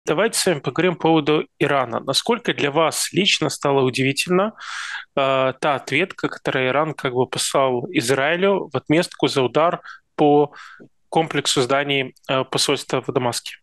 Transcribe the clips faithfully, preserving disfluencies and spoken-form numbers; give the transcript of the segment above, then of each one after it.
Давайте с вами поговорим по поводу Ирана. Насколько для вас лично стало удивительно э, та ответка, которую Иран как бы послал Израилю в отместку за удар по комплексу зданий э, посольства в Дамаске?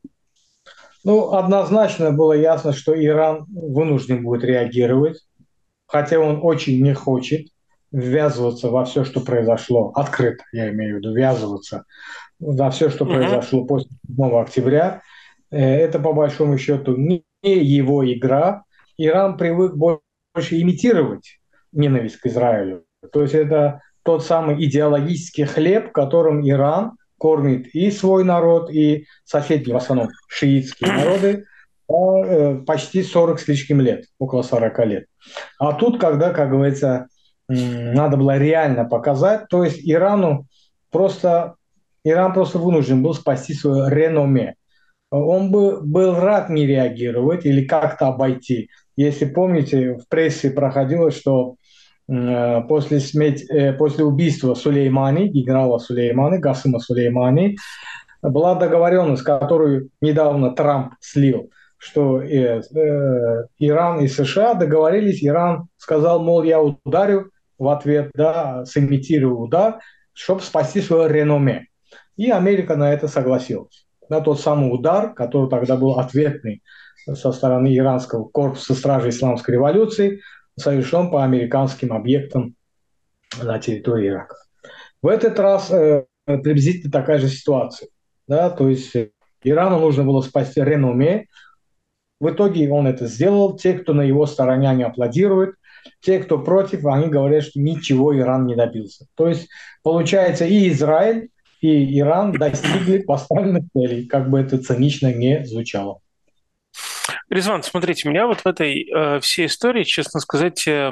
Ну, однозначно было ясно, что Иран вынужден будет реагировать, хотя он очень не хочет ввязываться во все, что произошло, открыто, я имею в виду, ввязываться во все, что Мгм. произошло после седьмого октября. Э, Это, по большому счету, не его игра. Иран привык больше имитировать ненависть к Израилю. То есть это тот самый идеологический хлеб, которым Иран кормит и свой народ, и соседние, в основном шиитские народы, а, э, почти сорок с лишним лет, около сорока лет. А тут, когда, как говорится, надо было реально показать, то есть Ирану просто, Иран просто вынужден был спасти свое реноме. Он бы был рад не реагировать или как-то обойти. Если помните, в прессе проходило, что э, после, смерти, э, после убийства Сулеймани, генерала Сулеймани, Гасыма Сулеймани, была договоренность, которую недавно Трамп слил, что э, э, Иран и США договорились, Иран сказал, мол, я ударю в ответ, да, сымитирую удар, чтобы спасти свое реноме. И Америка на это согласилась. На тот самый удар, который тогда был ответный со стороны иранского корпуса стражи исламской революции, совершен по американским объектам на территории Ирака. В этот раз э, приблизительно такая же ситуация. Да, то есть э, Ирану нужно было спасти реноме. В итоге он это сделал. Те, кто на его стороне, они аплодируют. Те, кто против, они говорят, что ничего Иран не добился. То есть, получается, и Израиль, и Иран достигли поставленных целей, как бы это цинично не звучало. Резван, смотрите, меня вот в этой э, всей истории, честно сказать, э,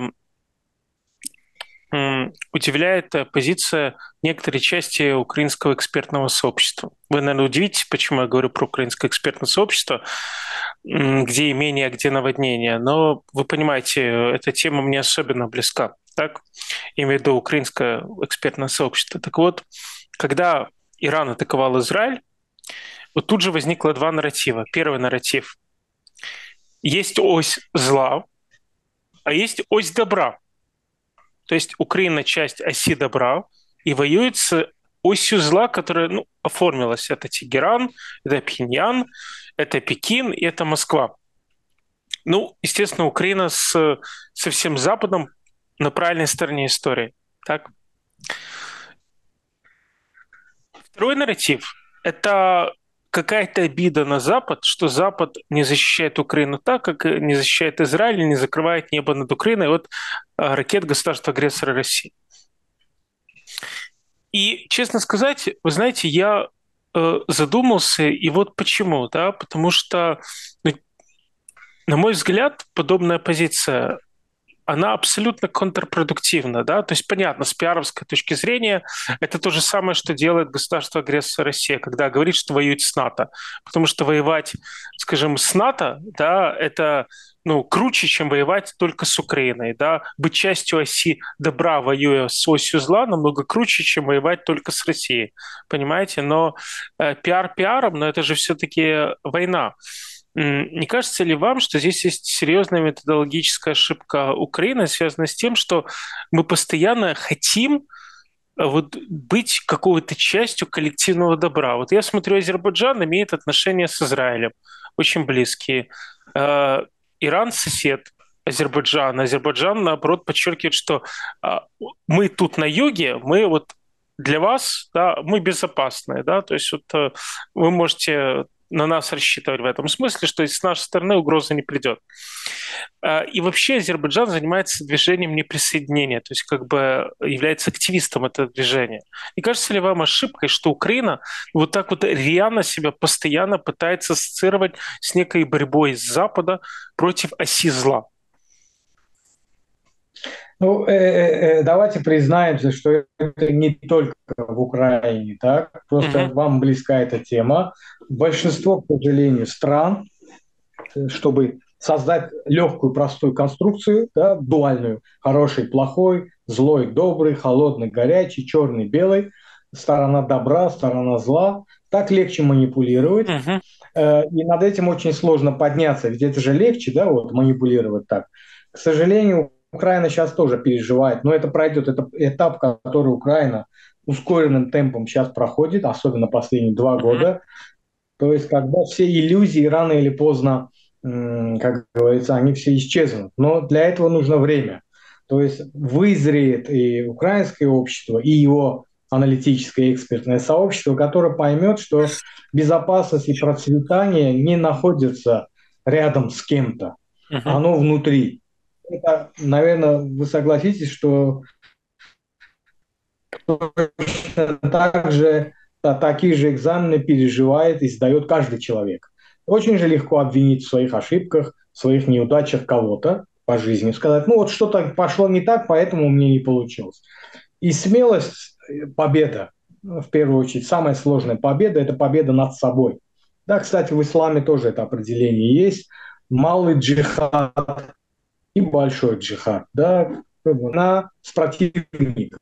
м, удивляет э, позиция некоторой части украинского экспертного сообщества. Вы, наверное, удивитесь, почему я говорю про украинское экспертное сообщество, м, где имение, а где наводнение. Но вы понимаете, э, эта тема мне особенно близка. Так? Я имею в виду украинское экспертное сообщество. Так вот, когда Иран атаковал Израиль, вот тут же возникло два нарратива. Первый нарратив. Есть ось зла, а есть ось добра. То есть Украина часть оси добра и воюет с осью зла, которая ну, оформилась. Это Тегеран, это Пхеньян, это Пекин и это Москва. Ну, естественно, Украина с, со всем Западом на правильной стороне истории. Так? Второй нарратив – это какая-то обида на Запад, что Запад не защищает Украину так, как не защищает Израиль, не закрывает небо над Украиной от а, ракет государства-агрессора России. И, честно сказать, вы знаете, я э, задумался, и вот почему, да, потому что, ну, на мой взгляд, подобная позиция, она абсолютно контрпродуктивна, да, то есть понятно, с пиаровской точки зрения это то же самое, что делает государство-агрессор Россия, когда говорит, что воюет с НАТО, потому что воевать, скажем, с НАТО, да, это ну, круче, чем воевать только с Украиной, да, быть частью оси добра, воюя с осью зла, намного круче, чем воевать только с Россией, понимаете, но э, пиар пиаром, но это же все-таки война. Не кажется ли вам, что здесь есть серьезная методологическая ошибка Украины, связанная с тем, что мы постоянно хотим э, вот быть какой-то частью коллективного добра? Вот я смотрю, Азербайджан имеет отношения с Израилем, очень близкие. Э, Иран сосед Азербайджана. Азербайджан, наоборот, подчеркивает, что а, мы тут на юге, мы вот для вас, да, мы безопасные, да, то есть вот э, вы можете на нас рассчитывать в этом смысле, что с нашей стороны угроза не придет. А, И вообще Азербайджан занимается движением неприсоединения, то есть как бы является активистом этого движения. Не кажется ли вам ошибкой, что Украина вот так вот рьяно себя постоянно пытается ассоциировать с некой борьбой с Запада против оси зла? Ну, э, э, э, давайте признаемся, что это не только в Украине, так? Просто Мгм. вам близка эта тема. Большинство, к сожалению, стран, э, чтобы создать легкую, простую конструкцию, да, дуальную, хороший, плохой, злой, добрый, холодный, горячий, черный, белый, сторона добра, сторона зла, так легче манипулировать. Мгм. Э, И над этим очень сложно подняться, ведь это же легче, да, вот манипулировать так. К сожалению, Украина сейчас тоже переживает, но это пройдет, это этап, который Украина ускоренным темпом сейчас проходит, особенно последние два Мгм. года. То есть, когда все иллюзии рано или поздно, как говорится, они все исчезнут. Но для этого нужно время. То есть вызреет и украинское общество, и его аналитическое и экспертное сообщество, которое поймет, что безопасность и процветание не находятся рядом с кем-то, Мгм. оно внутри. Это, наверное, вы согласитесь, что также та- такие же экзамены переживает и сдает каждый человек. Очень же легко обвинить в своих ошибках, в своих неудачах кого-то по жизни, сказать, ну вот что-то пошло не так, поэтому мне не получилось. И смелость, э, победа, ну, в первую очередь, самая сложная победа – это победа над собой. Да, кстати, в исламе тоже это определение есть. Малый джихад и большой джихад. Да, на с противником.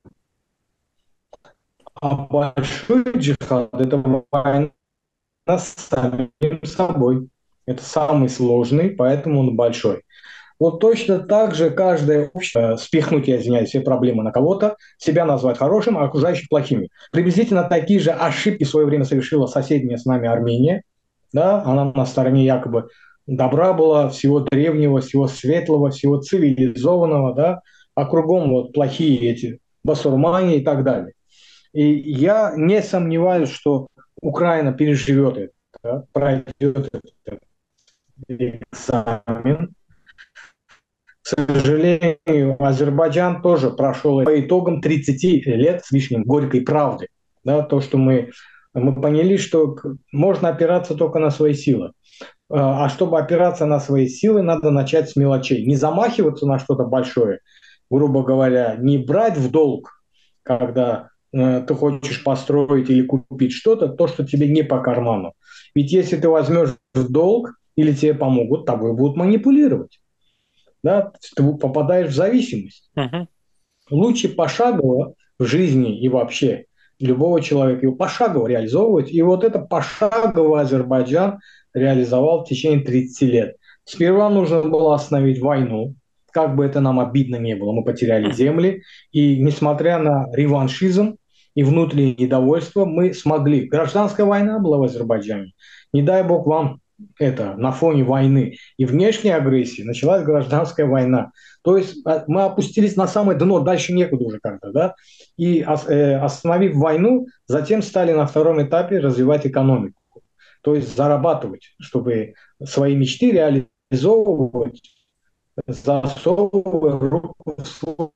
А большой джихад – это война с самим собой. Это самый сложный, поэтому он большой. Вот точно так же каждое общество, э, спихнуть, я извиняюсь, все проблемы на кого-то, себя назвать хорошим, а окружающих плохими. Приблизительно такие же ошибки в свое время совершила соседняя с нами Армения. Да? Она на стороне якобы добра была, всего древнего, всего светлого, всего цивилизованного, да? А кругом вот плохие эти басурмане и так далее. И я не сомневаюсь, что Украина переживет это, да, пройдет этот экзамен. К сожалению, Азербайджан тоже прошел по итогам тридцати лет с лишним горькой правды. Да, то, что мы, мы поняли, что можно опираться только на свои силы. А чтобы опираться на свои силы, надо начать с мелочей. Не замахиваться на что-то большое, грубо говоря, не брать в долг, когда э, ты хочешь построить или купить что-то, то, что тебе не по карману. Ведь если ты возьмешь в долг или тебе помогут, тобой будут манипулировать. Да? Ты попадаешь в зависимость. Мгм. Лучше пошагово в жизни и вообще любого человека его пошагово реализовывать. И вот это пошагово Азербайджан реализовал в течение тридцати лет. Сперва нужно было остановить войну, как бы это нам обидно не было, мы потеряли Мгм. земли, и несмотря на реваншизм и внутреннее недовольство, мы смогли. Гражданская война была в Азербайджане. Не дай бог вам это, на фоне войны и внешней агрессии началась гражданская война. То есть а, мы опустились на самое дно, дальше некуда уже как-то, да, и э, остановив войну, затем стали на втором этапе развивать экономику, то есть зарабатывать, чтобы свои мечты реализовывать, засовывая руку в свой,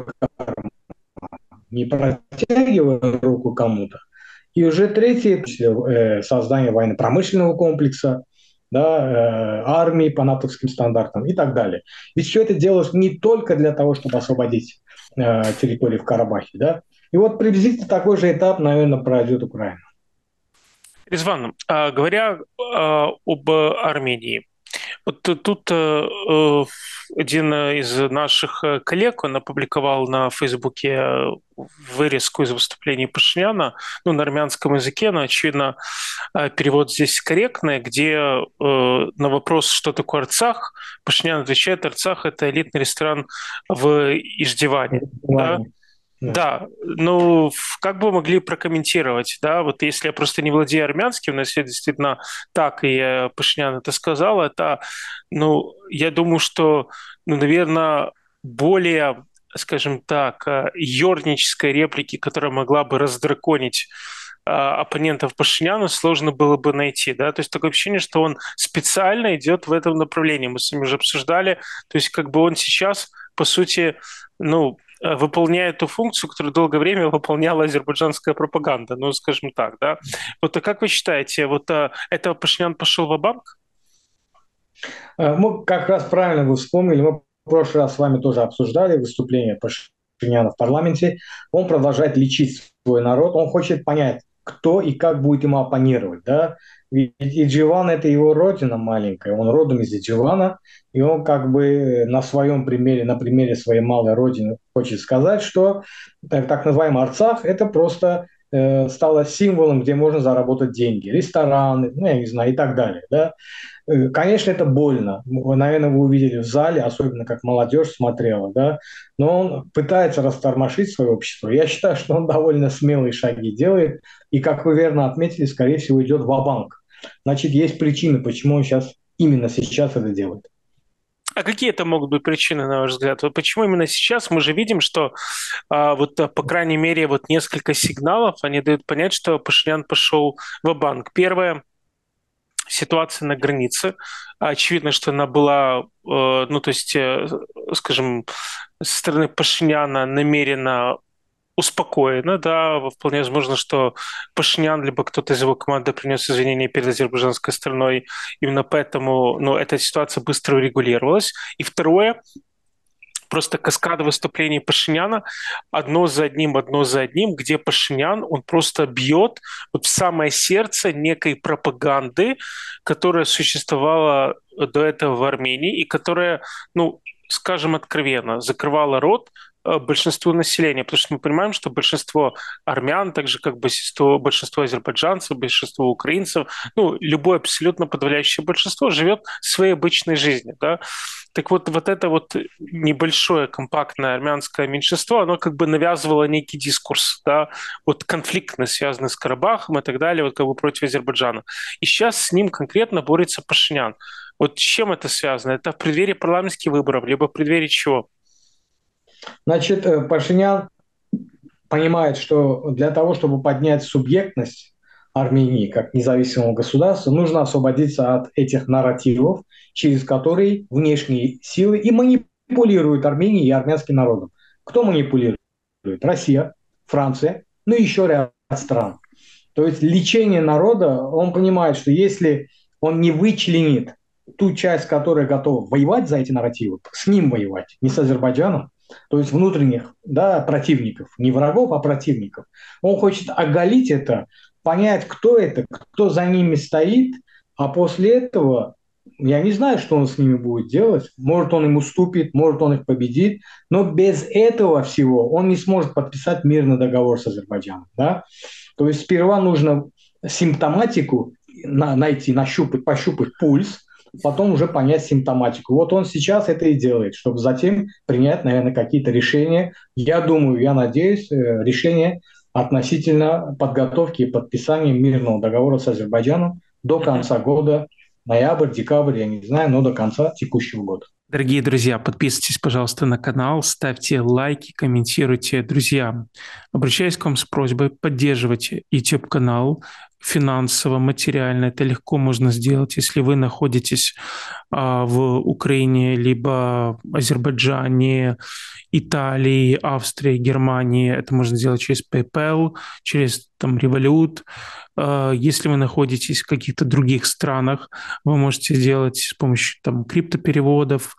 не протягивая руку кому-то. И уже третье э, создание военно-промышленного комплекса, да, э, армии по натовским стандартам и так далее. Ведь все это делалось не только для того, чтобы освободить э, территории в Карабахе, да. И вот приблизительно такой же этап, наверное, пройдет Украина. Резван, а, говоря а, об Армении, вот тут э, э, один из наших э, коллег, он опубликовал на Фейсбуке э, вырезку из выступления Пашиняна, ну, на армянском языке, но, очевидно, э, перевод здесь корректный, где э, на вопрос, что такое Арцах, Пашинян отвечает: Арцах – это элитный ресторан в Иждиване. Да? Да. Да, ну, в- как бы вы могли прокомментировать, да, вот если я просто не владею армянским, но если действительно так, и э, Пашинян это сказал, это, ну, я думаю, что, ну, наверное, более, скажем так, э, ёрнической реплики, которая могла бы раздраконить э, оппонентов Пашиняна, сложно было бы найти, да, то есть такое ощущение, что он специально идет в этом направлении, мы с вами уже обсуждали, то есть как бы он сейчас, по сути, ну, э, выполняет ту функцию, которую долгое время выполняла азербайджанская пропаганда, ну, скажем так, да. Вот а как вы считаете, вот а, это Пашинян пошел в банк? Э, Мы как раз правильно вы вспомнили, мы в прошлый раз с вами тоже обсуждали выступление Пашиняна в парламенте. Он продолжает лечить свой народ, он хочет понять, кто и как будет ему оппонировать. Да? Ведь Идживан – это его родина маленькая, он родом из Идживана, и он как бы на своем примере, на примере своей малой родины хочет сказать, что так, так называемый Арцах – это просто э, стала символом, где можно заработать деньги. Рестораны, ну, я не знаю, и так далее. Да? Э, Конечно, это больно. Вы, наверное, вы увидели в зале, особенно как молодежь смотрела, да, но он пытается растормошить свое общество. Я считаю, что он довольно смелые шаги делает, и, как вы верно отметили, скорее всего, идет ва-банк. Значит, есть причины, почему он сейчас, именно сейчас это делает. А какие это могут быть причины, на ваш взгляд? Вот почему именно сейчас? Мы же видим, что а, вот, а, по крайней мере, вот несколько сигналов, они дают понять, что Пашинян пошел в банк. Первое — ситуация на границе. Очевидно, что она была, э, ну, то есть, э, скажем, со стороны Пашиняна намеренно успокоена, да, вполне возможно, что Пашинян либо кто-то из его команды принес извинения перед азербайджанской стороной, именно поэтому, ну, эта ситуация быстро урегулировалась. И второе, просто каскада выступлений Пашиняна одно за одним, одно за одним, где Пашинян, он просто бьет вот в самое сердце некой пропаганды, которая существовала до этого в Армении и которая, ну, скажем откровенно, закрывала рот э, большинству населения, потому что мы понимаем, что большинство армян, так же как большинство, большинство азербайджанцев, большинство украинцев, ну, любое абсолютно подавляющее большинство живет своей обычной жизнью, да. Так вот, вот это вот небольшое компактное армянское меньшинство, оно как бы навязывало некий дискурс, да, вот конфликтно связанный с Карабахом и так далее, вот как бы против Азербайджана. И сейчас с ним конкретно борется Пашинян. Вот с чем это связано? Это в преддверии парламентских выборов, либо в преддверии чего? Значит, э, Пашинян понимает, что для того, чтобы поднять субъектность Армении как независимого государства, нужно освободиться от этих нарративов, через которые внешние силы и манипулируют Арменией и армянским народом. Кто манипулирует? Россия, Франция, ну и еще ряд стран. То есть лечение народа, он понимает, что если он не вычленит ту часть, которая готова воевать за эти нарративы, с ним воевать, не с Азербайджаном, то есть внутренних, да, противников, не врагов, а противников. Он хочет оголить это, понять, кто это, кто за ними стоит, а после этого я не знаю, что он с ними будет делать. Может, он им уступит, может, он их победит, но без этого всего он не сможет подписать мирный договор с Азербайджаном. Да? То есть сперва нужно симптоматику найти, нащупать, пощупать пульс, потом уже понять симптоматику. Вот он сейчас это и делает, чтобы затем принять, наверное, какие-то решения. Я думаю, я надеюсь, э, решения относительно подготовки и подписания мирного договора с Азербайджаном до конца года, ноябрь, декабрь, я не знаю, но до конца текущего года. Дорогие друзья, подписывайтесь, пожалуйста, на канал, ставьте лайки, комментируйте. Друзья, обращаюсь к вам с просьбой поддерживать YouTube-канал финансово, материально. Это легко можно сделать, если вы находитесь а, в Украине, либо Азербайджане, Италии, Австрии, Германии. Это можно сделать через PayPal, через там Revolut. А, Если вы находитесь в каких-то других странах, вы можете сделать с помощью там криптопереводов,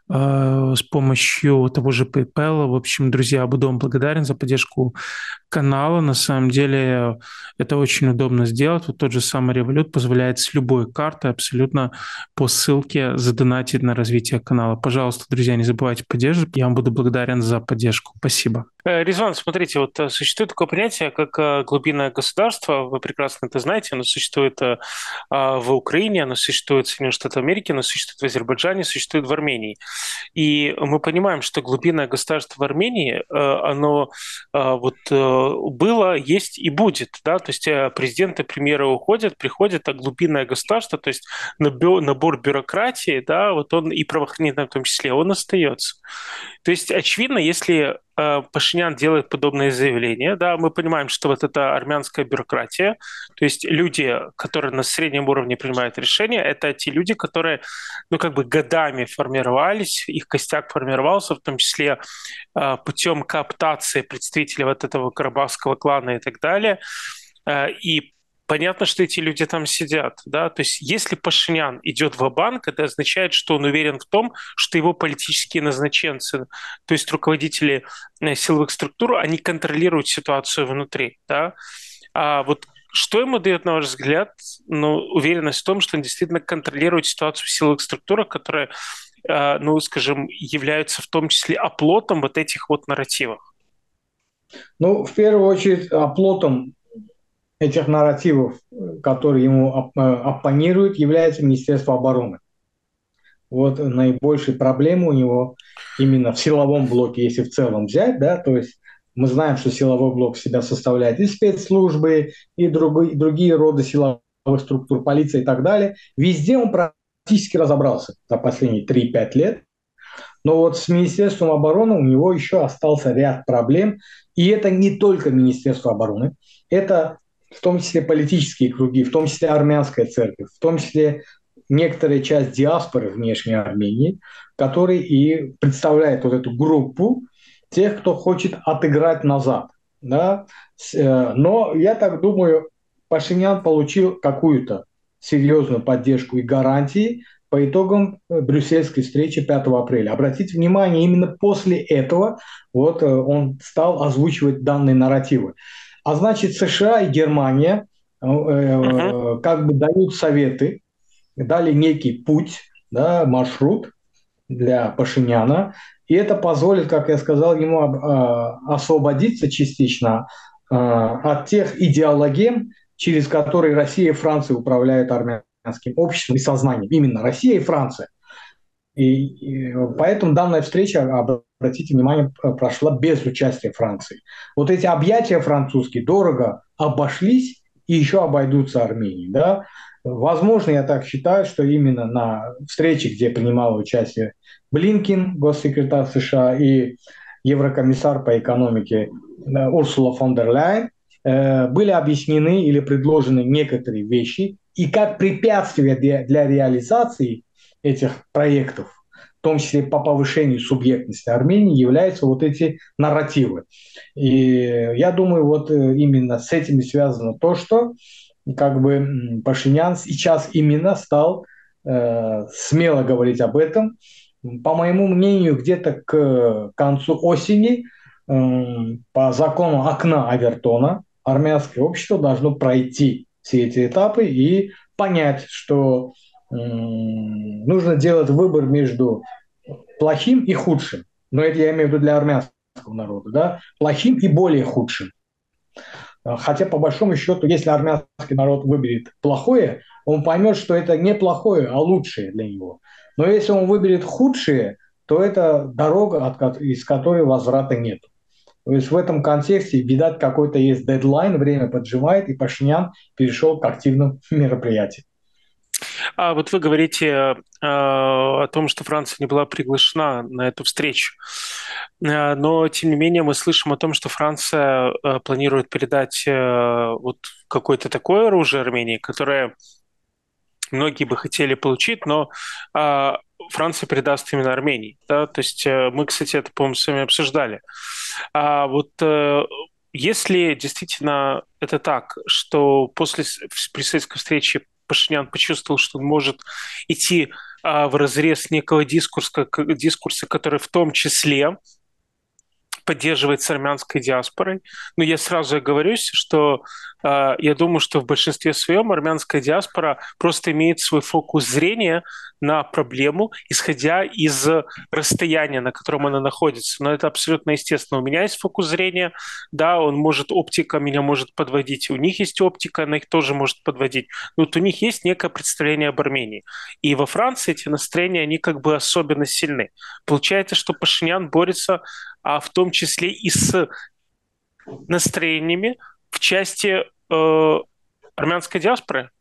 а, с помощью того же PayPal. В общем, друзья, буду вам благодарен за поддержку канала. На самом деле это очень удобно сделать. Вот тот же самый Revolut позволяет с любой карты абсолютно по ссылке задонатить на развитие канала. Пожалуйста, друзья, не забывайте поддерживать. Я вам буду благодарен за поддержку. Спасибо. Э, Резван, смотрите, вот э, существует такое понятие, как э, глубинное государство. Вы прекрасно это знаете. Оно существует э, а, в Украине, оно существует в Соединенных Штатах Америки, оно существует в Азербайджане, существует в Армении. И мы понимаем, что глубинное государство в Армении, э, оно э, вот э, было, есть и будет, да, то есть э, президенты, премьеры уходят, приходят, а глубинное государство, то есть набор, набор бюрократии, да, вот он и правоохранительный в том числе, он остается. То есть, очевидно, если э, Пашинян делает подобные заявления, да, мы понимаем, что вот эта армянская бюрократия, то есть люди, которые на среднем уровне принимают решения, это те люди, которые, ну, как бы годами формировались, их костяк формировался, в том числе э, путем кооптации представителей вот этого карабахского клана и так далее. Э, и понятно, что эти люди там сидят, да, то есть если Пашинян идет в банк, это означает, что он уверен в том, что его политические назначенцы, то есть руководители э, силовых структур, они контролируют ситуацию внутри, да. А вот что ему дает, на ваш взгляд, ну, уверенность в том, что он действительно контролирует ситуацию в силовых структурах, которые, э, ну, скажем, являются в том числе оплотом вот этих вот нарративов? Ну, в первую очередь, оплотом этих нарративов, которые ему оппонируют, является Министерство обороны. Вот наибольшая проблема у него именно в силовом блоке, если в целом взять, да, то есть мы знаем, что силовой блок себя составляет и спецслужбы, и другие, другие роды силовых структур, полиция и так далее. Везде он практически разобрался за последние три-пять лет. Но вот с Министерством обороны у него еще остался ряд проблем. И это не только Министерство обороны, это в том числе политические круги, в том числе армянская церковь, в том числе некоторая часть диаспоры внешней Армении, который и представляет вот эту группу тех, кто хочет отыграть назад. Да? Но я так думаю, Пашинян получил какую-то серьезную поддержку и гарантии по итогам брюссельской встречи пятого апреля. Обратите внимание, именно после этого вот он стал озвучивать данные нарративы. А значит, США и Германия э, uh-huh. как бы дают советы, дали некий путь, да, маршрут для Пашиняна, и это позволит, как я сказал, ему э, освободиться частично э, от тех идеологем, через которые Россия и Франция управляют армянским обществом и сознанием. Именно Россия и Франция. И, и поэтому данная встреча, обратите внимание, прошла без участия Франции. Вот эти объятия французские дорого обошлись и еще обойдутся Армении. Да? Возможно, я так считаю, что именно на встрече, где принимала участие Блинкин, госсекретарь США, и еврокомиссар по экономике Урсула фон дер Ляйен, были объяснены или предложены некоторые вещи, и как препятствие для, для реализации этих проектов, в том числе по повышению субъектности Армении, являются вот эти нарративы. И я думаю, вот именно с этим и связано то, что как бы Пашинян сейчас именно стал э, смело говорить об этом. По моему мнению, где-то к концу осени э, по закону окна Авертона армянское общество должно пройти все эти этапы и понять, что э, нужно делать выбор между плохим и худшим. Но это я имею в виду для армянского народа, да, плохим и более худшим. Хотя, по большому счету, если армянский народ выберет плохое, он поймет, что это не плохое, а лучшее для него. Но если он выберет худшее, то это дорога, из которой возврата нет. То есть в этом контексте, видать, какой-то есть дедлайн, время поджимает, и Пашинян перешел к активным мероприятиям. А вот вы говорите э, о том, что Франция не была приглашена на эту встречу. Э, но, тем не менее, мы слышим о том, что Франция э, планирует передать э, вот какое-то такое оружие Армении, которое многие бы хотели получить, но э, Франция передаст именно Армении. Да? То есть э, мы, кстати, это, по-моему, с вами обсуждали. А вот э, если действительно это так, что после брюссельской встречи Пашинян почувствовал, что он может идти а, в разрез некого дискурса, дискурса, который в том числе поддерживается армянской диаспорой. Но я сразу оговорюсь, что э, я думаю, что в большинстве своем армянская диаспора просто имеет свой фокус зрения на проблему, исходя из расстояния, на котором она находится. Но это абсолютно естественно. У меня есть фокус зрения, да, он может, оптика меня может подводить, у них есть оптика, она их тоже может подводить. Но вот у них есть некое представление об Армении. И во Франции эти настроения, они как бы особенно сильны. Получается, что Пашинян борется а в том числе и с настроениями в части э, армянской диаспоры?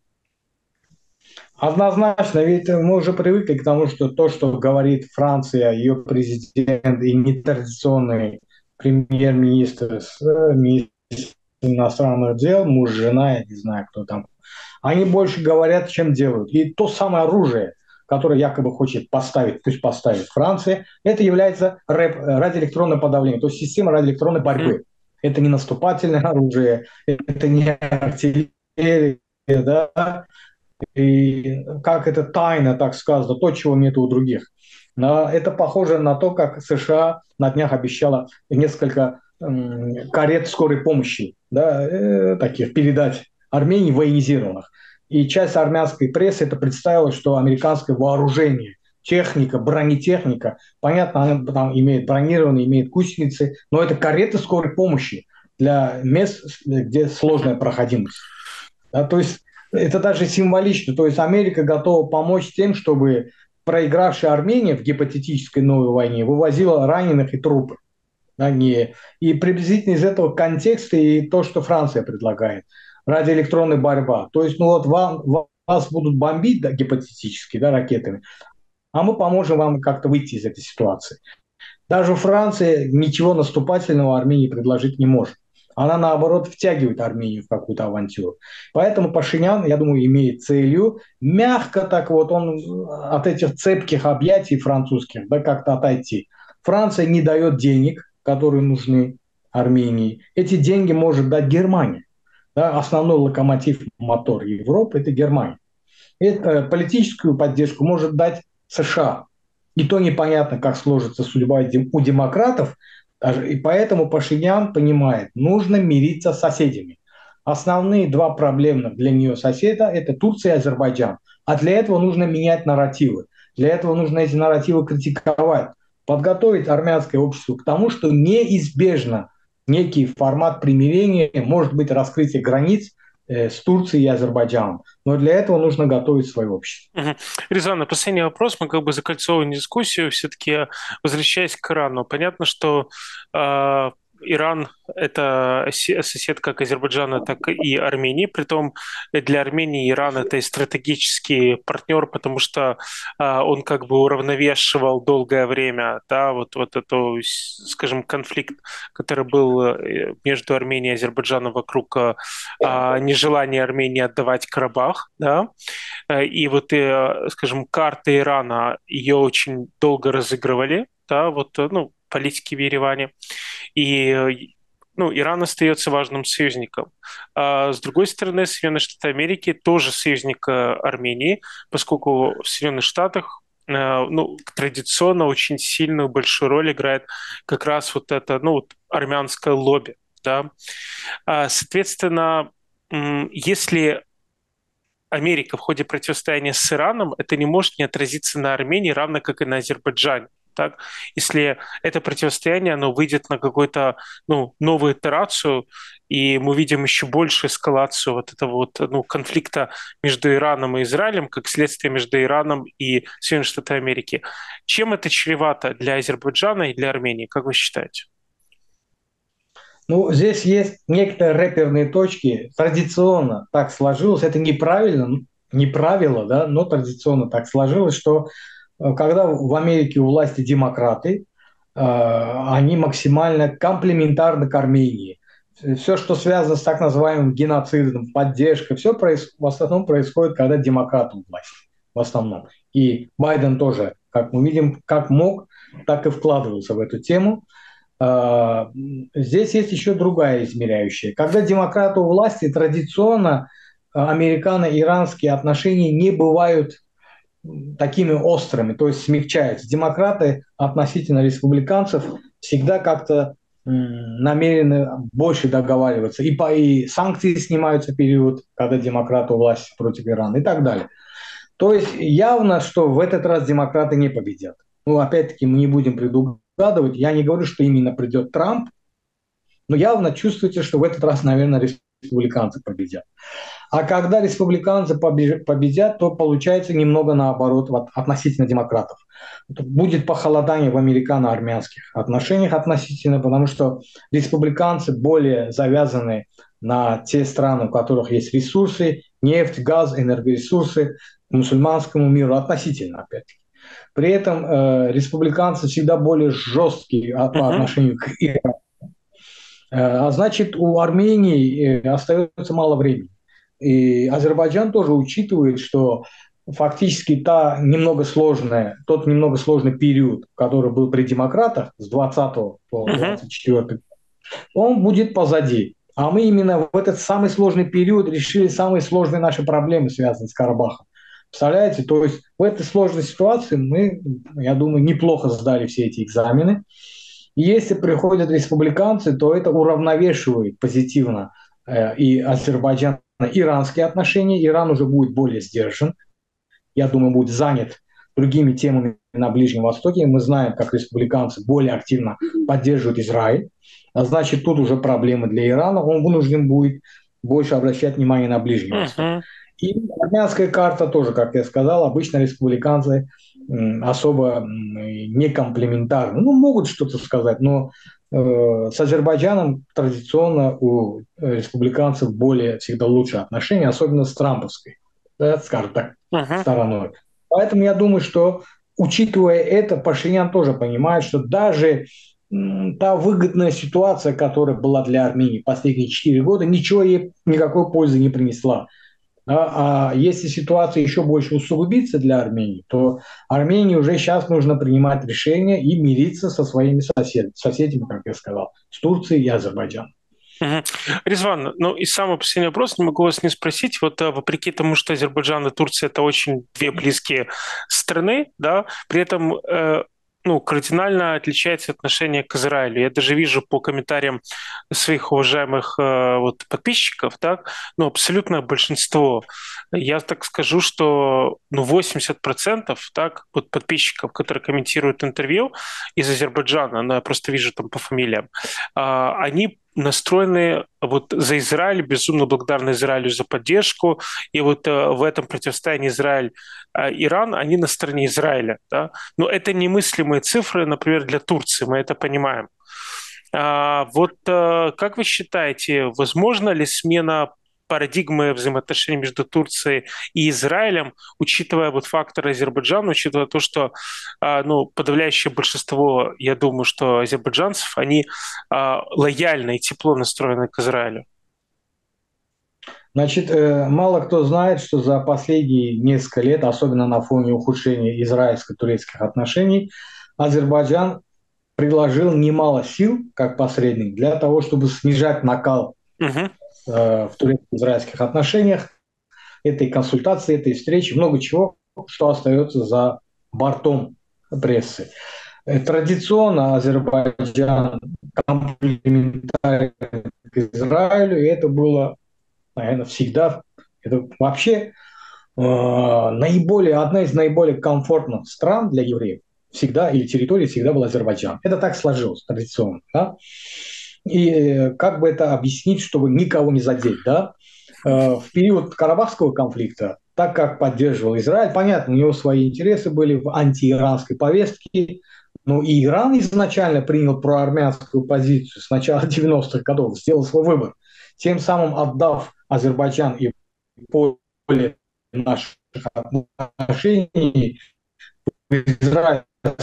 Однозначно, ведь мы уже привыкли к тому, что то, что говорит Франция, ее президент и нетрадиционный премьер-министр с министром иностранных дел, муж, жена, я не знаю, кто там, они больше говорят, чем делают. И то самое оружие, которое якобы хочет поставить, пусть поставит Франция, это является рэп, радиоэлектронное подавление, то есть система радиоэлектронной борьбы. Mm. Это не наступательное оружие, это не артиллерия, да, и как это тайна, так сказано, то, чего нет у других. Но это похоже на то, как США на днях обещала несколько м, карет скорой помощи, да, э, таких передать Армении военизированных. И часть армянской прессы это представила, что американское вооружение, техника, бронетехника, понятно, она там имеет бронированные, имеет гусеницы, но это кареты скорой помощи для мест, где сложная проходимость. Да, то есть это даже символично. То есть Америка готова помочь тем, чтобы проигравшая Армения в гипотетической новой войне вывозила раненых и трупы. Да, не. И приблизительно из этого контекста и то, что Франция предлагает. Радиоэлектронная борьба. То есть, ну вот вам, вас будут бомбить, да, гипотетически, да, ракетами, а мы поможем вам как-то выйти из этой ситуации. Даже Франция ничего наступательного Армении предложить не может. Она, наоборот, втягивает Армению в какую-то авантюру. Поэтому Пашинян, я думаю, имеет целью мягко так вот он от этих цепких объятий французских, да, как-то отойти. Франция не дает денег, которые нужны Армении. Эти деньги может дать Германия. Да, основной локомотив, мотор Европы – это Германия. Это политическую поддержку может дать США. И то непонятно, как сложится судьба у демократов. И поэтому Пашинян понимает, нужно мириться с соседями. Основные два проблемных для нее соседа – это Турция и Азербайджан. А для этого нужно менять нарративы. Для этого нужно эти нарративы критиковать. Подготовить армянское общество к тому, что неизбежно некий формат примирения, может быть раскрытие границ с Турцией и Азербайджаном. Но для этого нужно готовить свое общество. Угу. Резонно. Последний вопрос. Мы как бы закольцовываем дискуссию. Все-таки возвращаясь к Ирану. Понятно, что э, Иран – это сосед как Азербайджана, так и Армении. Притом для Армении Иран – это и стратегический партнер, потому что э, он как бы уравновешивал долгое время, да, вот, вот эту, скажем, конфликт, который был между Арменией и Азербайджаном вокруг э, нежелания Армении отдавать Карабах, да. И вот, скажем, карта Ирана, ее очень долго разыгрывали, да, вот, ну, политики в Ереване. И, ну, Иран остается важным союзником. А с другой стороны, Соединенные Штаты Америки тоже союзник Армении, поскольку в Соединенных Штатах, ну, традиционно очень сильную большую роль играет как раз вот это, ну, вот армянское лобби, да. Соответственно, если Америка в ходе противостояния с Ираном, это не может не отразиться на Армении, равно как и на Азербайджане. Так? Если это противостояние, оно выйдет на какую-то, ну, новую итерацию, и мы видим еще большую эскалацию вот этого вот, ну, конфликта между Ираном и Израилем, как следствие между Ираном и Соединенными Штатами Америки. Чем это чревато для Азербайджана и для Армении, как вы считаете? Ну, здесь есть некоторые реперные точки. Традиционно так сложилось, это неправильно, не правило, да, но традиционно так сложилось, что когда в Америке у власти демократы, они максимально комплементарны к Армении. Все, что связано с так называемым геноцидом, поддержкой, все проис... в основном происходит, когда демократы у власти. В основном. И Байден тоже, как мы видим, как мог, так и вкладывался в эту тему. Здесь есть еще другая измеряющая. Когда демократы у власти, традиционно американо-иранские отношения не бывают такими острыми, то есть смягчаются. Демократы относительно республиканцев всегда как-то намерены больше договариваться. И, по, и санкции снимаются в период, когда демократы у власти против Ирана и так далее. То есть явно, что в этот раз демократы не победят. Ну, опять-таки, мы не будем предугадывать. Я не говорю, что именно придет Трамп, но явно чувствуется, что в этот раз, наверное, республиканцы победят. А когда республиканцы победят, то получается немного наоборот относительно демократов. Будет похолодание в американо-армянских отношениях относительно, потому что республиканцы более завязаны на те страны, у которых есть ресурсы, нефть, газ, энергоресурсы, к мусульманскому миру относительно, опять-таки. При этом э, республиканцы всегда более жесткие по uh-huh. отношению к Ирану. А значит, у Армении остается мало времени. И Азербайджан тоже учитывает, что фактически та немного сложная, тот немного сложный период, который был при демократах с двадцатого по двадцать четвёртый, он будет позади. А мы именно в этот самый сложный период решили самые сложные наши проблемы, связанные с Карабахом. Представляете? То есть в этой сложной ситуации мы, я думаю, неплохо сдали все эти экзамены. И если приходят республиканцы, то это уравновешивает позитивно э, и азербайджано-иранские отношения. Иран уже будет более сдержан. Я думаю, будет занят другими темами на Ближнем Востоке. Мы знаем, как республиканцы более активно поддерживают Израиль. А значит, тут уже проблемы для Ирана. Он вынужден будет больше обращать внимание на Ближний Восток. Мгм. И армянская карта тоже, как я сказал, обычно республиканцы м, особо м, не комплементарны. Ну, могут что-то сказать, но э, с Азербайджаном традиционно у э, республиканцев более всегда лучшие отношения, особенно с трамповской, да, скажем так, Мгм. стороной. Поэтому я думаю, что, учитывая это, Пашинян тоже понимает, что даже м, та выгодная ситуация, которая была для Армении последние четыре года, ничего ей никакой пользы не принесла. А, а если ситуация еще больше усугубится для Армении, то Армении уже сейчас нужно принимать решения и мириться со своими сосед, соседями, как я сказал, с Турцией и Азербайджаном. Мгм. Резван, ну и самый последний вопрос, не могу вас не спросить, вот э, вопреки тому, что Азербайджан и Турция это очень две близкие страны, да, при этом э, ну, кардинально отличается отношение к Израилю. Я даже вижу по комментариям своих уважаемых э, вот, подписчиков, так, ну, абсолютное большинство. Я так скажу, что ну, восемьдесят процентов так, вот, подписчиков, которые комментируют интервью из Азербайджана, ну, я просто вижу там по фамилиям, а, они настроены вот за Израиль, безумно благодарны Израилю за поддержку. И вот э, в этом противостоянии Израиль-Иран, они на стороне Израиля. Да? Но это немыслимые цифры, например, для Турции, мы это понимаем. А, вот э, как вы считаете, возможно ли смена парадигмы взаимоотношений между Турцией и Израилем, учитывая вот фактор Азербайджана, учитывая то, что а, ну, подавляющее большинство, я думаю, что азербайджанцев, они а, лояльно и тепло настроены к Израилю? Значит, э, мало кто знает, что за последние несколько лет, особенно на фоне ухудшения израильско-турецких отношений, Азербайджан приложил немало сил как посредник для того, чтобы снижать накал Мгм. э, в турецко-израильских отношениях, этой консультации, этой встречи, много чего, что остается за бортом прессы. Э, Традиционно Азербайджан комплементарен к Израилю, и это было, наверное, всегда. Это вообще э, наиболее, одна из наиболее комфортных стран для евреев всегда, или территории всегда был Азербайджан. Это так сложилось традиционно. Да? И э, как бы это объяснить, чтобы никого не задеть, да? Э, В период Карабахского конфликта, так как поддерживал Израиль, понятно, у него свои интересы были в антииранской повестке, но и Иран изначально принял проармянскую позицию с начала девяностых годов, сделал свой выбор, тем самым отдав Азербайджан и поле наших отношений в Израиль,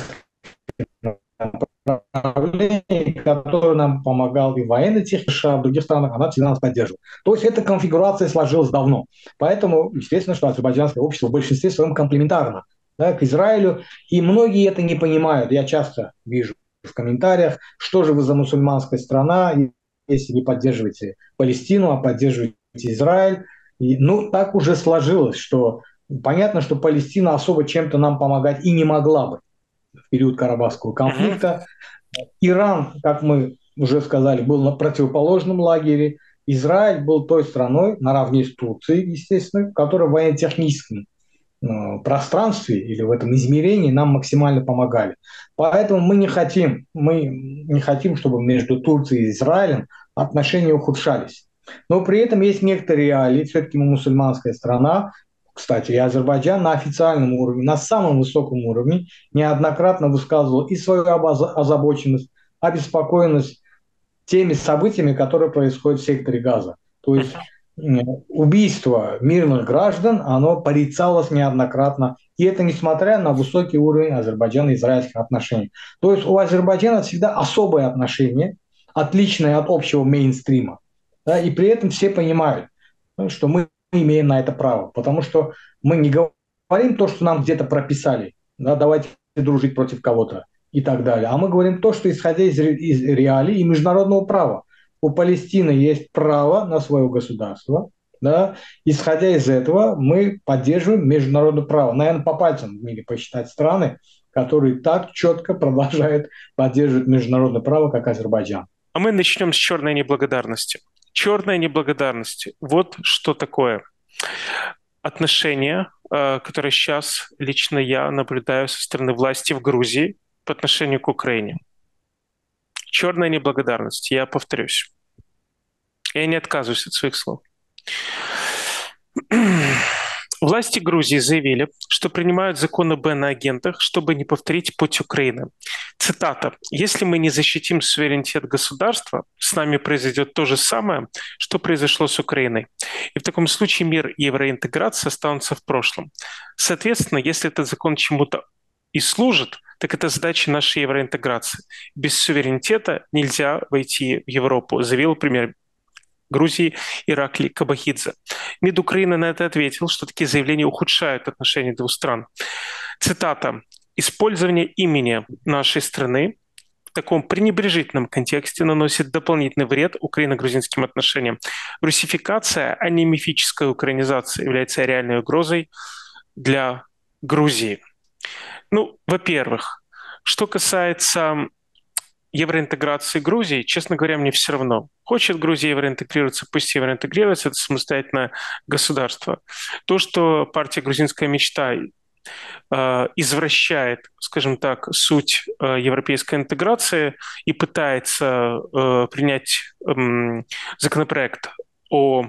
направлении, который нам помогал и в военной технике, а в других странах, она всегда нас поддерживала. То есть эта конфигурация сложилась давно. Поэтому, естественно, что азербайджанское общество в большинстве своем комплементарно, да, к Израилю, и многие это не понимают. Я часто вижу в комментариях, что же вы за мусульманская страна, если не поддерживаете Палестину, а поддерживаете Израиль. И, ну, так уже сложилось, что понятно, что Палестина особо чем-то нам помогать и не могла бы в период Карабахского Мгм. конфликта. Иран, как мы уже сказали, был на противоположном лагере. Израиль был той страной, наравне с Турцией, естественно, которая в военно-техническом э, пространстве или в этом измерении нам максимально помогали. Поэтому мы не хотим, мы не хотим, чтобы между Турцией и Израилем отношения ухудшались. Но при этом есть некоторые реалии. Все-таки мы мусульманская страна. Кстати, и Азербайджан на официальном уровне, на самом высоком уровне неоднократно высказывал и свою озабоченность, обеспокоенность теми событиями, которые происходят в секторе Газа. То есть Мгм. убийство мирных граждан, оно порицалось неоднократно. И это несмотря на высокий уровень Азербайджана и израильских отношений. То есть у Азербайджана всегда особое отношение, отличное от общего мейнстрима. Да, и при этом все понимают, ну, что мы имеем на это право. Потому что мы не говорим то, что нам где-то прописали. Да, давайте дружить против кого-то и так далее. А мы говорим то, что исходя из, из реалий и международного права. У Палестины есть право на свое государство. Да? Исходя из этого, мы поддерживаем международное право. Наверное, по пальцам в мире посчитать страны, которые так четко продолжают поддерживать международное право, как Азербайджан. А мы начнем с черной неблагодарности. Черная неблагодарность. Вот что такое. Отношения, э, которые сейчас лично я наблюдаю со стороны власти в Грузии по отношению к Украине. Черная неблагодарность, я повторюсь. Я не отказываюсь от своих слов. Власти Грузии заявили, что принимают закон об иноагентах, чтобы не повторить путь Украины. Цитата. «Если мы не защитим суверенитет государства, с нами произойдет то же самое, что произошло с Украиной. И в таком случае мир и евроинтеграция останутся в прошлом. Соответственно, если этот закон чему-то и служит, так это задача нашей евроинтеграции. Без суверенитета нельзя войти в Европу», заявил премьер Грузии Ираклий Кабахидзе. МИД Украины на это ответил, что такие заявления ухудшают отношения двух стран. Цитата. «Использование имени нашей страны в таком пренебрежительном контексте наносит дополнительный вред украино-грузинским отношениям. Русификация, а не мифическая украинизация, является реальной угрозой для Грузии». Ну, во-первых, что касается евроинтеграции Грузии, честно говоря, мне все равно. Хочет Грузия евроинтегрироваться, пусть евроинтегрируется, это самостоятельное государство. То, что партия «Грузинская мечта» э, извращает, скажем так, суть э, европейской интеграции и пытается э, принять э, законопроект о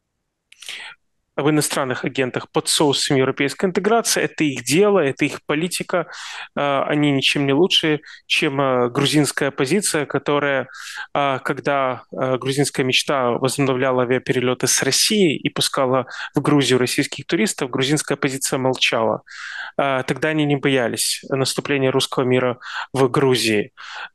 об иностранных агентах под соусом европейской интеграции. Это их дело, это их политика. Они ничем не лучше, чем грузинская оппозиция, которая, когда грузинская мечта возобновляла авиаперелеты с Россией и пускала в Грузию российских туристов, грузинская оппозиция молчала. Тогда они не боялись наступления русского мира в Грузии.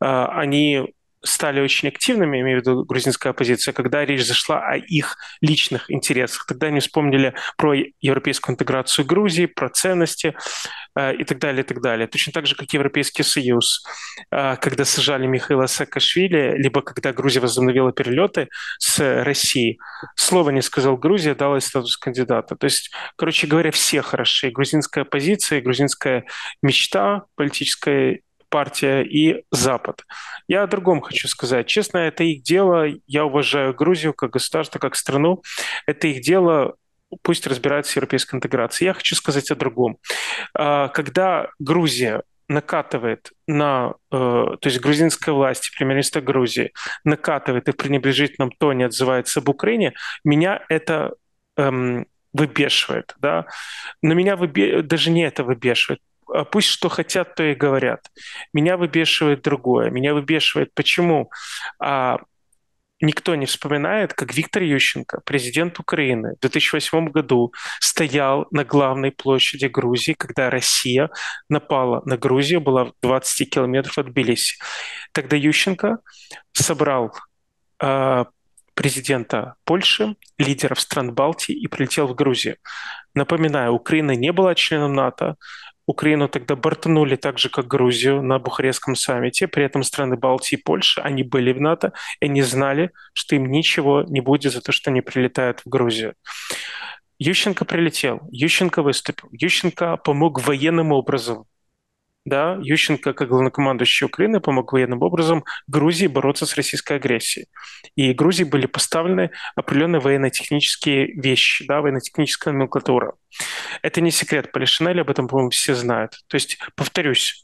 Они стали очень активными, имею в виду грузинская оппозиция, когда речь зашла о их личных интересах. Тогда они вспомнили про европейскую интеграцию Грузии, про ценности э, и так далее, и так далее. Точно так же, как Европейский Союз, э, когда сажали Михаила Саакашвили, либо когда Грузия возобновила перелеты с Россией, слова не сказал Грузия, дала ей статус кандидата. То есть, короче говоря, все хороши. И грузинская оппозиция, и грузинская мечта политическая, партия и Запад. Я о другом хочу сказать. Честно, это их дело. Я уважаю Грузию как государство, как страну. Это их дело. Пусть разбираются с европейской интеграцией. Я хочу сказать о другом. Когда Грузия накатывает на, то есть грузинская власть, премьер-министр Грузии накатывает и в пренебрежительном тоне отзывается об Украине, меня это эм, выбешивает. Да? Но меня выбе... даже не это выбешивает. Пусть что хотят, то и говорят. Меня выбешивает другое. Меня выбешивает, почему а, никто не вспоминает, как Виктор Ющенко, президент Украины, в две тысячи восьмом году стоял на главной площади Грузии, когда Россия напала на Грузию, была в двадцати километрах от Тбилиси. Тогда Ющенко собрал а, президента Польши, лидеров стран Балтии и прилетел в Грузию. Напоминаю, Украина не была членом НАТО, Украину тогда бортанули так же, как Грузию на Бухарестском саммите. При этом страны Балтии и Польши, они были в НАТО, и они знали, что им ничего не будет за то, что они прилетают в Грузию. Ющенко прилетел, Ющенко выступил, Ющенко помог военным образом. Да, Ющенко, как главнокомандующий Украины, помог военным образом Грузии бороться с российской агрессией. И Грузии были поставлены определенные военно-технические вещи, да, военно-техническая номенклатура. Это не секрет Полишинеля, об этом, по-моему, все знают. То есть, повторюсь,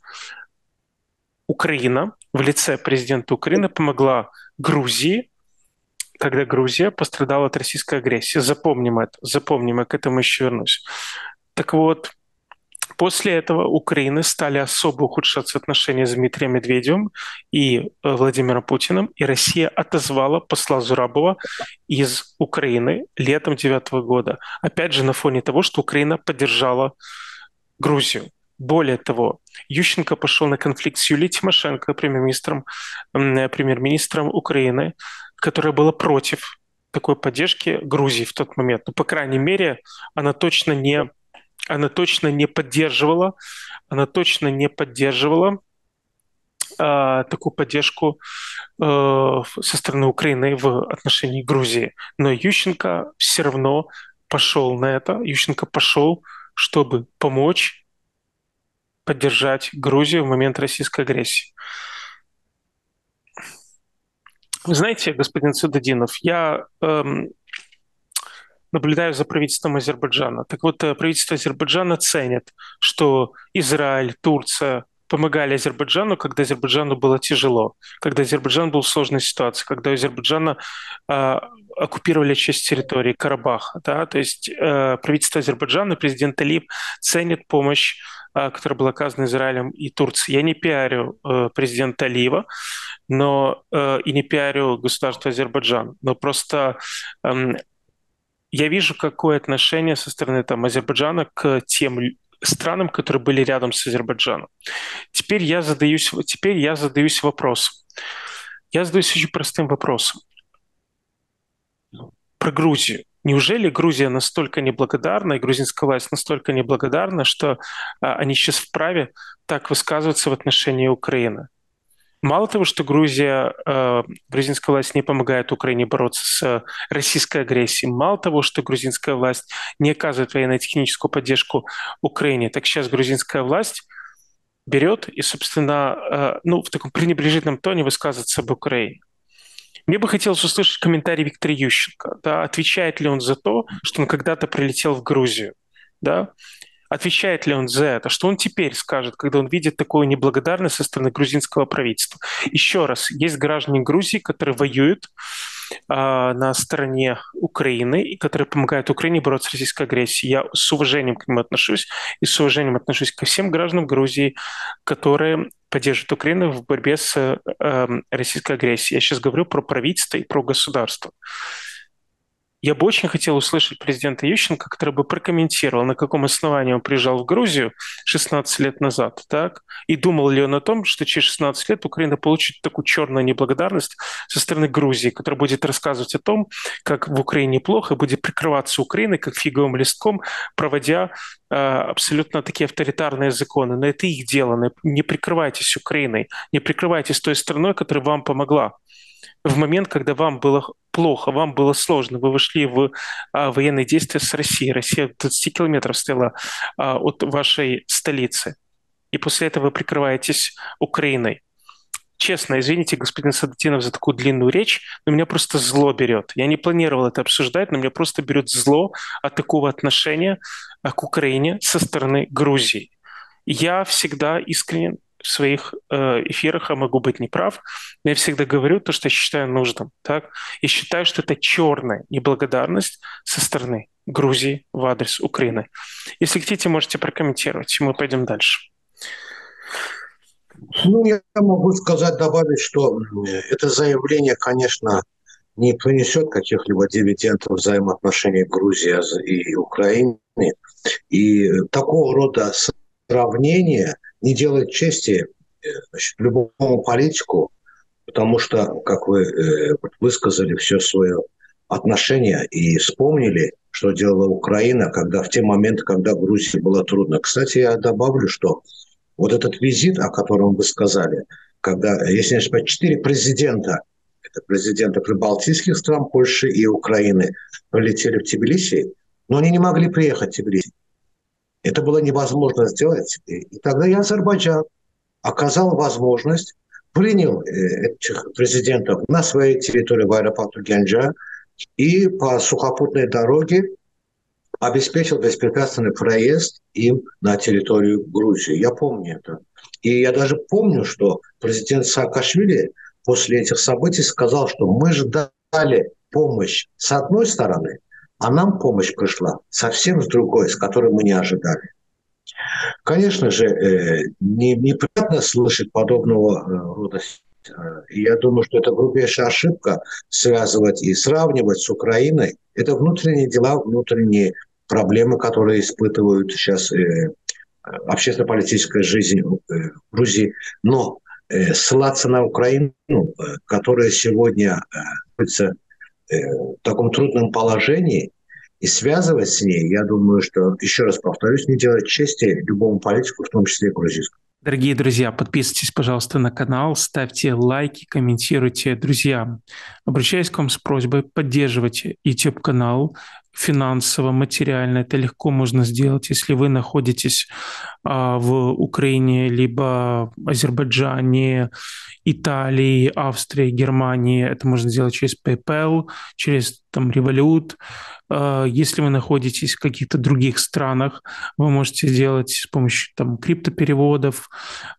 Украина в лице президента Украины помогла Грузии, когда Грузия пострадала от российской агрессии. Запомним это, запомним, я к этому еще вернусь. Так вот, после этого Украины стали особо ухудшаться отношения с Дмитрием Медведевым и Владимиром Путиным, и Россия отозвала посла Зурабова из Украины летом девятого года. Опять же, на фоне того, что Украина поддержала Грузию. Более того, Ющенко пошел на конфликт с Юлией Тимошенко, премьер-министром, премьер-министром Украины, которая была против такой поддержки Грузии в тот момент. Ну, по крайней мере, она точно не она точно не поддерживала, она точно не поддерживала э, такую поддержку э, со стороны Украины в отношении Грузии. Но Ющенко все равно пошел на это. Ющенко пошел, чтобы помочь поддержать Грузию в момент российской агрессии. Вы знаете, господин Цудадинов, я эм, наблюдаю за правительством Азербайджана. Так вот, правительство Азербайджана ценит, что Израиль, Турция, помогали Азербайджану, когда Азербайджану было тяжело, когда Азербайджан был в сложной ситуации, когда у Азербайджана э, оккупировали часть территории Карабаха. Да? То есть э, правительство Азербайджана, президент Алиев ценит помощь, э, которая была оказана Израилем и Турцией. Я не пиарю э, президента Алиева, но э, и не пиарю государство Азербайджан, но просто э, я вижу, какое отношение со стороны там, Азербайджана к тем странам, которые были рядом с Азербайджаном. Теперь я задаюсь, теперь я задаюсь вопросом. Я задаюсь очень простым вопросом. Про Грузию. Неужели Грузия настолько неблагодарна, и грузинская власть настолько неблагодарна, что а, они сейчас вправе так высказываться в отношении Украины? Мало того, что Грузия, э, грузинская власть не помогает Украине бороться с российской агрессией, мало того, что грузинская власть не оказывает военно-техническую поддержку Украине, так сейчас грузинская власть берет и, собственно, э, ну, в таком пренебрежительном тоне высказывается об Украине. Мне бы хотелось услышать комментарий Виктора Ющенко. Да, отвечает ли он за то, что он когда-то прилетел в Грузию? Да? Отвечает ли он за это? Что он теперь скажет, когда он видит такую неблагодарность со стороны грузинского правительства? Еще раз, есть граждане Грузии, которые воюют а, на стороне Украины и которые помогают Украине бороться с российской агрессией. Я с уважением к ним отношусь и с уважением отношусь ко всем гражданам Грузии, которые поддерживают Украину в борьбе с э, российской агрессией. Я сейчас говорю про правительство и про государство. Я бы очень хотел услышать президента Ющенко, который бы прокомментировал, на каком основании он приезжал в Грузию шестнадцать лет назад, так? И думал ли он о том, что через шестнадцать лет Украина получит такую черную неблагодарность со стороны Грузии, которая будет рассказывать о том, как в Украине плохо, и будет прикрываться Украиной как фиговым листком, проводя э, абсолютно такие авторитарные законы. Но это их дело. Не прикрывайтесь Украиной, не прикрывайтесь той страной, которая вам помогла в момент, когда вам было плохо, вам было сложно, вы вошли в а, военные действия с Россией. Россия двадцать километров стояла а, от вашей столицы. И после этого вы прикрываетесь Украиной. Честно, извините, господин Садатинов, за такую длинную речь, но меня просто зло берет. Я не планировал это обсуждать, но меня просто берет зло от такого отношения а, к Украине со стороны Грузии. Я всегда искренен в своих э, эфирах, а могу быть неправ, но я всегда говорю то, что я считаю нужным. Так? И считаю, что это черная неблагодарность со стороны Грузии в адрес Украины. Если хотите, можете прокомментировать, и мы пойдем дальше. Ну, я могу сказать, добавить, что это заявление, конечно, не принесет каких-либо дивидендов взаимоотношений Грузии и Украины. И такого рода сравнение не делает чести, значит, любому политику, потому что, как вы э, высказали все свое отношение и вспомнили, что делала Украина, когда в те моменты, когда Грузии было трудно. Кстати, я добавлю, что вот этот визит, о котором вы сказали, когда, если не ошибаюсь, четыре президента, это президенты прибалтийских стран, Польши и Украины, полетели в Тбилиси, но они не могли приехать в Тбилиси. Это было невозможно сделать. И тогда и Азербайджан оказал возможность, принял этих президентов на своей территории в аэропорту Гянджа и по сухопутной дороге обеспечил беспрепятственный проезд им на территорию Грузии. Я помню это. И я даже помню, что президент Саакашвили после этих событий сказал, что мы ждали помощь с одной стороны, а нам помощь пришла совсем с другой, с которой мы не ожидали. Конечно же, не, неприятно слышать подобного рода. И я думаю, что это грубейшая ошибка связывать и сравнивать с Украиной. Это внутренние дела, внутренние проблемы, которые испытывают сейчас общественно-политическая жизнь Грузии. Но ссылаться на Украину, которая сегодня находится в таком трудном положении, и связывать с ней, я думаю, что, еще раз повторюсь, не делать чести любому политику, в том числе и грузинскому. Дорогие друзья, подписывайтесь, пожалуйста, на канал, ставьте лайки, комментируйте. Друзья, обращаюсь к вам с просьбой, поддерживайте YouTube-канал, финансово, материально. Это легко можно сделать, если вы находитесь а, в Украине, либо Азербайджане, Италии, Австрии, Германии. Это можно сделать через PayPal, через там, Revolut. А, Если вы находитесь в каких-то других странах, вы можете сделать с помощью там, криптопереводов,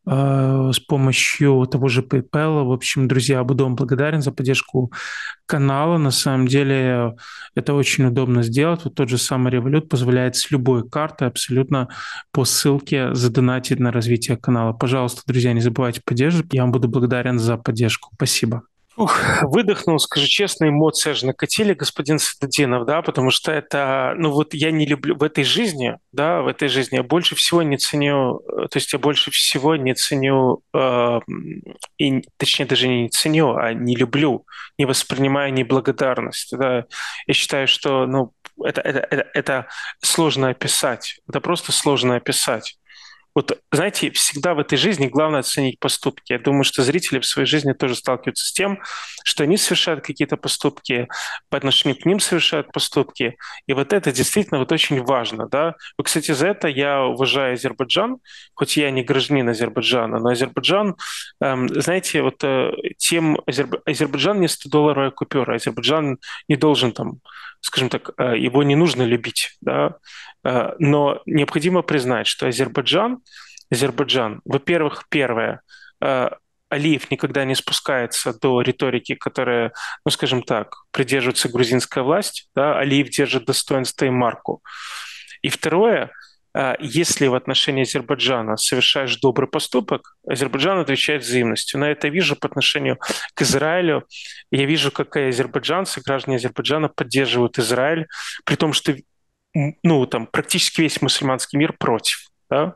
а, с помощью того же PayPal. В общем, друзья, буду вам благодарен за поддержку канала. На самом деле это очень удобно сделать. Вот тот же самый Revolut позволяет с любой карты абсолютно по ссылке задонатить на развитие канала. Пожалуйста, друзья, не забывайте поддерживать. Я вам буду благодарен за поддержку. Спасибо. Ух, выдохнул, скажу честно, эмоции аж накатили, господин Садудинов, да, потому что это, ну вот я не люблю в этой жизни, да, в этой жизни я больше всего не ценю, то есть я больше всего не ценю, э, и, точнее даже не ценю, а не люблю, не воспринимаю неблагодарность, да. Я считаю, что, ну, это, это, это, это сложно описать, это просто сложно описать. Вот, знаете, всегда в этой жизни главное оценить поступки. Я думаю, что зрители в своей жизни тоже сталкиваются с тем, что они совершают какие-то поступки, по отношению к ним совершают поступки. И вот это действительно вот очень важно. Да? Вот, кстати, за это я уважаю Азербайджан, хоть я не гражданин Азербайджана, но Азербайджан, эм, знаете, вот э, тем Азерб... Азербайджан не сто-долларовая купюра. Азербайджан не должен там, скажем так, э, его не нужно любить, да? Но необходимо признать, что Азербайджан, Азербайджан, во-первых, первое, Алиев никогда не спускается до риторики, которая, ну, скажем так, придерживается грузинская власть. Да? Алиев держит достоинство и марку. И второе, если в отношении Азербайджана совершаешь добрый поступок, Азербайджан отвечает взаимностью. На это я вижу по отношению к Израилю. Я вижу, как и азербайджанцы, граждане Азербайджана поддерживают Израиль, при том, что ну, там, практически весь мусульманский мир против. Да?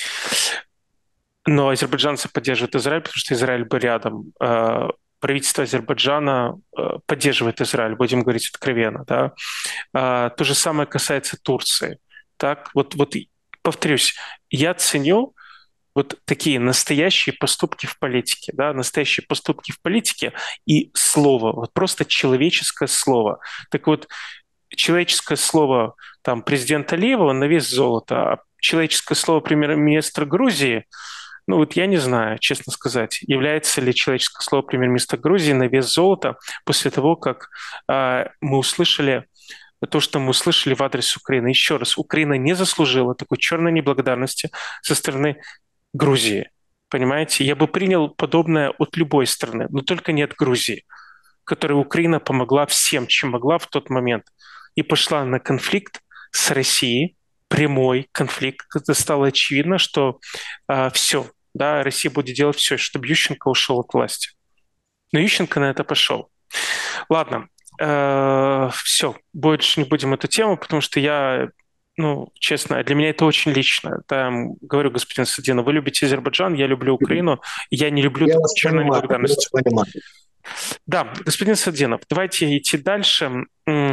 Но азербайджанцы поддерживают Израиль, потому что Израиль бы рядом. Правительство Азербайджана поддерживает Израиль, будем говорить откровенно. Да? То же самое касается Турции. Так? Вот, вот, повторюсь, я ценю вот такие настоящие поступки в политике, да, настоящие поступки в политике и слово, вот просто человеческое слово. Так вот, человеческое слово там, президента Алиева на вес золота, а человеческое слово премьер-министра Грузии, ну вот я не знаю, честно сказать, является ли человеческое слово премьер-министра Грузии на вес золота после того, как э, мы услышали то, что мы услышали в адрес Украины. Еще раз, Украина не заслужила такой черной неблагодарности со стороны Грузии. Понимаете? Я бы принял подобное от любой страны, но только не от Грузии, которой Украина помогла всем, чем могла в тот момент, и пошла на конфликт с Россией, прямой конфликт, когда стало очевидно, что э, все, да, Россия будет делать все, чтобы Ющенко ушел от власти. Но Ющенко на это пошел. Ладно, э, все, больше не будем эту тему, потому что я, ну, честно, для меня это очень лично. Там, говорю, господин Садинов, вы любите Азербайджан, я люблю Украину, я не люблю я такой черной неблагодарности. Понимаю. Да, господин Садинов, давайте идти дальше.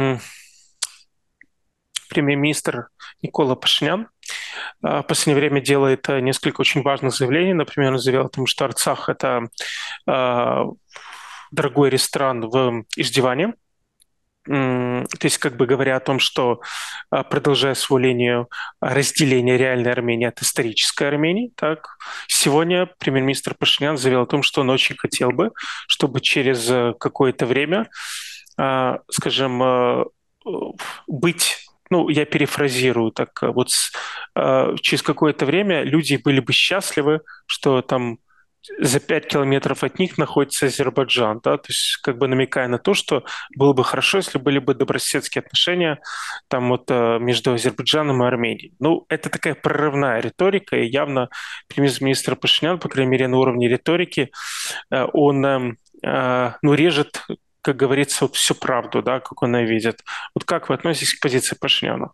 Премьер-министр Никола Пашинян в последнее время делает несколько очень важных заявлений. Например, он заявил о том, что Арцах – это дорогой ресторан в Иждиване. То есть, как бы говоря о том, что, продолжая свою линию разделения реальной Армении от исторической Армении, так, сегодня премьер-министр Пашинян заявил о том, что он очень хотел бы, чтобы через какое-то время, скажем, быть, ну, я перефразирую, так вот, через какое-то время люди были бы счастливы, что там за пять километров от них находится Азербайджан, да, то есть как бы намекая на то, что было бы хорошо, если были бы добрососедские отношения там вот между Азербайджаном и Арменией. Ну, это такая прорывная риторика, и явно премьер-министр Пашинян, по крайней мере, на уровне риторики, он, ну, режет, как говорится, вот всю правду, да, как он ее видит. Вот как вы относитесь к позиции Пашиняна?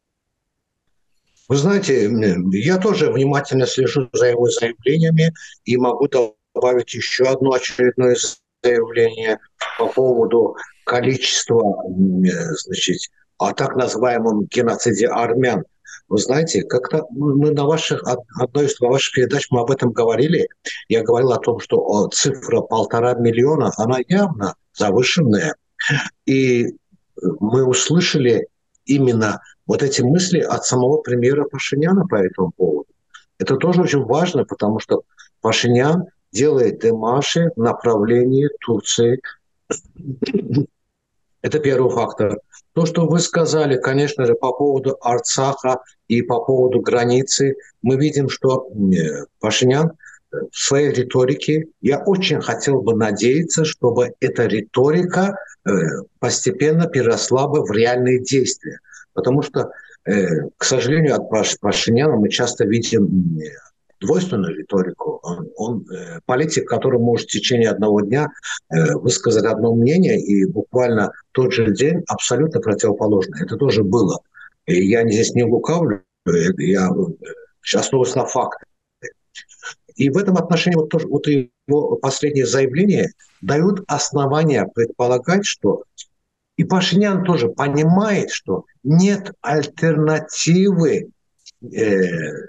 Вы знаете, я тоже внимательно слежу за его заявлениями и могу добавить еще одно очередное заявление по поводу количества, значит, о так называемом геноциде армян. Вы знаете, как-то мы на ваших, одной из ваших передач мы об этом говорили. Я говорил о том, что цифра полтора миллиона, она явно завышенная. И мы услышали именно вот эти мысли от самого премьера Пашиняна по этому поводу. Это тоже очень важно, потому что Пашинян делает демарши в направлении Турции. Это первый фактор. То, что вы сказали, конечно же, по поводу Арцаха и по поводу границы, мы видим, что Пашинян в своей риторике, я очень хотел бы надеяться, чтобы эта риторика постепенно переросла бы в реальные действия. Потому что, к сожалению, от Пашиняна мы часто видим двойственную риторику. Он, он политик, который может в течение одного дня высказать одно мнение и буквально в тот же день абсолютно противоположное. Это тоже было. И я здесь не лукавлю, я основываюсь на фактах. И в этом отношении вот, тоже, вот его последнее заявление дают основания предполагать, что и Пашинян тоже понимает, что нет альтернативы э,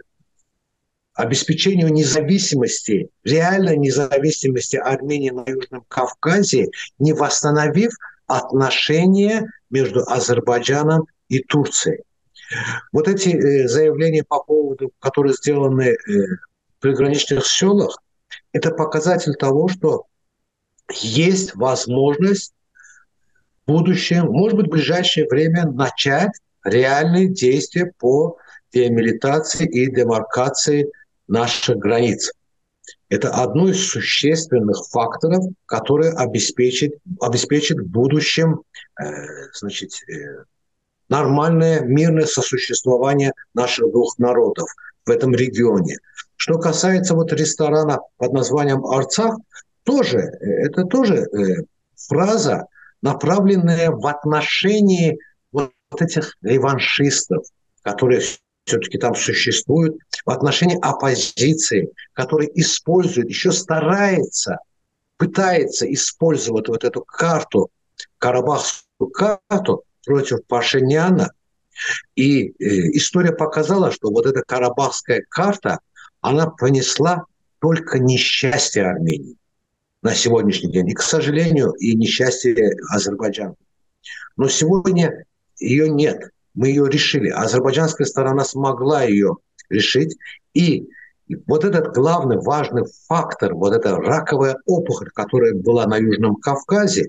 обеспечению независимости, реальной независимости Армении на Южном Кавказе, не восстановив отношения между Азербайджаном и Турцией. Вот эти э, заявления по поводу, которые сделаны э, в приграничных селах, это показатель того, что есть возможность в будущем, может быть, в ближайшее время начать реальные действия по демилитации и демаркации наших границ. Это одно из существенных факторов, который обеспечит, обеспечит в будущем э, значит, э, нормальное мирное сосуществование наших двух народов в этом регионе. Что касается вот ресторана под названием «Арцах», тоже, это тоже э, фраза, направленная в отношении вот этих реваншистов, которые все-таки там существуют, в отношении оппозиции, которые используют, еще старается, пытается использовать вот эту карту, карабахскую карту против Пашиняна. И э, история показала, что вот эта карабахская карта, она понесла только несчастье Армении на сегодняшний день. И, к сожалению, и несчастье Азербайджана. Но сегодня ее нет. Мы ее решили. Азербайджанская сторона смогла ее решить. И вот этот главный, важный фактор, вот эта раковая опухоль, которая была на Южном Кавказе,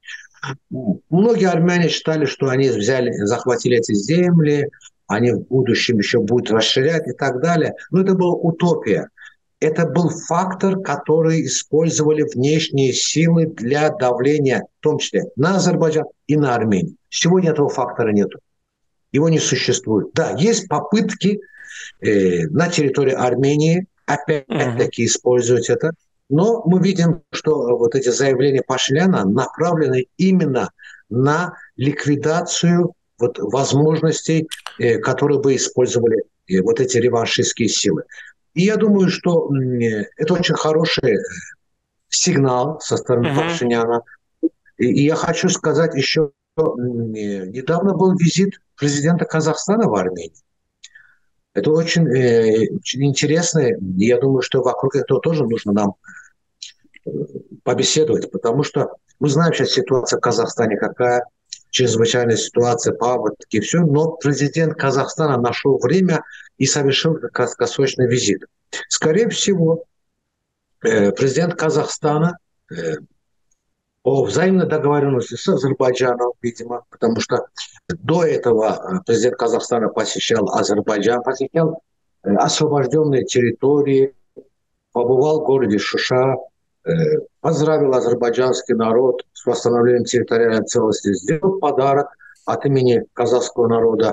многие армяне считали, что они взяли, захватили эти земли, они в будущем еще будут расширять и так далее. Но это была утопия. Это был фактор, который использовали внешние силы для давления, в том числе на Азербайджан и на Армению. Сегодня этого фактора нет. Его не существует. Да, есть попытки э, на территории Армении опять-таки uh-huh. использовать это, но мы видим, что вот эти заявления Пашиняна направлены именно на ликвидацию вот возможностей, э, которые бы использовали э, вот эти реваншистские силы. И я думаю, что э, это очень хороший сигнал со стороны uh-huh. Пашиняна. И, и я хочу сказать еще, что э, недавно был визит президента Казахстана в Армению. Это очень, э, очень интересно. Я думаю, что вокруг этого тоже нужно нам э, побеседовать, потому что мы знаем сейчас ситуация в Казахстане какая, чрезвычайная ситуация, паводки и все, но президент Казахстана нашел время и совершил краткосрочный визит. Скорее всего, э, президент Казахстана э, о взаимной договоренности с Азербайджаном, видимо, потому что до этого президент Казахстана посещал Азербайджан, посещал освобожденные территории, побывал в городе Шуша, поздравил азербайджанский народ с восстановлением территориальной целостности, сделал подарок от имени казахского народа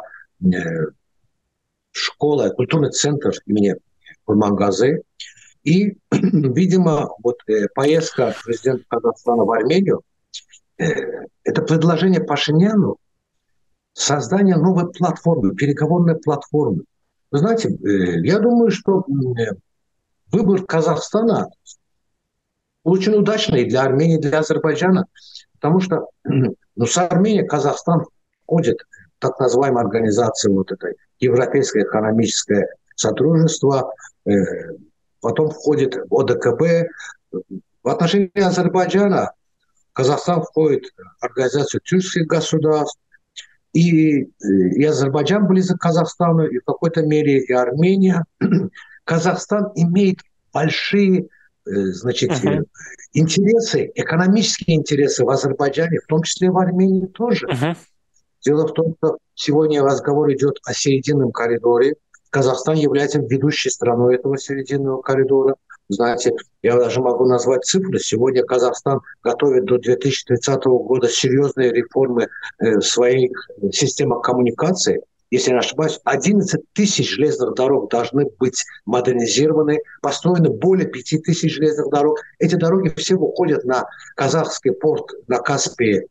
школа, культурный центр имени Курмангазы. И, видимо, вот э, поездка президента Казахстана в Армению, э, это предложение Пашиняну создания новой платформы, переговорной платформы. Вы знаете, э, я думаю, что э, выбор Казахстана очень удачный для Армении, для Азербайджана, потому что э, ну, с Арменией Казахстан входит в так называемую организацию вот этой Европейское экономическое сотрудничество, э, потом входит в О Д К Б. В отношении Азербайджана Казахстан входит в Организацию тюркских государств. и, и Азербайджан близок к Казахстану, и в какой-то мере и Армения. Казахстан имеет большие, значит, Мгм. интересы, экономические интересы в Азербайджане, в том числе в Армении тоже. Мгм. Дело в том, что сегодня разговор идет о серединном коридоре. Казахстан является ведущей страной этого серединного коридора. Знаете, я даже могу назвать цифры. Сегодня Казахстан готовит до две тысячи тридцатого года серьезные реформы в своих системах коммуникации. Если не ошибаюсь, одиннадцать тысяч железных дорог должны быть модернизированы. Построено более пяти тысяч железных дорог. Эти дороги все выходят на казахский порт, на Каспии,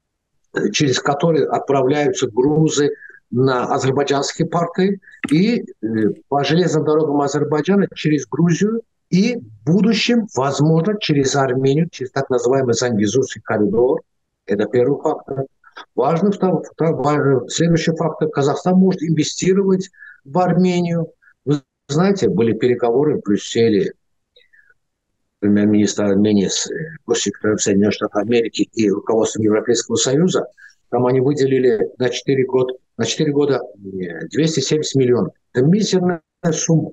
через которые отправляются грузы на азербайджанские порты и по железным дорогам Азербайджана через Грузию и в будущем, возможно, через Армению, через так называемый Зангезурский коридор. Это первый фактор. Важный второй, второй, следующий фактор. Казахстан может инвестировать в Армению. Вы знаете, были переговоры в Брюсселе премьер-министра Армении с госсекретарем Соединенных Штатов Америки и руководством Европейского Союза. Там они выделили на четыре года, на четыре года двести семьдесят миллионов. Это мизерная сумма.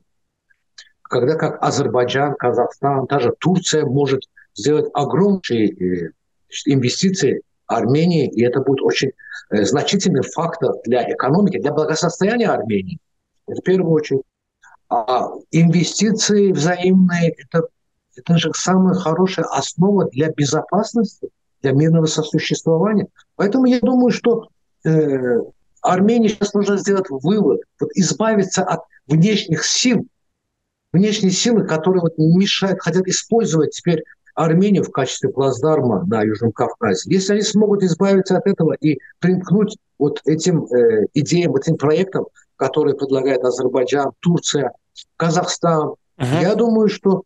Когда как Азербайджан, Казахстан, даже Турция может сделать огромные инвестиции в Армении, и это будет очень значительный фактор для экономики, для благосостояния Армении. Это в первую очередь. А инвестиции взаимные – это Это же самая хорошая основа для безопасности, для мирного сосуществования. Поэтому я думаю, что э, Армении сейчас нужно сделать вывод, вот избавиться от внешних сил, внешние силы, которые вот мешают, хотят использовать теперь Армению в качестве плацдарма на Южном Кавказе. Если они смогут избавиться от этого и примкнуть вот этим э, идеям, этим проектам, которые предлагает Азербайджан, Турция, Казахстан, Мгм. я думаю, что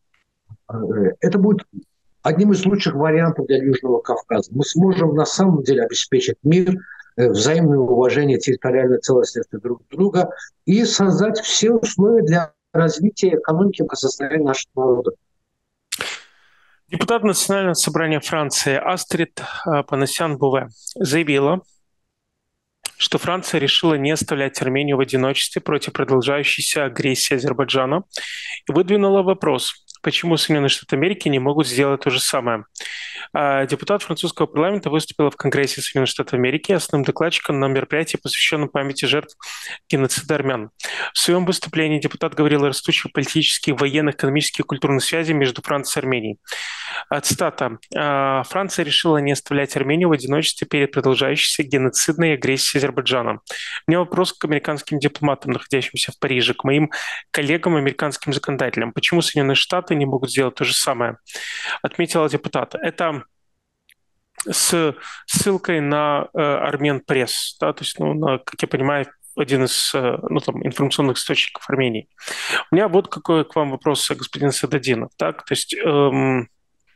это будет одним из лучших вариантов для Южного Кавказа. Мы сможем на самом деле обеспечить мир, взаимное уважение территориальной целостности друг друга и создать все условия для развития экономики и благосостояния нашего народа. Депутат Национального собрания Франции Астрид Панасян-Буве заявила, что Франция решила не оставлять Армению в одиночестве против продолжающейся агрессии Азербайджана и выдвинула вопрос, почему Соединенные Штаты Америки не могут сделать то же самое. Депутат французского парламента выступила в Конгрессе Соединенных Штатов Америки основным докладчиком на мероприятии, посвященном памяти жертв геноцида армян. В своем выступлении депутат говорил о растущих политических, военных, экономических и культурных связях между Францией и Арменией. Цитата. «Франция решила не оставлять Армению в одиночестве перед продолжающейся геноцидной агрессией Азербайджана. У меня вопрос к американским дипломатам, находящимся в Париже, к моим коллегам, американским законодателям. Почему Соединенные Штаты не могут сделать то же самое?» Отметила депутат. Это с ссылкой на э, Армен Пресс, да, то есть, ну, на, как я понимаю, один из ну, там, информационных источников Армении. У меня вот какой к вам вопрос, господин Сададинов. Так? То есть эм,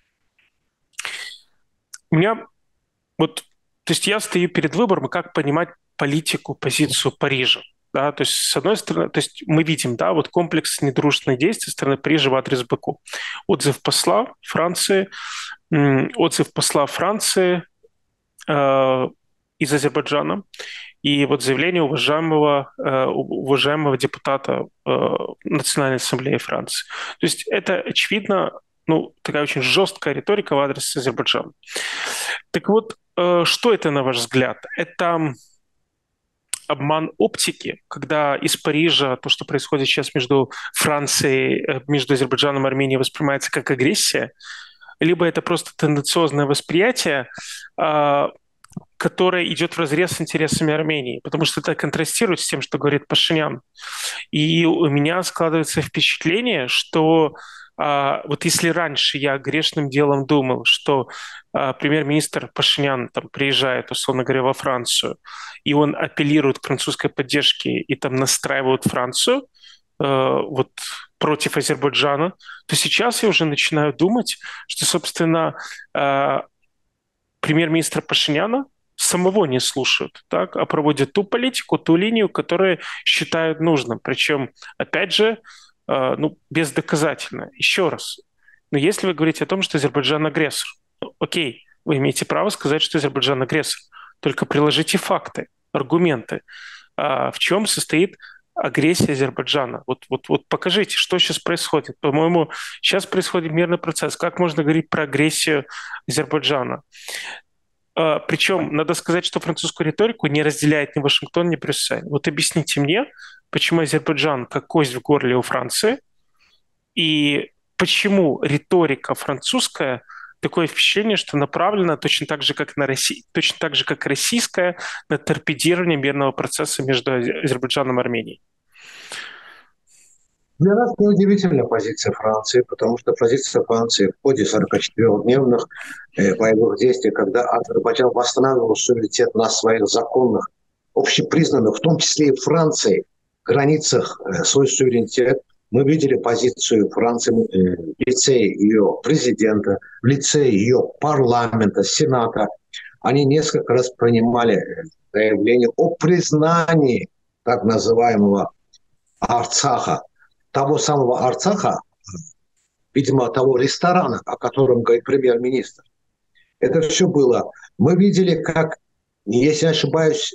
у меня вот, то есть я стою перед выбором, как понимать политику, позицию Парижа. Да, то есть, с одной стороны, то есть мы видим, да, вот комплекс недружественных действий со стороны Парижа в адрес Баку. Отзыв посла Франции, отзыв посла Франции э, из Азербайджана и вот заявление уважаемого, э, уважаемого депутата э, Национальной ассамблеи Франции. То есть это, очевидно, ну, такая очень жесткая риторика в адрес Азербайджана. Так вот, э, что это, на ваш взгляд? Это обман оптики, когда из Парижа то, что происходит сейчас между Францией, между Азербайджаном и Арменией, воспринимается как агрессия, либо это просто тенденциозное восприятие, которое идет вразрез с интересами Армении, потому что это контрастирует с тем, что говорит Пашинян. И у меня складывается впечатление, что а, вот если раньше я грешным делом думал, что а, премьер-министр Пашинян там приезжает, условно говоря, во Францию, и он апеллирует к французской поддержке и там настраивает Францию а, вот против Азербайджана, то сейчас я уже начинаю думать, что, собственно, а, премьер-министра Пашиняна самого не слушают, так, а проводят ту политику, ту линию, которую считают нужным. Причем, опять же, э, ну, бездоказательно. Еще раз. Но если вы говорите о том, что Азербайджан агрессор, ну, окей, вы имеете право сказать, что Азербайджан агрессор, только приложите факты. аргументы. А в чем состоит агрессия Азербайджана? Вот, вот, вот покажите, что сейчас происходит. По-моему, сейчас происходит мирный процесс. Как можно говорить про агрессию Азербайджана? А, причем надо сказать, что французскую риторику не разделяет ни Вашингтон, ни Брюссель. Вот объясните мне, почему Азербайджан как кость в горле у Франции, и почему риторика французская такое впечатление, что направлена точно так же, как на России, точно так же, как российская, на торпедирование мирного процесса между Азербайджаном и Арменией. Для нас неудивительна позиция Франции, потому что позиция Франции в ходе сорокачетырёхдневных э, боевых действий, когда Азербайджан восстанавливал суверенитет на своих законных, общепризнанных, в том числе и Франции, границах э, свой суверенитет, мы видели позицию Франции э, в лице ее президента, в лице ее парламента, сената. Они несколько раз принимали заявление о признании так называемого Арцаха, того самого Арцаха, видимо, того ресторана, о котором говорит премьер-министр. Это все было. Мы видели, как, если не ошибаюсь,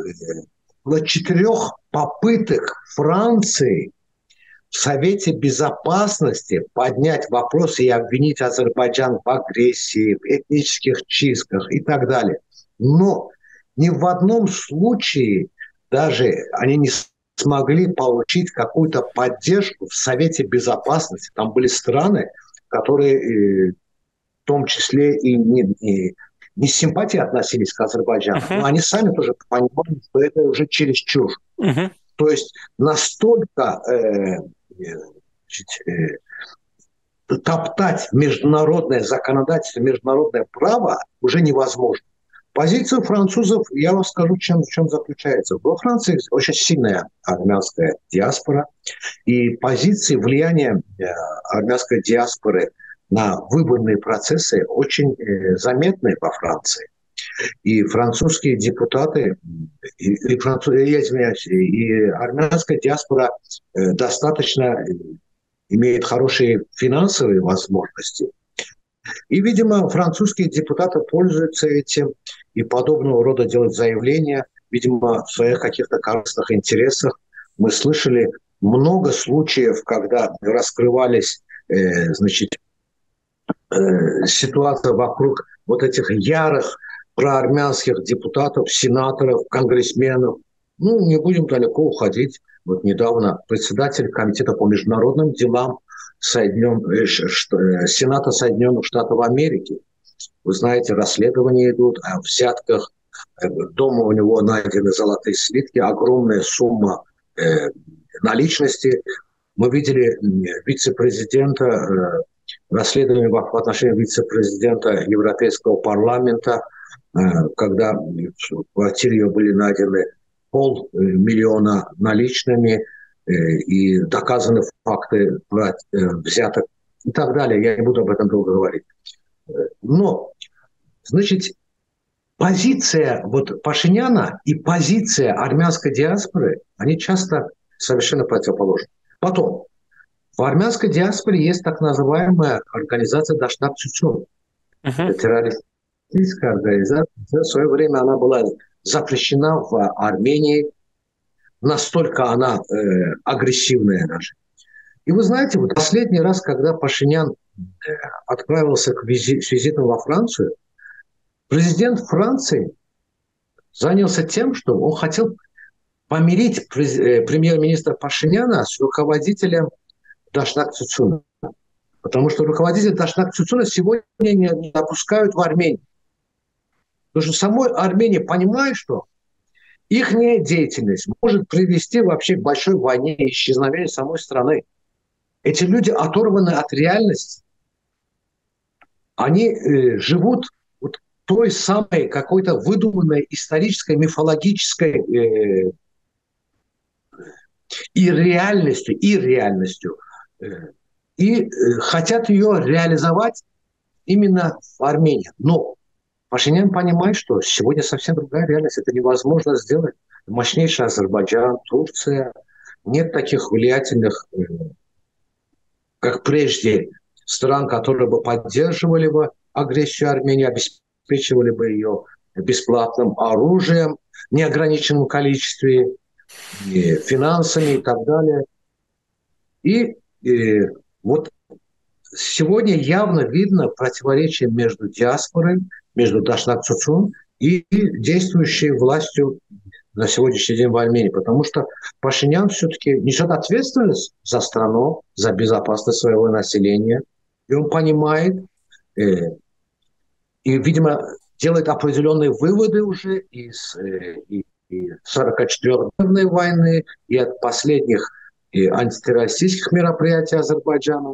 на четырех попыток Франции в Совете Безопасности поднять вопрос и обвинить Азербайджан в агрессии, в этнических чистках и так далее. Но ни в одном случае даже они не смогли получить какую-то поддержку в Совете Безопасности. Там были страны, которые в том числе и не, и не с симпатией относились к Азербайджану, uh-huh. но они сами тоже понимали, что это уже чересчур. Uh-huh. То есть настолько э, э, топтать международное законодательство, международное право уже невозможно. Позиция французов, я вам скажу, чем, в чем заключается. Во Франции очень сильная армянская диаспора, и позиции влияния армянской диаспоры на выборные процессы очень заметны во Франции. И французские депутаты, и, и, француз, я извиняюсь, и армянская диаспора достаточно имеет хорошие финансовые возможности. И, видимо, французские депутаты пользуются этим и подобного рода делают заявления, видимо, в своих каких-то корыстных интересах. Мы слышали много случаев, когда раскрывались, э, значит, э, ситуация вокруг вот этих ярых проармянских депутатов, сенаторов, конгрессменов. Ну, не будем далеко уходить. Вот недавно председатель комитета по международным делам Соединен... Сената Соединенных Штатов Америки. Вы знаете, расследования идут о взятках. Дома у него найдены золотые слитки, огромная сумма э, наличности. Мы видели вице-президента, э, расследование в отношении вице-президента Европейского парламента, э, когда в квартире ее были найдены полмиллиона наличными, и доказаны факты взяток и так далее. Я не буду об этом долго говорить. Но, значит, позиция вот Пашиняна и позиция армянской диаспоры, они часто совершенно противоположны. Потом, в армянской диаспоре есть так называемая организация Даштак Цуцун. Uh-huh. Это террористическая организация. В свое время она была запрещена в Армении. Настолько она э, агрессивная даже. И вы знаете, вот последний раз, когда Пашинян э, отправился к визи- с визитом во Францию, президент Франции занялся тем, что он хотел помирить през- э, премьер-министра Пашиняна с руководителем Даштак Цуцуна. Потому что руководитель Даштак Цуцуна сегодня не, не допускают в Армению. Потому что в самой Армении понимают, что их деятельность может привести вообще к большой войне и исчезновению самой страны. Эти люди оторваны от реальности. Они э, живут вот той самой какой-то выдуманной исторической, мифологической э, и реальностью, и реальностью. Э, и э, хотят ее реализовать именно в Армении. Но Пашинян понимает, что сегодня совсем другая реальность. Это невозможно сделать. Мощнейший Азербайджан, Турция. Нет таких влиятельных, как прежде, стран, которые бы поддерживали бы агрессию Армении, обеспечивали бы ее бесплатным оружием, неограниченном количестве, и финансами и так далее. И, и вот сегодня явно видно противоречие между диаспорой, между Дашнак Цуцун и действующей властью на сегодняшний день в Армении, потому что Пашинян все-таки несет ответственность за страну, за безопасность своего населения, и он понимает, э, и, видимо, делает определенные выводы уже из э, и, и сорокачетырёхдневной войны, и от последних и антитеррористических мероприятий Азербайджана.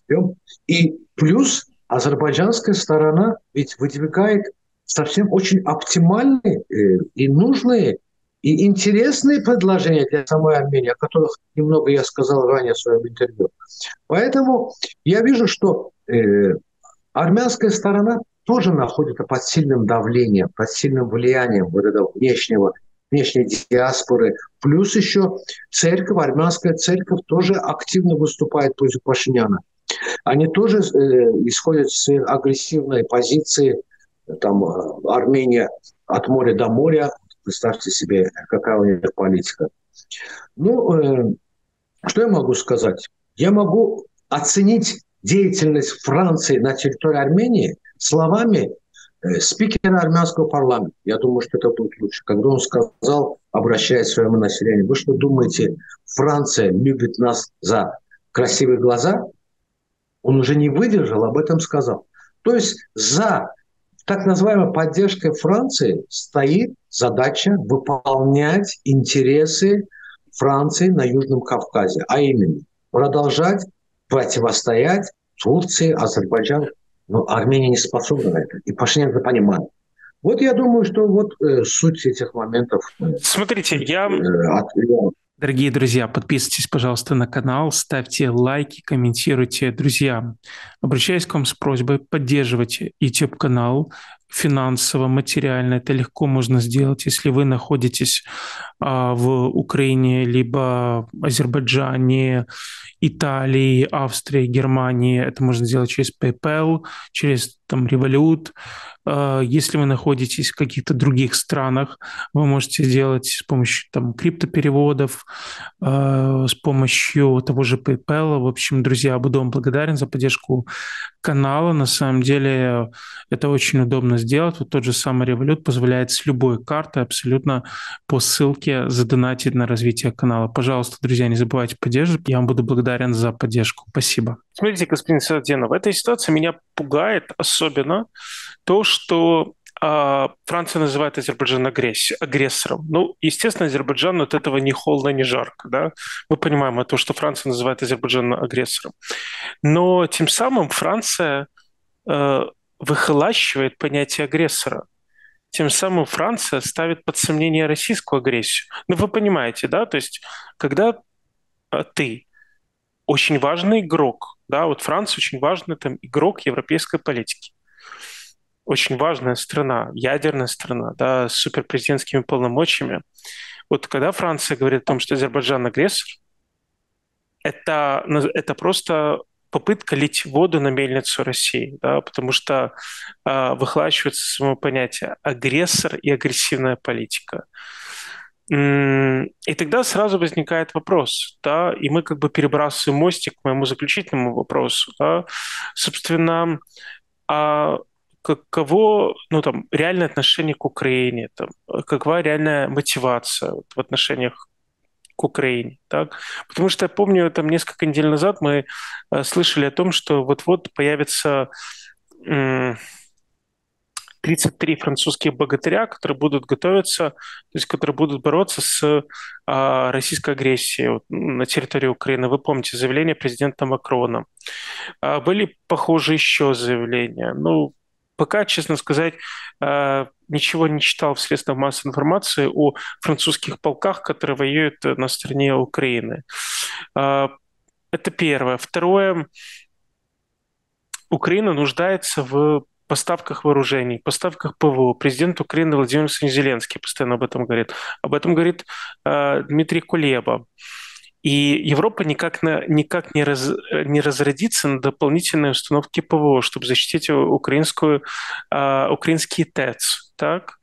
И плюс азербайджанская сторона ведь выдвигает совсем очень оптимальные э, и нужные и интересные предложения для самой Армении, о которых немного я сказал ранее в своем интервью. Поэтому я вижу, что э, армянская сторона тоже находится под сильным давлением, под сильным влиянием вот этого внешнего, внешней диаспоры. Плюс еще церковь, армянская церковь тоже активно выступает против Пашиняна. Они тоже э, исходят из своей агрессивной позиции. Там Армения от моря до моря. Представьте себе, какая у них политика. Ну, э, что я могу сказать? Я могу оценить деятельность Франции на территории Армении словами э, спикера армянского парламента. Я думаю, что это будет лучше. Когда он сказал, обращаясь к своему населению: вы что думаете, Франция любит нас за красивые глаза? Он уже не выдержал, об этом сказал. То есть за так называемой поддержкой Франции стоит задача выполнять интересы Франции на Южном Кавказе, а именно продолжать противостоять Турции, Азербайджану. Но Армения не способна на это. И Пашинян это понимает. Вот я думаю, что вот э, суть этих моментов. Смотрите, я... Э, от... Дорогие друзья, подписывайтесь, пожалуйста, на канал, ставьте лайки, комментируйте. Друзья, обращаюсь к вам с просьбой поддерживать YouTube-канал финансово, материально. Это легко можно сделать, если вы находитесь а, в Украине, либо Азербайджане, Италии, Австрии, Германии. Это можно сделать через PayPal, через там Revolut. Если вы находитесь в каких-то других странах, вы можете сделать с помощью там криптопереводов, с помощью того же PayPal. В общем, друзья, буду вам благодарен за поддержку канала. На самом деле это очень удобно сделать. Вот тот же самый Revolut позволяет с любой карты абсолютно по ссылке задонатить на развитие канала. Пожалуйста, друзья, не забывайте поддерживать. Я вам буду благодарен за поддержку. Спасибо. Смотрите, господин Сааденов, в этой ситуации меня пугает особенно то, что э, Франция называет Азербайджан агрессором. Ну, естественно, Азербайджану от этого ни холодно, ни жарко. Да? Мы понимаем то, что Франция называет Азербайджан агрессором. Но тем самым Франция э, выхолащивает понятие агрессора. Тем самым Франция ставит под сомнение российскую агрессию. Ну, вы понимаете, да? То есть, когда э, ты очень важный игрок, да, вот Франция очень важный там игрок европейской политики, очень важная страна, ядерная страна, да, с суперпрезидентскими полномочиями. Вот когда Франция говорит о том, что Азербайджан агрессор, это, это просто попытка лить воду на мельницу России, да, потому что э, выхлащивается само понятие агрессор и агрессивная политика. И тогда сразу возникает вопрос, да, и мы как бы перебрасываем мостик к моему заключительному вопросу, да, собственно, а каково, ну, там, реальное отношение к Украине, там, какова реальная мотивация вот, в отношениях к Украине, так? Потому что я помню, там несколько недель назад мы э, слышали о том, что вот-вот появится э, тридцать три французских богатыря, которые будут готовиться, то есть которые будут бороться с э, российской агрессией вот, на территории Украины. Вы помните заявление президента Макрона. А были похожие еще заявления. Ну, пока, честно сказать, ничего не читал в средствах массовой информации о французских полках, которые воюют на стороне Украины. Это первое. Второе. Украина нуждается в поставках вооружений, поставках ПВО. Президент Украины Владимир Владимирович Зеленский постоянно об этом говорит. Об этом говорит Дмитрий Кулеба. И Европа никак, на, никак не, раз, не разродится на дополнительные установки ПВО, чтобы защитить украинскую, э, украинские ТЭЦ. Так?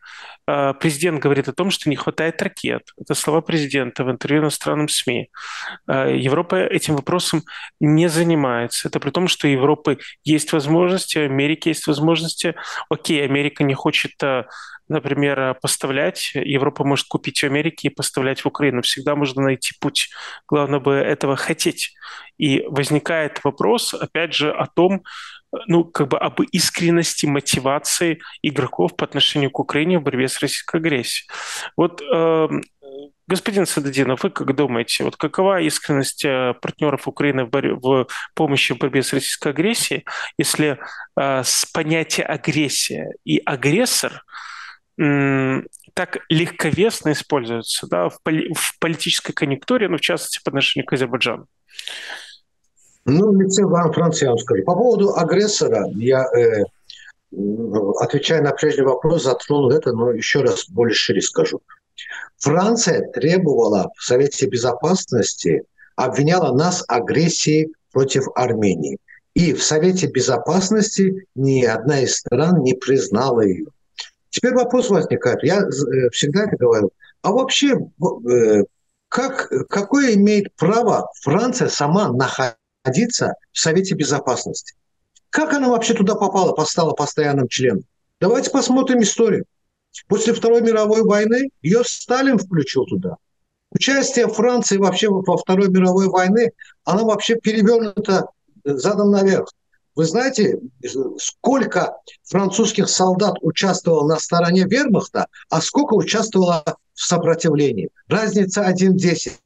президент говорит о том, что не хватает ракет. Это слова президента в интервью иностранным СМИ. Европа этим вопросом не занимается. Это при том, что у Европы есть возможности, у Америки есть возможности. Окей, Америка не хочет, например, поставлять. Европа может купить у Америки и поставлять в Украину. Всегда можно найти путь. Главное бы этого хотеть. И возникает вопрос, опять же, о том, ну, как бы об искренности мотивации игроков по отношению к Украине в борьбе с российской агрессией. Вот, э, господин Сададинов, вы как думаете, вот какова искренность партнеров Украины в, борь... в помощи в борьбе с российской агрессией, если э, с понятия агрессия и агрессор э, так легковесно используются, да, в, поли... в политической конъюнктуре, ну, в частности, по отношению к Азербайджану? Ну, в лице Франции я вам скажу. По поводу агрессора, я, э, отвечая на прежний вопрос, затронул это, но еще раз более шире скажу. Франция требовала в Совете Безопасности, обвиняла нас в агрессии против Армении. И в Совете Безопасности ни одна из стран не признала ее. Теперь вопрос возникает. Я всегда это говорю. А вообще, э, как, какое имеет право Франция сама находиться в Совете Безопасности? Как она вообще туда попала, стала постоянным членом? Давайте посмотрим историю. После Второй мировой войны ее Сталин включил туда. Участие Франции вообще во Второй мировой войне, она вообще перевернута задом наверх. Вы знаете, сколько французских солдат участвовало на стороне вермахта, а сколько участвовало в сопротивлении? Разница один к десяти.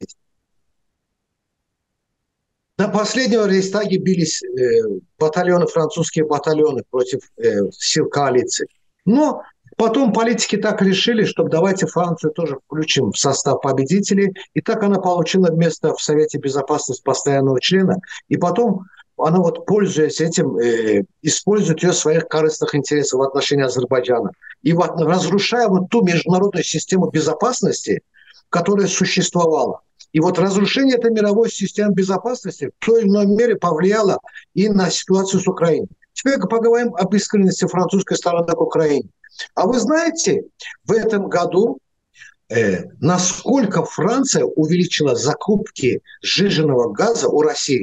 До последнего Рейхстаге бились э, батальоны, французские батальоны против э, сил коалиции. Но потом политики так решили, что давайте Францию тоже включим в состав победителей. И так она получила место в Совете Безопасности постоянного члена. И потом она, вот, пользуясь этим, э, использует ее в своих корыстных интересах в отношении Азербайджана. И вот, разрушая вот ту международную систему безопасности, которая существовала. И вот разрушение этой мировой системы безопасности в той или иной мере повлияло и на ситуацию с Украиной. Теперь поговорим об искренности французской стороны к Украине. А вы знаете, в этом году э, насколько Франция увеличила закупки сжиженного газа у России?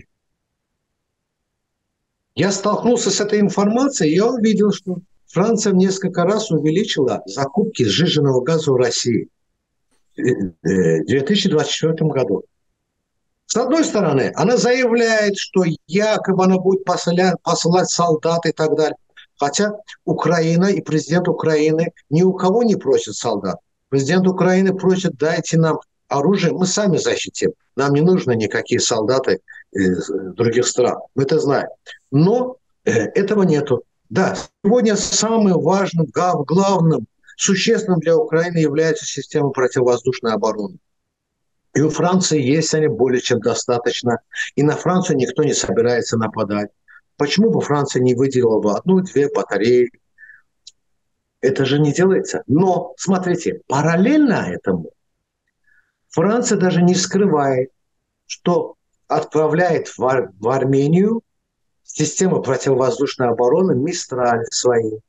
Я столкнулся с этой информацией, и я увидел, что Франция в несколько раз увеличила закупки сжиженного газа у России в две тысячи двадцать четвёртом году. С одной стороны, она заявляет, что якобы она будет посылать, посылать солдат и так далее. Хотя Украина и президент Украины ни у кого не просит солдат. Президент Украины просит: дайте нам оружие, мы сами защитим. Нам не нужны никакие солдаты из других стран. Мы это знаем. Но э, этого нету. Да, сегодня самым важным, главным, существенным для Украины является система противовоздушной обороны. И у Франции есть они более чем достаточно. И на Францию никто не собирается нападать. Почему бы Франция не выделила бы одну-две батареи? Это же не делается. Но, смотрите, параллельно этому Франция даже не скрывает, что отправляет в, Ар- в Армению систему противовоздушной обороны «Мистраль» свои.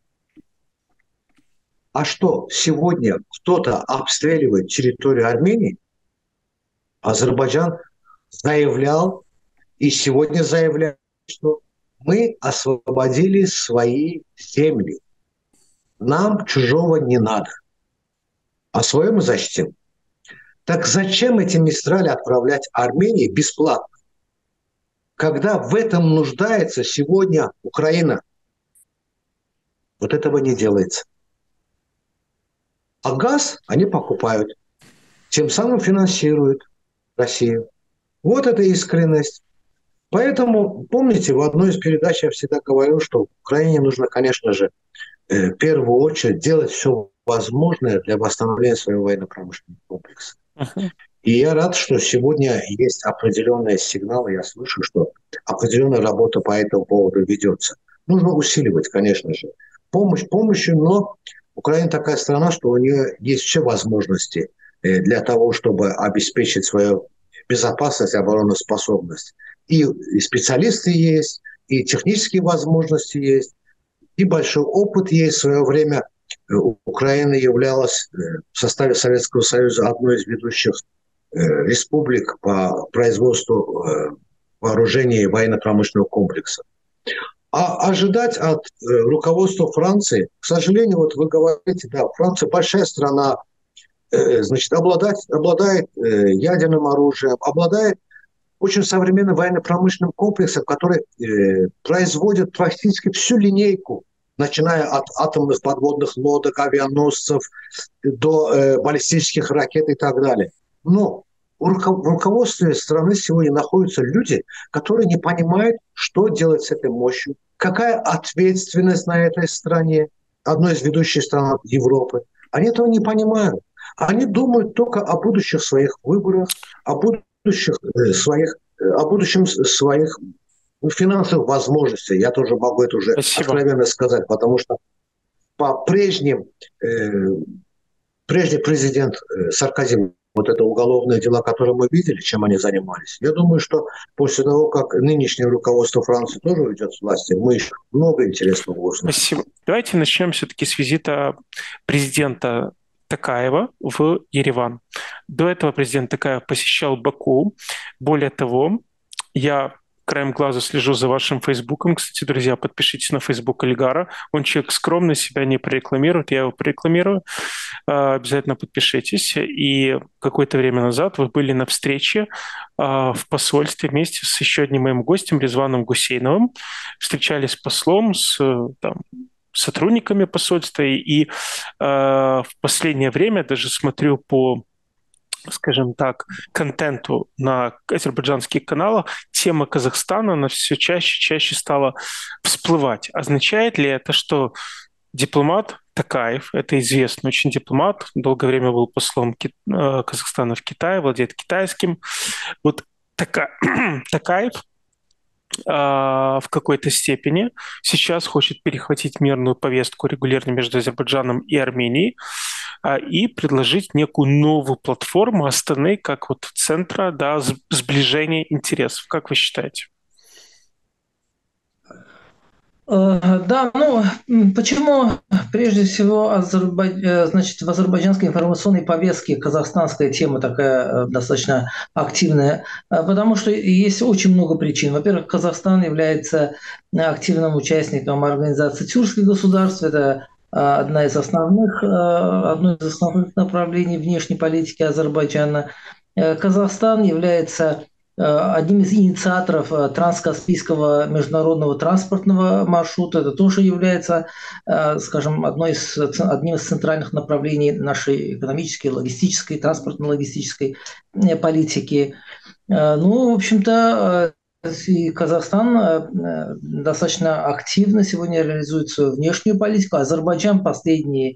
А что, сегодня кто-то обстреливает территорию Армении? Азербайджан заявлял и сегодня заявляет, что мы освободили свои земли. Нам чужого не надо. А свое мы защитим. Так зачем эти «Мистрали» отправлять Армении бесплатно, когда в этом нуждается сегодня Украина? Вот этого не делается. А газ они покупают, тем самым финансируют Россию. Вот это искренность. Поэтому, помните, в одной из передач я всегда говорил, что Украине нужно, конечно же, в первую очередь делать все возможное для восстановления своего военно-промышленного комплекса. Uh-huh. И я рад, что сегодня есть определенные сигналы, я слышу, что определенная работа по этому поводу ведется. Нужно усиливать, конечно же, помощь помощью, но Украина такая страна, что у нее есть все возможности для того, чтобы обеспечить свою безопасность и обороноспособность. И, и специалисты есть, и технические возможности есть, и большой опыт есть. В свое время Украина являлась в составе Советского Союза одной из ведущих республик по производству вооружений и военно-промышленного комплекса. А ожидать от руководства Франции, к сожалению, вот вы говорите, да, Франция большая страна, значит, обладает, обладает ядерным оружием, обладает очень современным военно-промышленным комплексом, который э, производит практически всю линейку, начиная от атомных подводных лодок, авианосцев до э, баллистических ракет и так далее. Но в руководстве страны сегодня находятся люди, которые не понимают, что делать с этой мощью, какая ответственность на этой стране, одной из ведущих стран Европы. Они этого не понимают. Они думают только о будущих своих выборах, о будущих своих, о будущем своих финансовых возможностей. Я тоже могу это уже Спасибо. откровенно сказать, потому что по прежним, э, прежний президент э, Саркози, вот это уголовные дела, которые мы видели, чем они занимались, я думаю, что после того, как нынешнее руководство Франции тоже уйдет с власти, мы еще много интересного узнаем. Спасибо. Давайте начнем все-таки с визита президента Токаева в Ереван. До этого президент Токаев посещал Баку. Более того, я краем глаза слежу за вашим фейсбуком. Кстати, друзья, подпишитесь на фейсбук Ильгара. Он человек скромный, себя не прорекламирует, я его прорекламирую. Обязательно подпишитесь. И какое-то время назад вы были на встрече в посольстве вместе с еще одним моим гостем, Резваном Гусейновым. Встречались с послом, с там, сотрудниками посольства, и э, в последнее время даже смотрю по, скажем так, контенту на азербайджанских каналах, тема Казахстана, она все чаще и чаще стала всплывать. Означает ли это, что дипломат Токаев, это известный очень дипломат, долгое время был послом Ки- э, Казахстана в Китае, владеет китайским, вот Тока... Токаев в какой-то степени сейчас хочет перехватить мирную повестку регулярно между Азербайджаном и Арменией и предложить некую новую платформу Астаны как вот центра, да, сближения интересов. Как вы считаете? Да, ну почему прежде всего Азербайд... значит, в азербайджанской информационной повестке казахстанская тема такая достаточно активная? Потому что есть очень много причин. Во-первых, Казахстан является активным участником организации тюркских государств. Это одна из основных, одно из основных направлений внешней политики Азербайджана. Казахстан является одним из инициаторов транскаспийского международного транспортного маршрута. Это тоже является, скажем, одной из, одним из центральных направлений нашей экономической, логистической, транспортно-логистической политики. Ну, в общем-то, и Казахстан достаточно активно сегодня реализует свою внешнюю политику. Азербайджан последние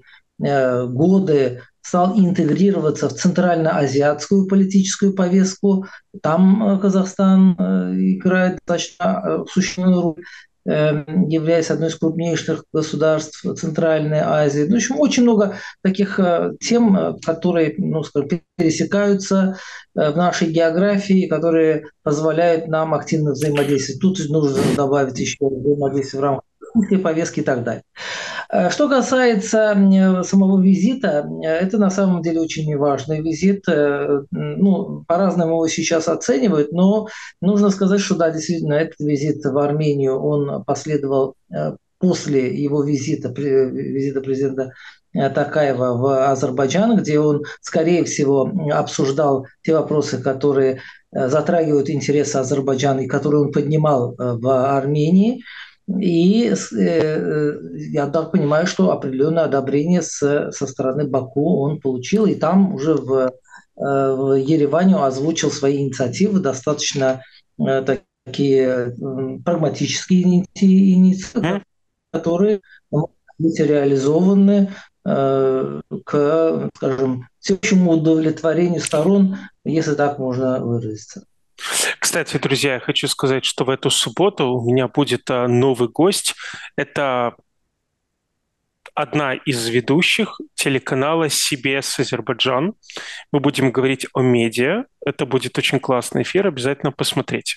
годы стал интегрироваться в центральноазиатскую политическую повестку. Там Казахстан играет достаточно существенную роль, являясь одной из крупнейших государств Центральной Азии. В общем, очень много таких тем, которые, ну, скажем, пересекаются в нашей географии, которые позволяют нам активно взаимодействовать. Тут нужно добавить еще взаимодействие в рамках повестки и так далее. Что касается самого визита, это на самом деле очень важный визит. Ну, по-разному его сейчас оценивают, но нужно сказать, что да, действительно, этот визит в Армению, он последовал после его визита, визита президента Токаева в Азербайджан, где он, скорее всего, обсуждал те вопросы, которые затрагивают интересы Азербайджана и которые он поднимал в Армении. И э, я так понимаю, что определенное одобрение с, со стороны Баку он получил, и там уже в, э, в Ереване озвучил свои инициативы, достаточно э, такие э, прагматические инициативы, которые могут быть реализованы э, к, скажем, всеобщему удовлетворению сторон, если так можно выразиться. Кстати, друзья, я хочу сказать, что в эту субботу у меня будет новый гость. Это одна из ведущих телеканала си би эс Азербайджан. Мы будем говорить о медиа. Это будет очень классный эфир, обязательно посмотрите.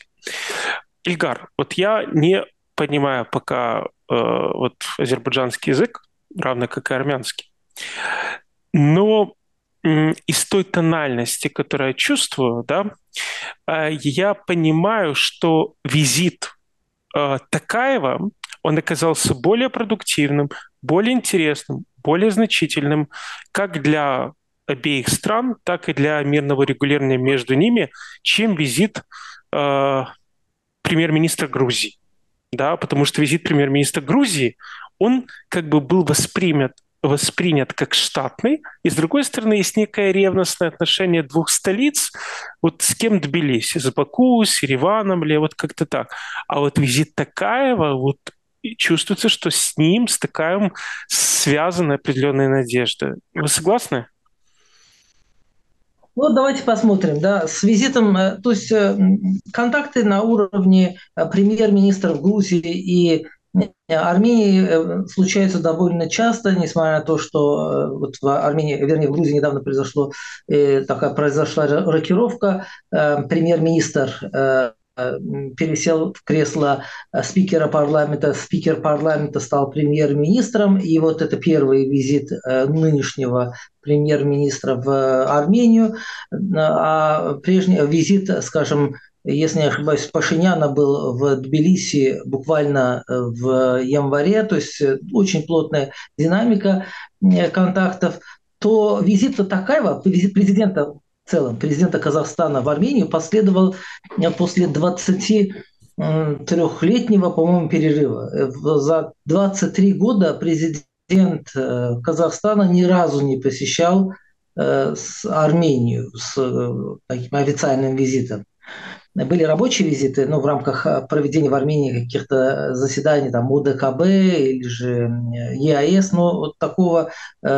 Ильгар, вот я не понимаю пока э, вот азербайджанский язык, равно как и армянский. Но из той тональности, которую я чувствую, да, я понимаю, что визит Токаева, он оказался более продуктивным, более интересным, более значительным как для обеих стран, так и для мирного регулирования между ними, чем визит э, премьер-министра Грузии. Да, потому что визит премьер-министра Грузии, он как бы был воспринят, воспринят как штатный, и с другой стороны есть некое ревностное отношение двух столиц, вот с кем Тбилиси, с Баку, с Ереваном, или вот как-то так. А вот визит Токаева, вот чувствуется, что с ним, с Токаевым связаны определенные надежды. Вы согласны? Вот давайте посмотрим, да, с визитом, то есть контакты на уровне премьер-министров Грузии и Армении случаются довольно часто, несмотря на то, что вот в Армении, вернее, в Грузии недавно произошло, такая произошла рокировка. Премьер-министр пересел в кресло спикера парламента, спикер парламента стал премьер-министром, и вот это первый визит нынешнего премьер-министра в Армению, а прежний визит, скажем, если не ошибаюсь, Пашиняна был в Тбилиси буквально в январе, то есть очень плотная динамика контактов, то визит Токаева, визит президента в целом, президента Казахстана в Армению последовал после двадцатитрёхлетнего, по-моему, перерыва. За двадцать три года президент Казахстана ни разу не посещал Армению с таким официальным визитом. Были рабочие визиты, но в рамках проведения в Армении каких-то заседаний, там, ОДКБ или же ЕАЭС, но вот такого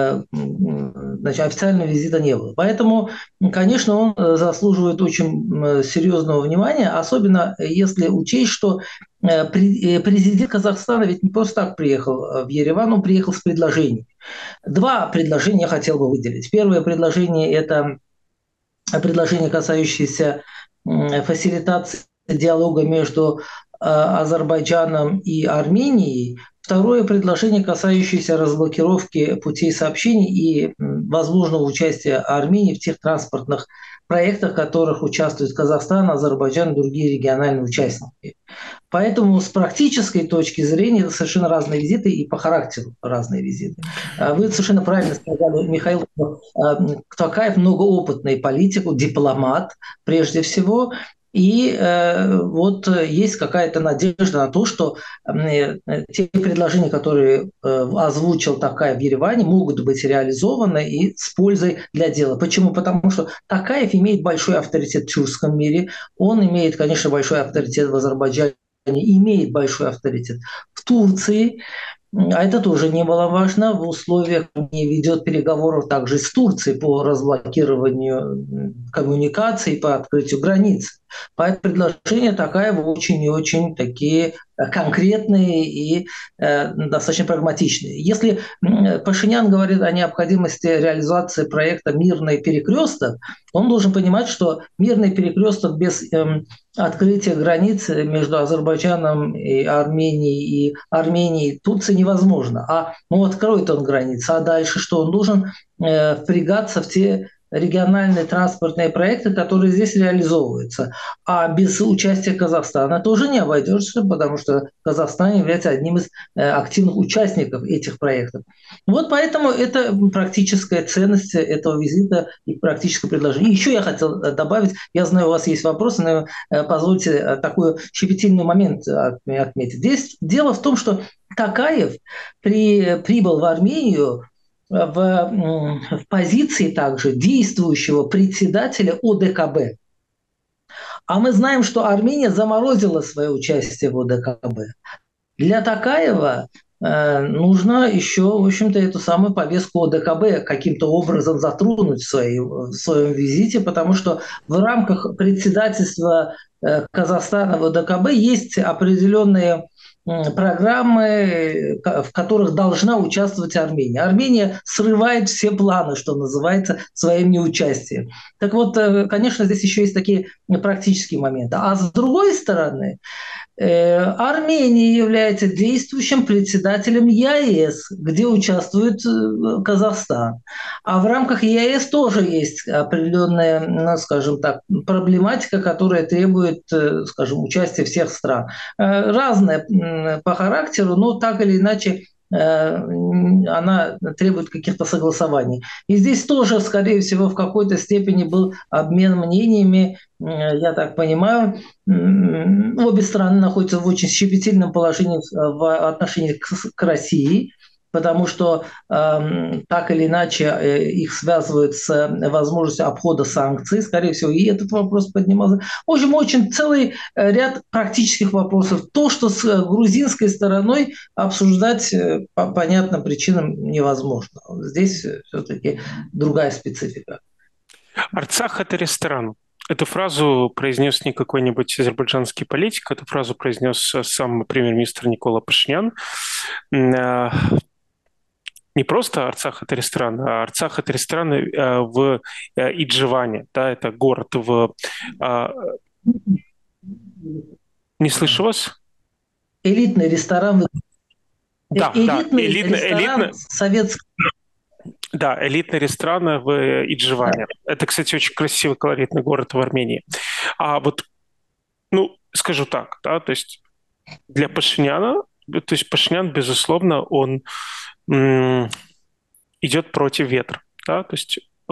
значит, официального визита не было. Поэтому, конечно, он заслуживает очень серьезного внимания, особенно если учесть, что президент Казахстана ведь не просто так приехал в Ереван, он приехал с предложением. Два предложения я хотел бы выделить. Первое предложение – это предложение, касающееся фасилитации диалога между Азербайджаном и Арменией. Второе предложение, касающееся разблокировки путей сообщений и возможного участия Армении в тех транспортных проектах, в которых участвуют Казахстан, Азербайджан и другие региональные участники. Поэтому с практической точки зрения это совершенно разные визиты и по характеру разные визиты. Вы совершенно правильно сказали, Михаил, Токаев многоопытный политик, дипломат прежде всего. И э, вот есть какая-то надежда на то, что э, те предложения, которые э, озвучил Токаев в Ереване, могут быть реализованы и с пользой для дела. Почему? Потому что Токаев имеет большой авторитет в тюркском мире, он имеет, конечно, большой авторитет в Азербайджане, имеет большой авторитет в Турции. А это тоже немаловажно. В условиях не ведет переговоров также с Турцией по разблокированию коммуникаций, по открытию границ. Поэтому предложения Токаева очень и очень такие конкретные и э, достаточно прагматичные. Если Пашинян говорит о необходимости реализации проекта «Мирный перекресток», он должен понимать, что мирный перекресток без э, открытия границ между Азербайджаном и Арменией и Арменией и Турцией невозможно. А ну, откроет он границы, а дальше что? Он должен э, впрягаться в те региональные транспортные проекты, которые здесь реализовываются. А без участия Казахстана тоже не обойдешься, потому что Казахстан является одним из активных участников этих проектов. Вот поэтому это практическая ценность этого визита и практическое предложение. И еще я хотел добавить, я знаю, у вас есть вопросы, но позвольте такой щепетильный момент отметить. Здесь дело в том, что Токаев при, прибыл в Армению В, в позиции также действующего председателя ОДКБ. А мы знаем, что Армения заморозила свое участие в ОДКБ. Для Токаева э, нужно еще, в общем-то, эту самую повестку ОДКБ каким-то образом затронуть в, своей, в своем визите, потому что в рамках председательства э, Казахстана в ОДКБ есть определенные программы, в которых должна участвовать Армения. Армения срывает все планы, что называется, своим неучастием. Так вот, конечно, здесь еще есть такие практические моменты. А с другой стороны, Армения является действующим председателем ЕАЭС, где участвует Казахстан. А в рамках ЕАЭС тоже есть определенная, ну, скажем так, проблематика, которая требует, скажем, участия всех стран. Разная по характеру, но так или иначе она требует каких-то согласований. И здесь тоже, скорее всего, в какой-то степени был обмен мнениями, я так понимаю. Обе страны находятся в очень щепетильном положении в отношении к, к России, потому что э, так или иначе э, их связывают с возможностью обхода санкций, скорее всего, и этот вопрос поднимался. В общем, очень целый ряд практических вопросов. То, что с грузинской стороной обсуждать э, по понятным причинам невозможно. Здесь все-таки другая специфика. Арцах – это ресторан. Эту фразу произнес не какой-нибудь азербайджанский политик, эту фразу произнес сам премьер-министр Никола Пашинян. Не просто Арцах – это ресторан, а Арцах – это ресторан в Идживане. Да, это город в… Не слышу вас? Элитный ресторан. Да, элитный да, элитный, ресторан элитный, советский. Да, элитный ресторан в Идживане. Да. Это, кстати, очень красивый, колоритный город в Армении. А вот, ну, скажу так, да, то есть для Пашиняна, то есть Пашинян, безусловно, он м- идет против ветра, да, то есть, э,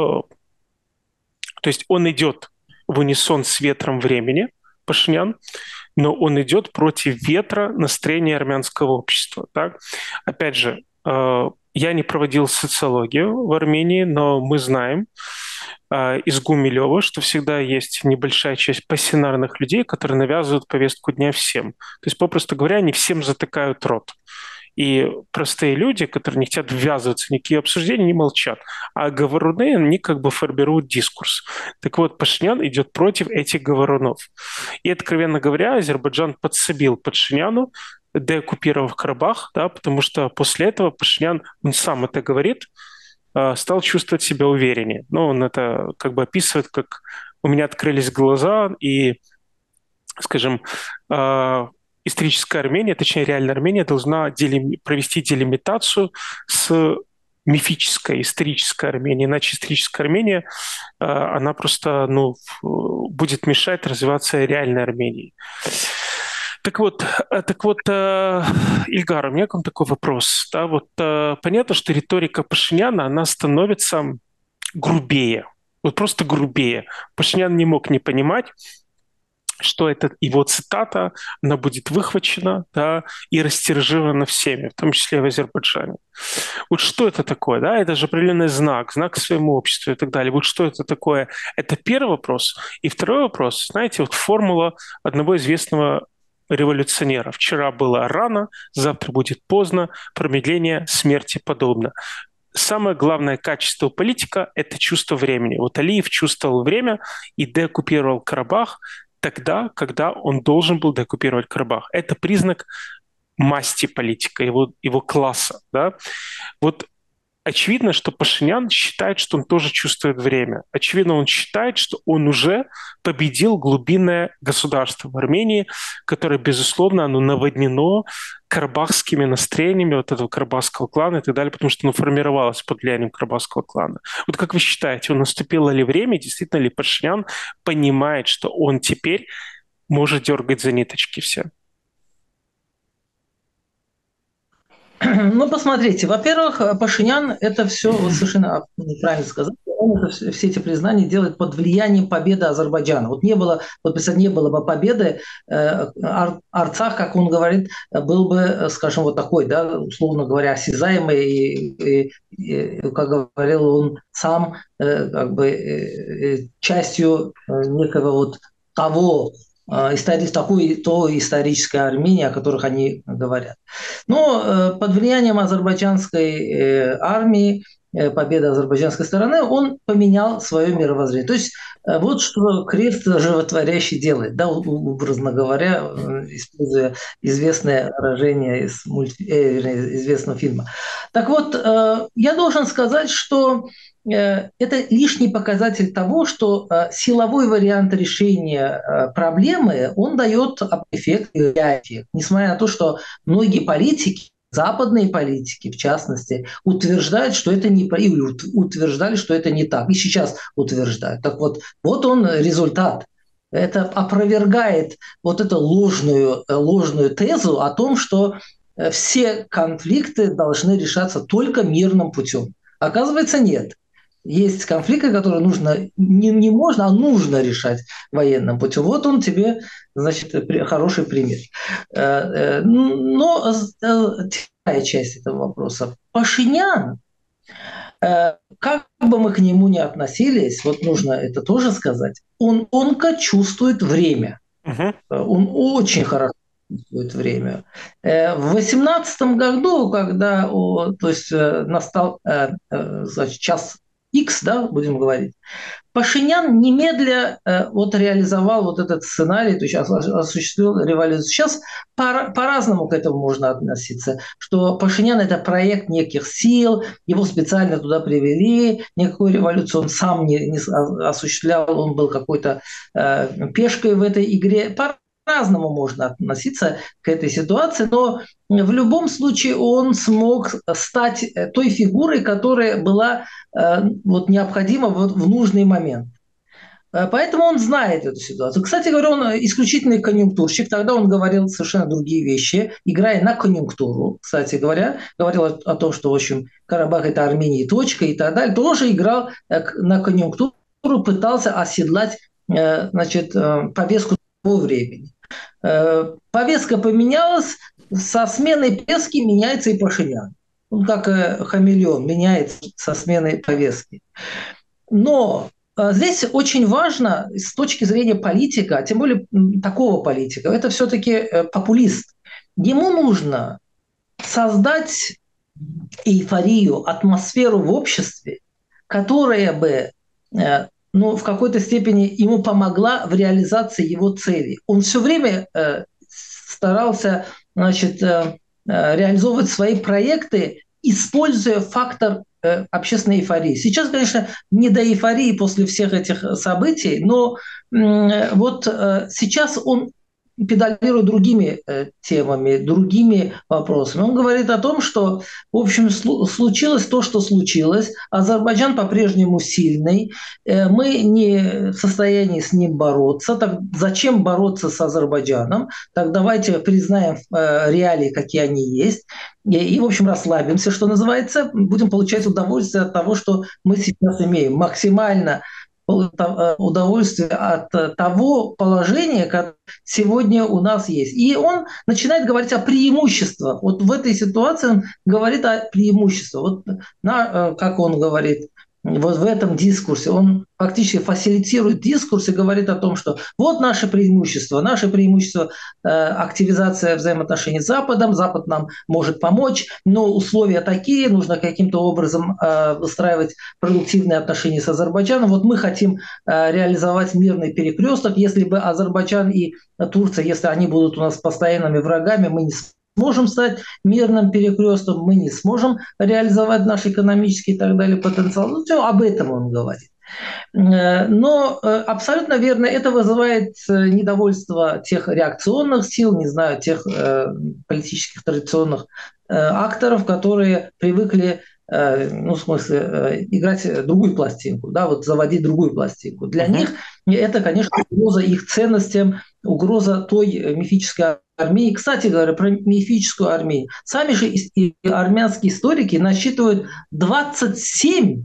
то есть он идет в унисон с ветром времени, Пашинян, но он идет против ветра настроения армянского общества. Так? Опять же, э, я не проводил социологию в Армении, но мы знаем э, из Гумилева, что всегда есть небольшая часть пассионарных людей, которые навязывают повестку дня всем. То есть, попросту говоря, они всем затыкают рот. И простые люди, которые не хотят ввязываться в никакие обсуждения, не молчат. А говоруны, они как бы формируют дискурс. Так вот, Пашинян идет против этих говорунов. И, откровенно говоря, Азербайджан подсобил Пашиняну, деоккупировав Карабах, да, потому что после этого Пашинян, он сам это говорит, стал чувствовать себя увереннее. Но он это как бы описывает, как у меня открылись глаза, и, скажем, историческая Армения, точнее реальная Армения, должна делим... провести делимитацию с мифической, исторической Арменией. Иначе историческая Армения, она просто ну, будет мешать развиваться реальной Армении. Так вот, так вот, Ильгар, у меня к вам такой вопрос. Да, вот, понятно, что риторика Пашиняна, она становится грубее. Вот просто грубее. Пашинян не мог не понимать, что эта его цитата, она будет выхвачена, да, и растиражирована всеми, в том числе и в Азербайджане. Вот что это такое? Да? Это же определенный знак, знак своему обществу и так далее. Вот что это такое? Это первый вопрос. И второй вопрос. Знаете, вот формула одного известного революционера. Вчера было рано, завтра будет поздно, промедление смерти подобно. Самое главное качество политика – это чувство времени. Вот Алиев чувствовал время и деоккупировал Карабах тогда, когда он должен был деоккупировать Карабах. Это признак масти политика, его, его класса. Да? Вот очевидно, что Пашинян считает, что он тоже чувствует время. Очевидно, он считает, что он уже победил глубинное государство в Армении, которое, безусловно, оно наводнено карабахскими настроениями вот этого карабахского клана и так далее, потому что оно формировалось под влиянием карабахского клана. Вот как вы считаете, наступило ли время, действительно ли Пашинян понимает, что он теперь может дергать за ниточки все? Ну, посмотрите, во-первых, Пашинян это все, вот совершенно правильно сказал, он это, все эти признания делает под влиянием победы Азербайджана. Вот не было, вот если не было бы победы, Ар, Арцах, как он говорит, был бы, скажем, вот такой, да, условно говоря, осязаемый, и, и, и как говорил он сам, как бы частью некого вот того, такой, то исторической Армении, о которых они говорят. Но под влиянием азербайджанской армии победы азербайджанской стороны, он поменял свое мировоззрение. То есть вот что крест животворящий делает, да, образно говоря, используя известное выражение из, мульти... э, известного фильма. Так вот, я должен сказать, что это лишний показатель того, что силовой вариант решения проблемы, он дает эффект, эффект. Несмотря на то, что многие политики, западные политики, в частности, утверждают, что это не или утверждали, что это не так, и сейчас утверждают. Так вот, вот он результат. Это опровергает вот эту ложную, ложную тезу о том, что все конфликты должны решаться только мирным путем. Оказывается, нет. Есть конфликты, которые нужно, не, не можно, а нужно решать военным путем. Вот он тебе, значит, хороший пример. Но вторая часть этого вопроса. Пашинян, как бы мы к нему ни относились, вот нужно это тоже сказать, он тонко чувствует время. Uh-huh. Он очень хорошо чувствует время. В две тысячи восемнадцатом году, когда то есть, настал значит, час X, да, будем говорить, Пашинян немедля э, вот реализовал вот этот сценарий, то есть осуществил революцию. Сейчас по- по-разному к этому можно относиться, что Пашинян – это проект неких сил, его специально туда привели, никакой революции он сам не, не осуществлял, он был какой-то э, пешкой в этой игре. По-разному можно относиться к этой ситуации, но в любом случае он смог стать той фигурой, которая была э, вот, необходима вот, в нужный момент. Поэтому он знает эту ситуацию. Кстати говоря, он исключительный конъюнктурщик. Тогда он говорил совершенно другие вещи, играя на конъюнктуру. Кстати говоря, говорил о, о том, что, в общем, Карабах – это Армения, точка и так далее. Тоже играл на конъюнктуру, пытался оседлать э, значит, повестку того времени. Повестка поменялась, со сменой повестки меняется и Пашинян. Он как хамелеон, меняется со сменой повестки. Но здесь очень важно с точки зрения политика, тем более такого политика, это все-таки популист. Ему нужно создать эйфорию, атмосферу в обществе, которая бы ну, в какой-то степени ему помогла в реализации его целей. Он все время э, старался значит, э, реализовывать свои проекты, используя фактор э, общественной эйфории. Сейчас, конечно, не до эйфории после всех этих событий, но э, вот э, сейчас он педалирует другими э, темами, другими вопросами. Он говорит о том, что, в общем, случилось то, что случилось. Азербайджан по-прежнему сильный. Э, мы не в состоянии с ним бороться. Так зачем бороться с Азербайджаном? Так давайте признаем э, реалии, какие они есть. И, и, в общем, расслабимся, что называется. Будем получать удовольствие от того, что мы сейчас имеем. Максимально удовольствие от того положения, которое сегодня у нас есть. И он начинает говорить о преимуществах. Вот в этой ситуации он говорит о преимуществах. Вот на, как он говорит, вот в этом дискурсе он фактически фасилитирует дискурс и говорит о том, что вот наше преимущество, наше преимущество э, активизация взаимоотношений с Западом, Запад нам может помочь, но условия такие, нужно каким-то образом э, выстраивать продуктивные отношения с Азербайджаном. Вот мы хотим э, реализовать мирный перекресток, если бы Азербайджан и Турция, если они будут у нас постоянными врагами, мы не сможем стать мирным перекрестком, мы не сможем реализовать наш экономический и так далее потенциал. Ну, все, об этом он говорит. Но абсолютно верно, это вызывает недовольство тех реакционных сил, не знаю, тех политических традиционных акторов, которые привыкли, ну, в смысле, играть другую пластинку, да, вот заводить другую пластинку. Для uh-huh. них это, конечно, угроза их ценностям, угроза той мифической Армении. Кстати говоря, про мифическую Армению. Сами же армянские историки насчитывают двадцать семь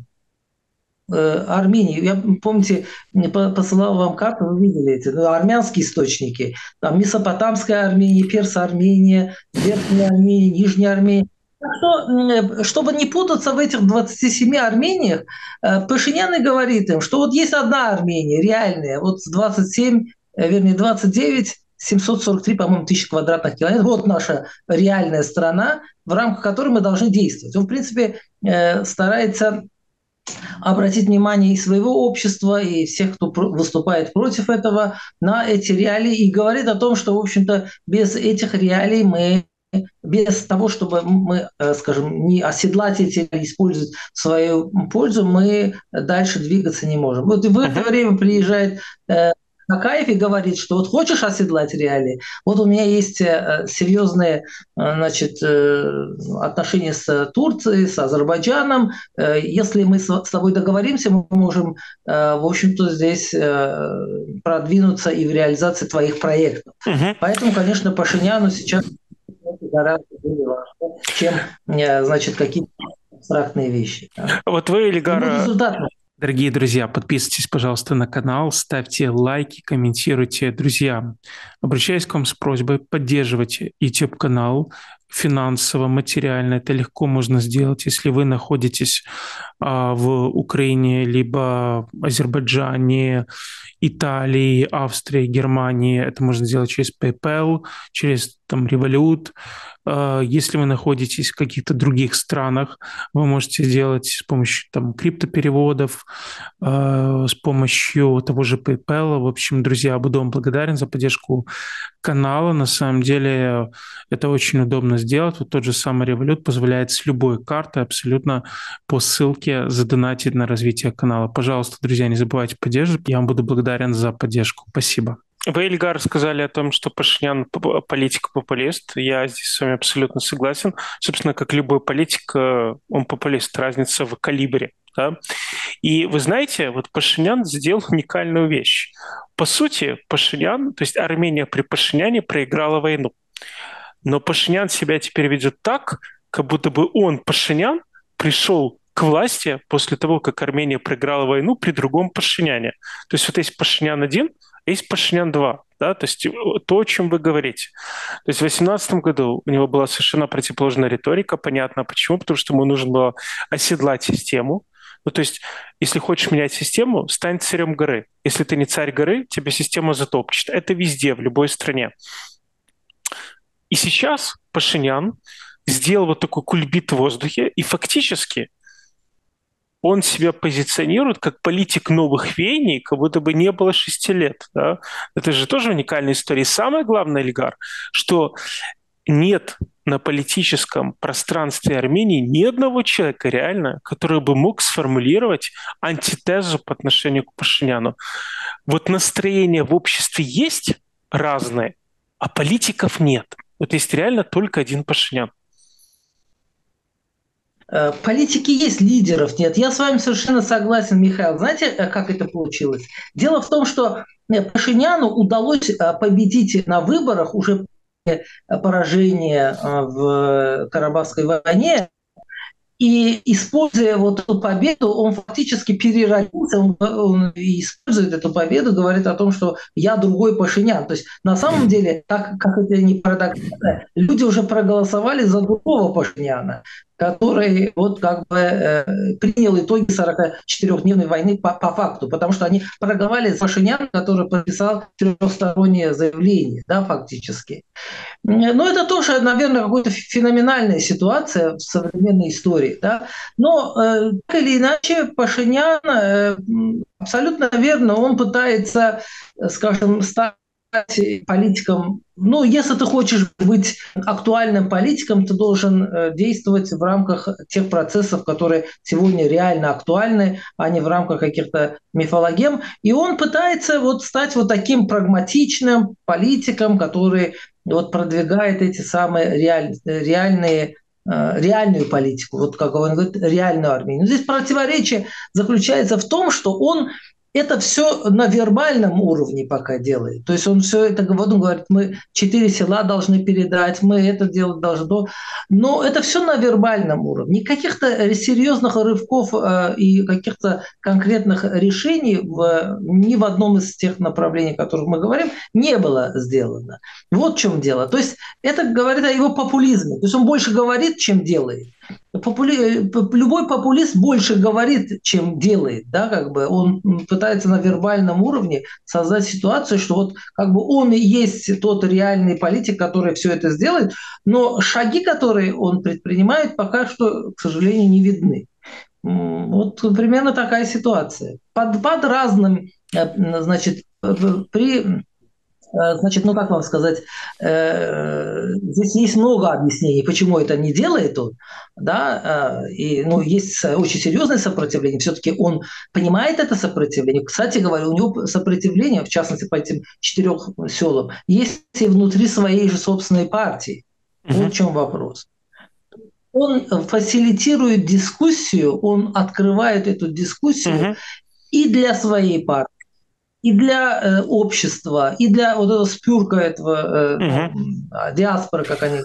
э, Армений. Я, помните, посылал вам карту, вы видели эти ну, армянские источники. Там Месопотамская Армения, Перс-Армения, Верхняя Армения, Нижняя Армения. Что, чтобы не путаться в этих двадцати семи Армениях, Пашинян и говорит им, что вот есть одна Армения, реальная, вот двадцать семь, вернее двадцать девять семьсот сорок три, по-моему, тысячи квадратных километров. Вот наша реальная страна, в рамках которой мы должны действовать. Он, в принципе, старается обратить внимание и своего общества, и всех, кто выступает против этого, на эти реалии, и говорит о том, что, в общем-то, без этих реалий мы, без того, чтобы мы, скажем, не оседлать эти, использовать в свою пользу, мы дальше двигаться не можем. Вот в это время приезжает Акаев и говорит, что вот хочешь оседлать реалии, вот у меня есть серьезные, значит, отношения с Турцией, с Азербайджаном. Если мы с тобой договоримся, мы можем, в общем-то, здесь продвинуться и в реализации твоих проектов. Угу. Поэтому, конечно, Пашиняну сейчас гораздо более важно, чем, значит, какие-то абстрактные вещи. Вот вы, Ильгар... Дорогие друзья, подписывайтесь, пожалуйста, на канал, ставьте лайки, комментируйте. Друзья, обращаюсь к вам с просьбой поддерживать YouTube-канал финансово, материально. Это легко можно сделать, если вы находитесь а, в Украине, либо Азербайджане, Италии, Австрии, Германии. Это можно сделать через PayPal, через там, Revolut. Если вы находитесь в каких-то других странах, вы можете сделать с помощью там, криптопереводов, с помощью того же PayPal. В общем, друзья, буду вам благодарен за поддержку канала. На самом деле это очень удобно сделать. Вот тот же самый Revolut позволяет с любой карты абсолютно по ссылке задонатить на развитие канала. Пожалуйста, друзья, не забывайте поддерживать. Я вам буду благодарен за поддержку. Спасибо. Вы, Ильгар, сказали о том, что Пашинян политик-популист. Я здесь с вами абсолютно согласен. Собственно, как любой политик, он популист. Разница в калибре. Да? И вы знаете, вот Пашинян сделал уникальную вещь. По сути, Пашинян, то есть Армения при Пашиняне проиграла войну. Но Пашинян себя теперь ведет так, как будто бы он, Пашинян, пришел к власти после того, как Армения проиграла войну при другом Пашиняне. То есть вот есть Пашинян один, есть Пашинян два, да, то есть то, о чем вы говорите. То есть в две тысячи восемнадцатом году у него была совершенно противоположная риторика, понятно почему, потому что ему нужно было оседлать систему. Ну, то есть, если хочешь менять систему, стань царем горы. Если ты не царь горы, тебя система затопчет. Это везде, в любой стране. И сейчас Пашинян сделал вот такой кульбит в воздухе, и фактически он себя позиционирует как политик новых веяний, как будто бы не было шести лет. Да? Это же тоже уникальная история. И самое главное, Ильгар, что нет на политическом пространстве Армении ни одного человека реально, который бы мог сформулировать антитезу по отношению к Пашиняну. Вот настроения в обществе есть разные, а политиков нет. Вот есть реально только один Пашинян. Политики есть, лидеров нет. Я с вами совершенно согласен, Михаил. Знаете, как это получилось? Дело в том, что Пашиняну удалось победить на выборах уже поражение в Карабахской войне. И, используя вот эту победу, он фактически переродился, он, он использует эту победу, говорит о том, что я другой Пашинян. То есть на самом деле, так как это не парадоксально, люди уже проголосовали за другого Пашиняна, который вот как бы э, принял итоги сорокачетырёхдневной войны по, по факту, потому что они проголосовали за Пашиняна, который подписал трехстороннее заявление, да, фактически. Но это тоже, наверное, какая-то феноменальная ситуация в современной истории, да. Но э, так или иначе Пашинян э, абсолютно верно, он пытается, скажем, стать политиком. Ну, если ты хочешь быть актуальным политиком, ты должен действовать в рамках тех процессов, которые сегодня реально актуальны, а не в рамках каких-то мифологем. И он пытается вот стать вот таким прагматичным политиком, который вот продвигает эти самые реаль, реальные реальную политику, вот как он говорит, реальную Армению. Но здесь противоречие заключается в том, что он это все на вербальном уровне пока делает. То есть он все это он говорит, мы четыре села должны передать, мы это делать должны. Но это все на вербальном уровне. Каких-то серьезных рывков э, и каких-то конкретных решений в, ни в одном из тех направлений, о которых мы говорим, не было сделано. Вот в чем дело. То есть это говорит о его популизме. То есть он больше говорит, чем делает. попули... любой популист больше говорит, чем делает, да, как бы он пытается на вербальном уровне создать ситуацию, что вот как бы он и есть тот реальный политик, который все это сделает, но шаги, которые он предпринимает, пока что, к сожалению, не видны. Вот примерно такая ситуация. Под, под разным, значит, при Значит, ну как вам сказать, здесь есть много объяснений, почему это не делает он, да, и, ну, есть очень серьезное сопротивление, все-таки он понимает это сопротивление. Кстати говоря, у него сопротивление, в частности, по этим четырем селам, есть и внутри своей же собственной партии. Вот в чем вопрос. Он фасилитирует дискуссию, он открывает эту дискуссию uh-huh. и для своей партии, и для э, общества, и для вот этого спюрка этого э, uh-huh. ну, диаспоры, как они.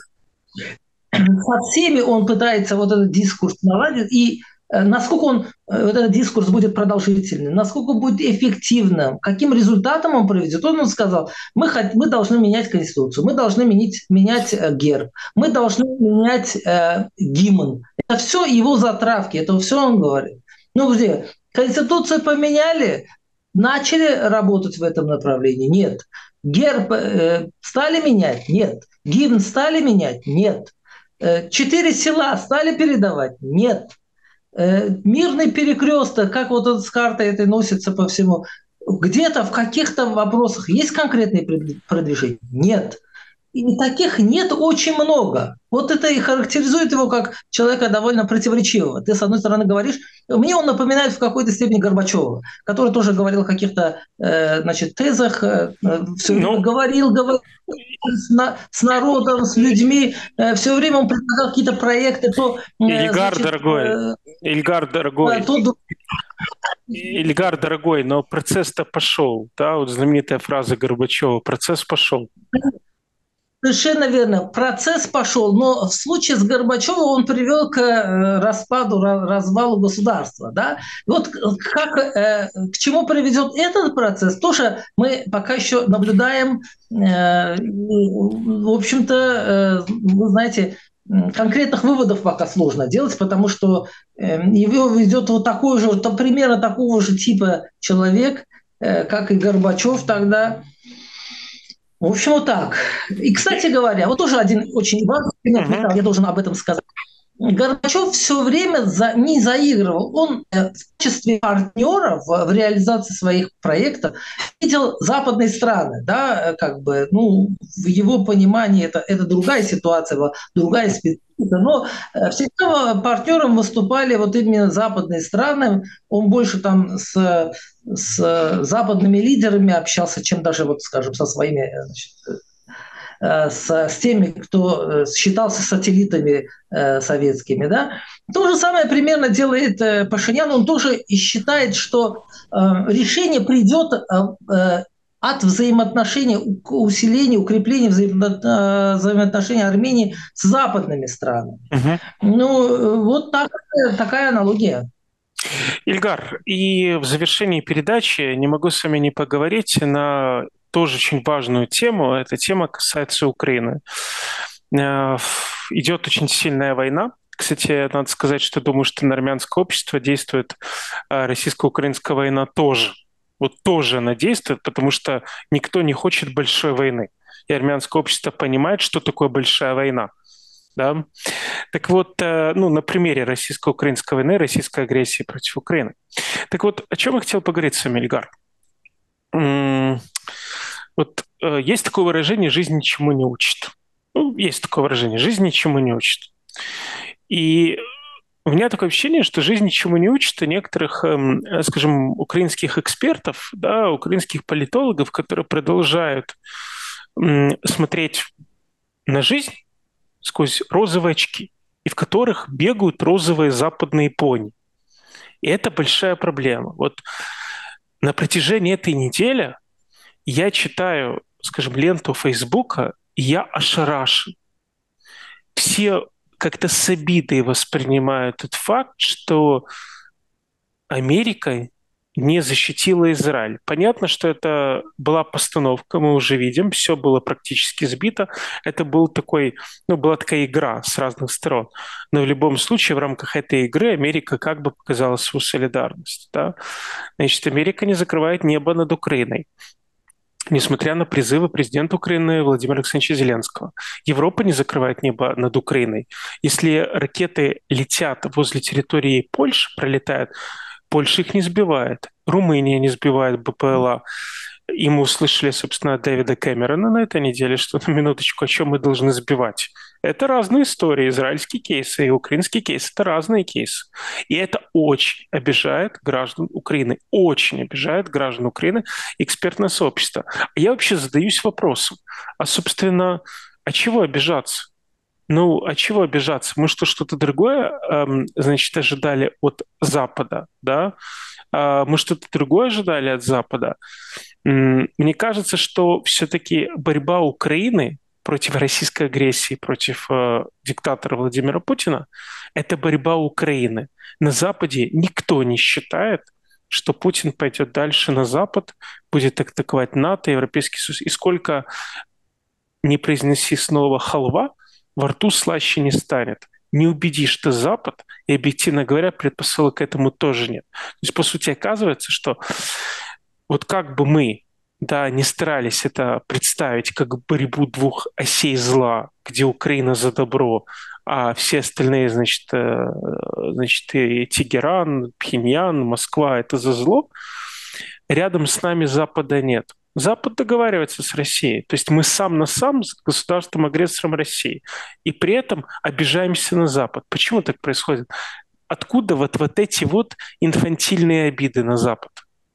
Со всеми он пытается вот этот дискурс наладить, и э, насколько он, э, вот этот дискурс будет продолжительным, насколько будет эффективным, каким результатом он приведет. Он, он сказал, мы, хот- мы должны менять Конституцию, мы должны менять, менять э, герб, мы должны менять э, гимн. Это все его затравки, это все он говорит. Ну где? Конституцию поменяли, начали работать в этом направлении? Нет. Герб э, стали менять? Нет. Гимн стали менять? Нет. Э, четыре села стали передавать? Нет. Э, мирный перекресток, как вот он с картой этой носится по всему, где-то в каких-то вопросах есть конкретные продвижения? Нет. И таких нет очень много. Вот это и характеризует его как человека довольно противоречивого. Ты, с одной стороны, говоришь, мне он напоминает в какой-то степени Горбачева, который тоже говорил о каких-то э, значит, тезах, э, все время ну, говорил, говорил с, с народом, с людьми, э, все время он предлагал какие-то проекты. То, э, Ильгар, значит, дорогой, э, Ильгар, дорогой. То... Ильгар, дорогой, но процесс-то пошел, да, вот знаменитая фраза Горбачева, процесс пошел. Совершенно верно. Процесс пошел, но в случае с Горбачевым он привел к распаду, развалу государства. Да? Вот как, к чему приведет этот процесс, тоже мы пока еще наблюдаем. В общем-то, вы знаете, конкретных выводов пока сложно делать, потому что его ведет вот такой же, вот, примерно такого же типа человек, как и Горбачев тогда. В общем, вот так. И, кстати говоря, вот тоже один очень важный пример, uh-huh. я должен об этом сказать. Горбачев все время за, не заигрывал. Он в качестве партнера в, в реализации своих проектов видел западные страны. Да, как бы, ну, в его понимании это, это другая ситуация, другая специфика. Но всегда партнером выступали вот именно западные страны. Он больше там с, с западными лидерами общался, чем даже, вот, скажем, со своими, значит, с, с теми, кто считался сателлитами э, советскими. Да? То же самое примерно делает э, Пашинян. Он тоже и считает, что э, решение придет э, от взаимоотношений, усиления, укрепления взаимо- взаимоотношений Армении с западными странами. Угу. Ну, вот так, такая аналогия. Ильгар, и в завершении передачи не могу с вами не поговорить на тоже очень важную тему. Эта тема касается Украины. Идет очень сильная война. Кстати, надо сказать, что думаю, что на армянское общество действует российско-украинская война тоже. Вот тоже она действует, потому что никто не хочет большой войны. И армянское общество понимает, что такое большая война. Да? Так вот, ну, на примере российско-украинской войны, российской агрессии против Украины. Так вот, о чем я хотел поговорить с вами, Ильгар? Вот э, есть такое выражение «жизнь ничему не учит». Ну, есть такое выражение «жизнь ничему не учит». И у меня такое ощущение, что жизнь ничему не учит, и некоторых, э, скажем, украинских экспертов, да, украинских политологов, которые продолжают э, смотреть на жизнь сквозь розовые очки, и в которых бегают розовые западные пони. И это большая проблема. Вот на протяжении этой недели я читаю, скажем, ленту Фейсбука, и я ошарашен. Все как-то с обидой воспринимают тот факт, что Америка не защитила Израиль. Понятно, что это была постановка, мы уже видим, все было практически сбито. Это был такой, ну, была такая игра с разных сторон. Но в любом случае в рамках этой игры Америка как бы показала свою солидарность. Да? Значит, Америка не закрывает небо над Украиной, несмотря на призывы президента Украины Владимира Александровича Зеленского. Европа не закрывает небо над Украиной. Если ракеты летят возле территории Польши, пролетают, Польша их не сбивает, Румыния не сбивает БПЛА. И мы услышали, собственно, от Дэвида Кэмерона на этой неделе, что на минуточку, о чем мы должны сбивать. Это разные истории. Израильские кейсы и украинские кейсы – это разные кейсы. И это очень обижает граждан Украины. Очень обижает граждан Украины экспертное сообщество. Я вообще задаюсь вопросом, а, собственно, а чего обижаться? Ну, а чего обижаться? Мы что, что-то другое, эм, значит, ожидали от Запада, да? А мы что-то другое ожидали от Запада? М, Мне кажется, что все-таки борьба Украины против российской агрессии, против э, диктатора Владимира Путина, это борьба Украины. На Западе никто не считает, что Путин пойдет дальше на Запад, будет атаковать НАТО, Европейский Союз. И сколько не произнеси снова халва, во рту слаще не станет. Не убедишь ты Запад, и, объективно говоря, предпосылок к этому тоже нет. То есть, по сути, оказывается, что вот как бы мы, да, не старались это представить как борьбу двух осей зла, где Украина за добро, а все остальные, значит, э, значит и Тегеран, Пхеньян, Москва — это за зло, рядом с нами Запада нет. Запад договаривается с Россией. То есть мы сам на сам с государством-агрессором России. И при этом обижаемся на Запад. Почему так происходит? Откуда вот, вот эти вот инфантильные обиды на Запад?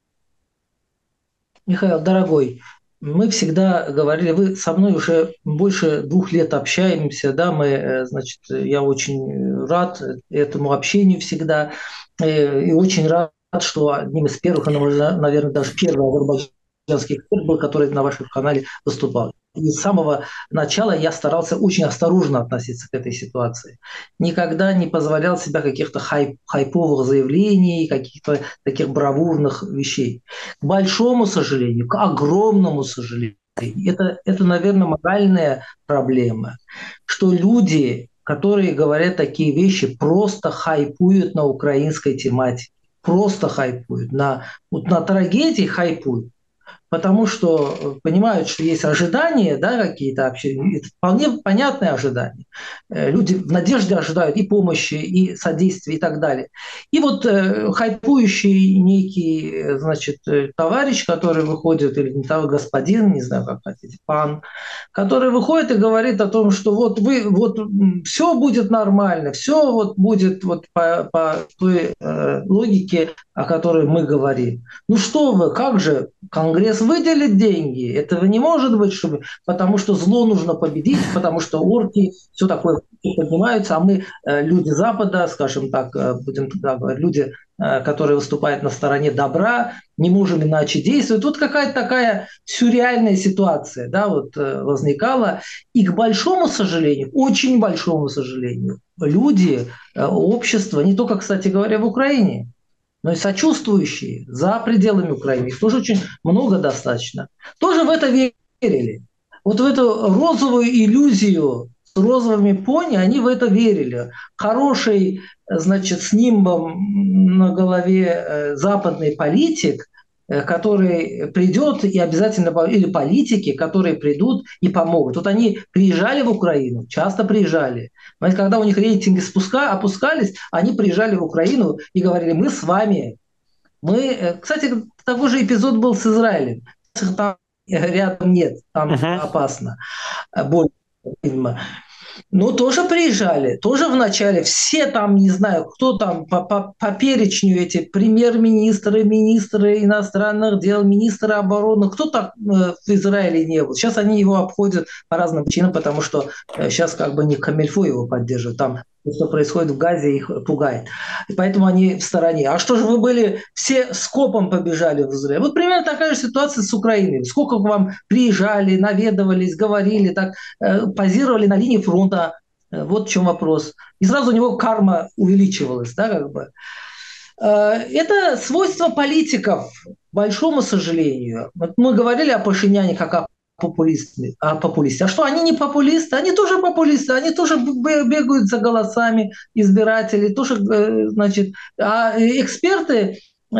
Михаил, дорогой, мы всегда говорили, вы со мной уже больше двух лет общаемся, да, мы, э, значит, я очень рад этому общению всегда, э, и очень рад, что одним из первых, наверное, даже первый азербайджанский эксперт был, который на вашем канале выступал. И с самого начала я старался очень осторожно относиться к этой ситуации. Никогда не позволял себе каких-то хайп, хайповых заявлений, каких-то таких бравурных вещей. К большому сожалению, к огромному сожалению, это, это, наверное, моральная проблема, что люди, которые говорят такие вещи, просто хайпуют на украинской тематике. Просто хайпуют. На, вот на трагедии хайпуют. Потому что понимают, что есть ожидания, да, какие-то вообще, это вполне понятные ожидания. Люди в надежде ожидают и помощи, и содействия, и так далее. И вот э, хайпующий некий, значит, товарищ, который выходит, или не того, господин, не знаю, как хотите, пан, который выходит и говорит о том, что вот вы, вот все будет нормально, все вот будет вот по, по той э, логике, о которой мы говорим. Ну что вы, как же Конгресс выделит деньги? Этого не может быть, чтобы, потому что зло нужно победить, потому что орки, все такое поднимаются, а мы, э, люди Запада, скажем так, э, будем туда говорить, люди, э, которые выступают на стороне добра, не можем иначе действовать. Тут какая-то такая сюрреальная ситуация, да, вот э, возникала. И к большому сожалению, очень большому сожалению, люди, э, общество, не только, кстати говоря, в Украине, но и сочувствующие за пределами Украины, их тоже очень много достаточно, тоже в это верили. Вот в эту розовую иллюзию с розовыми пони, они в это верили. Хороший, значит, с нимбом на голове западный политик, который придет и обязательно, или политики, которые придут и помогут. Вот они приезжали в Украину, часто приезжали. Когда у них рейтинги спуска, опускались, они приезжали в Украину и говорили: мы с вами. Мы, кстати, такой же эпизод был с Израилем. Там рядом нет, там uh-huh. опасно. Больше, видимо. Ну, тоже приезжали, тоже вначале все там, не знаю, кто там по, по, по перечню эти премьер-министры, министры иностранных дел, министры обороны, кто так э, в Израиле не был. Сейчас они его обходят по разным причинам, потому что э, сейчас как бы не Камильфо его поддерживает, там что происходит в Газе, их пугает. И поэтому они в стороне. А что же вы были, все скопом побежали в Израиль? Вот примерно такая же ситуация с Украиной. Сколько к вам приезжали, наведывались, говорили, так э, позировали на линии фронта. Вот в чем вопрос. И сразу у него карма увеличивалась, да, как бы. Это свойство политиков, к большому сожалению. Вот мы говорили о Пашиняне как о популисты, а популисты. А что, они не популисты? Они тоже популисты, они тоже бегают за голосами избирателей, тоже, значит, а эксперты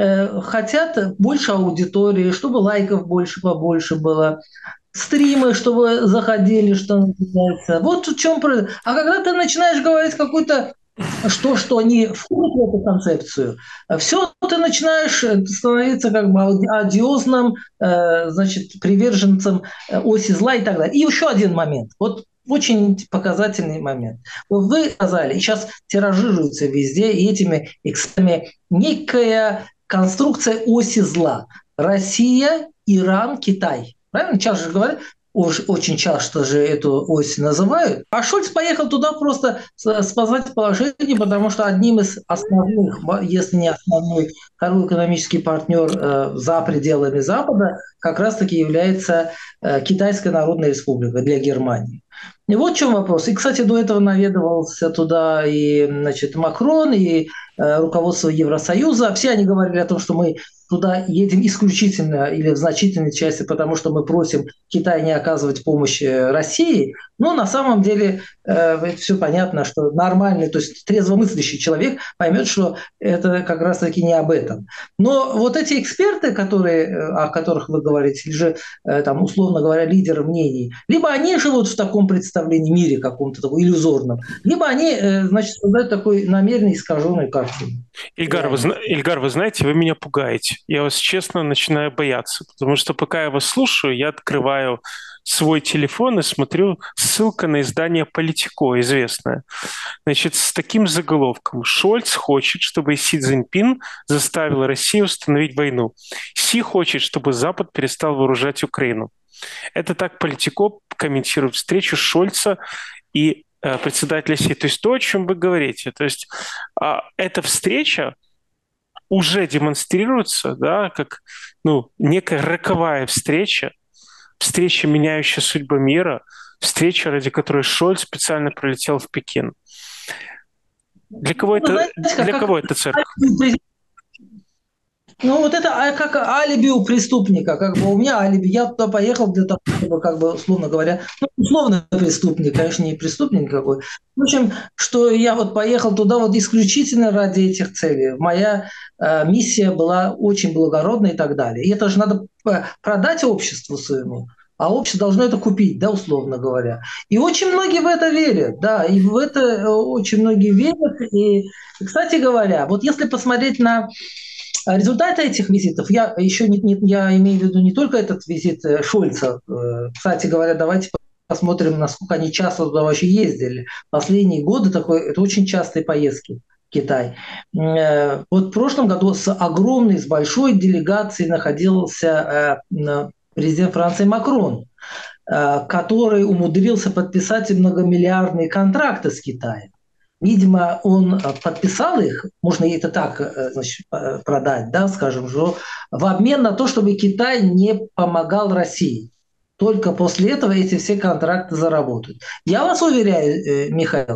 хотят больше аудитории, чтобы лайков больше, побольше было, стримы, чтобы заходили, что называется. Вот в чем... А когда ты начинаешь говорить какую-то что, что они входят в эту концепцию, все, ты начинаешь становиться как бы одиозным, значит, приверженцем оси зла и так далее. И еще один момент. Вот очень показательный момент. Вы сказали, и сейчас тиражируется везде, и этими экспертами, некая конструкция оси зла. Россия, Иран, Китай. Правильно? Часто же говорят, очень часто же эту ось называют. А Шольц поехал туда просто спасать положение, потому что одним из основных, если не основной, второй экономический партнер э, за пределами Запада как раз-таки является э, Китайская Народная Республика для Германии. И вот в чем вопрос. И, кстати, до этого наведывался туда и, значит, Макрон, и э, руководство Евросоюза. Все они говорили о том, что мы туда едем исключительно или в значительной части, потому что мы просим Китай не оказывать помощь России. Но на самом деле э, это все понятно, что нормальный, то есть трезвомыслящий человек поймет, что это как раз-таки не об этом. Но вот эти эксперты, которые, о которых вы говорите, или же, э, там, условно говоря, лидеры мнений, либо они живут в таком представлении мире каком-то таком иллюзорном, либо они, э, значит, создают такой намеренно искаженную картину. Ильгар, вы, Ильгар, вы знаете, вы меня пугаете. Я вас честно начинаю бояться, потому что пока я вас слушаю, я открываю свой телефон и смотрю ссылка на издание «Политико», известное. Значит, с таким заголовком: «Шольц хочет, чтобы Си Цзиньпин заставил Россию остановить войну. Си хочет, чтобы Запад перестал вооружать Украину». Это так «Политико» комментирует встречу Шольца и э, председателя Си. То есть то, о чем вы говорите. То есть э, эта встреча уже демонстрируется, да, как, ну, некая роковая встреча, встреча, меняющая судьбу мира, встреча, ради которой Шольц специально прилетел в Пекин. Для кого, ну, это, знаете, для как, кого это церковь? Ну, вот это как алиби у преступника. Как бы у меня алиби. Я туда поехал для того, чтобы, как бы, условно говоря, ну, условно преступник, конечно, не преступник никакой. В общем, что я вот поехал туда вот исключительно ради этих целей. Моя э, миссия была очень благородная и так далее. И это же надо продать обществу своему. А общество должно это купить, да, условно говоря. И очень многие в это верят, да, и в это очень многие верят. И, кстати говоря, вот если посмотреть на результаты этих визитов, я еще не, не, я имею в виду не только этот визит Шольца. Кстати говоря, давайте посмотрим, насколько они часто туда вообще ездили. Последние годы такой, это очень частые поездки в Китай. Вот в прошлом году с огромной, с большой делегацией находился президент Франции Макрон, который умудрился подписать многомиллиардные контракты с Китаем. Видимо, он подписал их, можно это так, значит, продать, да, скажем, что в обмен на то, чтобы Китай не помогал России. Только после этого эти все контракты заработают. Я вас уверяю, Михаил,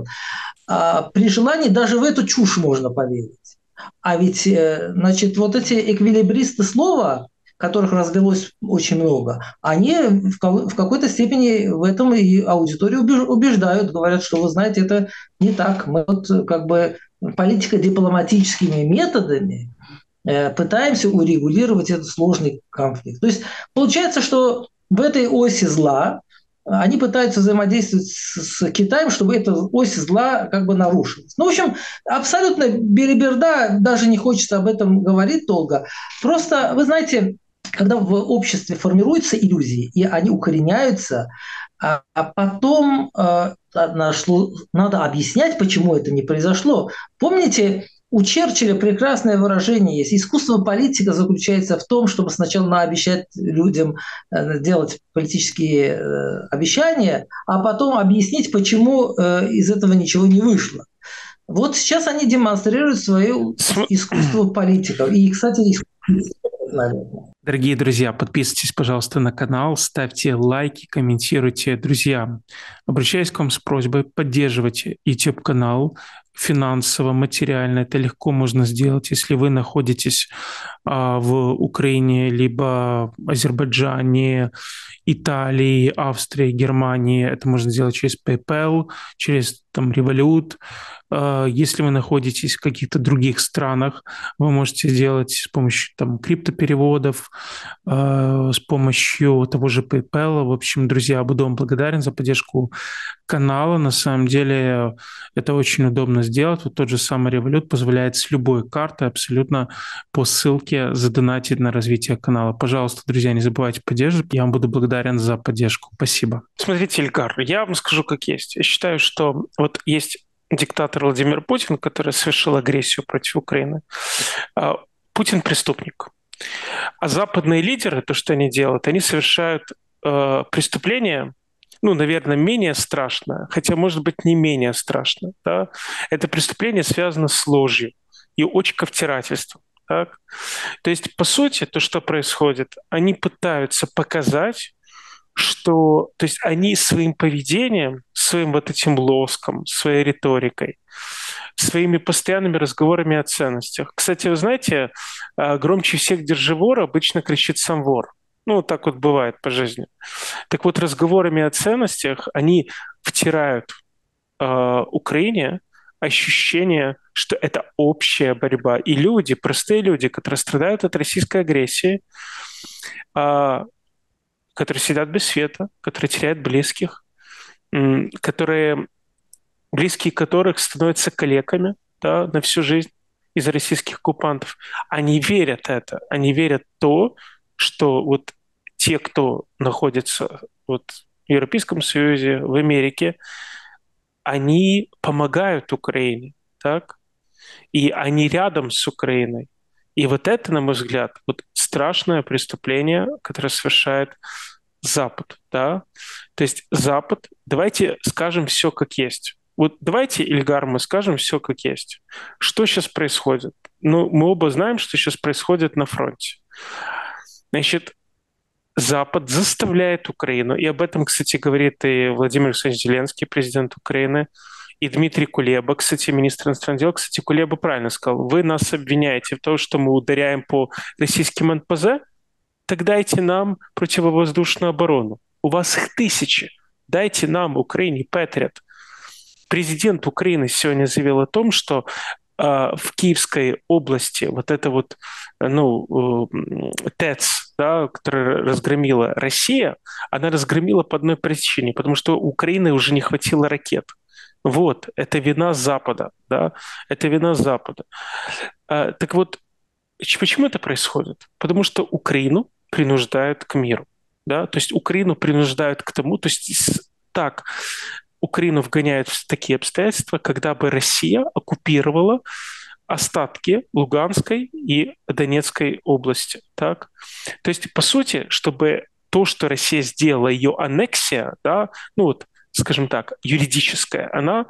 при желании даже в эту чушь можно поверить. А ведь, значит, вот эти эквилибристы слова, которых развелось очень много, они в какой-то степени в этом и аудиторию убеждают, говорят, что, вы знаете, это не так. Мы вот как бы политико-дипломатическими методами пытаемся урегулировать этот сложный конфликт. То есть получается, что в этой оси зла они пытаются взаимодействовать с Китаем, чтобы эта ось зла как бы нарушилась. Ну, в общем, абсолютно белиберда, даже не хочется об этом говорить долго. Просто, вы знаете, когда в обществе формируются иллюзии, и они укореняются, а потом э, надо объяснять, почему это не произошло. Помните, у Черчилля прекрасное выражение есть: искусство политика заключается в том, чтобы сначала наобещать людям э, делать политические э, обещания, а потом объяснить, почему э, из этого ничего не вышло. Вот сейчас они демонстрируют свое искусство политиков. И, кстати, наверное. Дорогие друзья, подписывайтесь, пожалуйста, на канал, ставьте лайки, комментируйте. Друзья, обращаюсь к вам с просьбой поддерживать YouTube-канал финансово, материально. Это легко можно сделать, если вы находитесь а, в Украине, либо Азербайджане, Италии, Австрии, Германии. Это можно сделать через PayPal, через там, Revolut. А, Если вы находитесь в каких-то других странах, вы можете сделать с помощью там, криптопереводов, а, с помощью того же PayPal. В общем, друзья, буду вам благодарен за поддержку канала. На самом деле это очень удобно сделать. Вот тот же самый Revolut позволяет с любой карты абсолютно по ссылке задонатить на развитие канала. Пожалуйста, друзья, не забывайте поддерживать. Я вам буду благодарен за поддержку. Спасибо. Смотрите, Ильгар, я вам скажу как есть. Я считаю, что вот есть диктатор Владимир Путин, который совершил агрессию против Украины. А Путин преступник. А западные лидеры, то, что они делают, они совершают э, преступления, ну, наверное, менее страшное, хотя, может быть, не менее страшное. Да? Это преступление связано с ложью и очковтирательством. Так? То есть, по сути, то, что происходит, они пытаются показать, что, то есть они своим поведением, своим вот этим лоском, своей риторикой, своими постоянными разговорами о ценностях. Кстати, вы знаете, а, громче всех держи вора обычно кричит сам вор. Ну, вот так вот бывает по жизни. Так вот, разговорами о ценностях они втирают э, Украине ощущение, что это общая борьба. И люди, простые люди, которые страдают от российской агрессии, э, которые сидят без света, которые теряют близких, м, которые, близкие которых становятся калеками, да, на всю жизнь из-за российских оккупантов, они верят это, они верят в то, что вот те, кто находится вот в Европейском Союзе, в Америке, они помогают Украине, так? И они рядом с Украиной. И вот это, на мой взгляд, вот страшное преступление, которое совершает Запад, да? То есть Запад, давайте скажем все как есть. Вот давайте, Ильгар, мы скажем все как есть. Что сейчас происходит? Ну, мы оба знаем, что сейчас происходит на фронте. Значит, Запад заставляет Украину, и об этом, кстати, говорит и Владимир Александрович Зеленский, президент Украины, и Дмитрий Кулеба, кстати, министр иностранных дел. Кстати, Кулеба правильно сказал: вы нас обвиняете в том, что мы ударяем по российским эн пэ зэ, так дайте нам противовоздушную оборону. У вас их тысячи. Дайте нам, Украине, Патриот. Президент Украины сегодня заявил о том, что в Киевской области вот это вот, ну, ТЭЦ, да, которая разгромила Россия, она разгромила по одной причине, потому что у Украины уже не хватило ракет. Вот, это вина Запада, да, это вина Запада. А, так вот, почему это происходит? Потому что Украину принуждают к миру, да, то есть Украину принуждают к тому, то есть так, Украину вгоняют в такие обстоятельства, когда бы Россия оккупировала остатки Луганской и Донецкой области. Так? То есть, по сути, чтобы то, что Россия сделала, ее аннексия, да, ну вот, скажем так, юридическая, она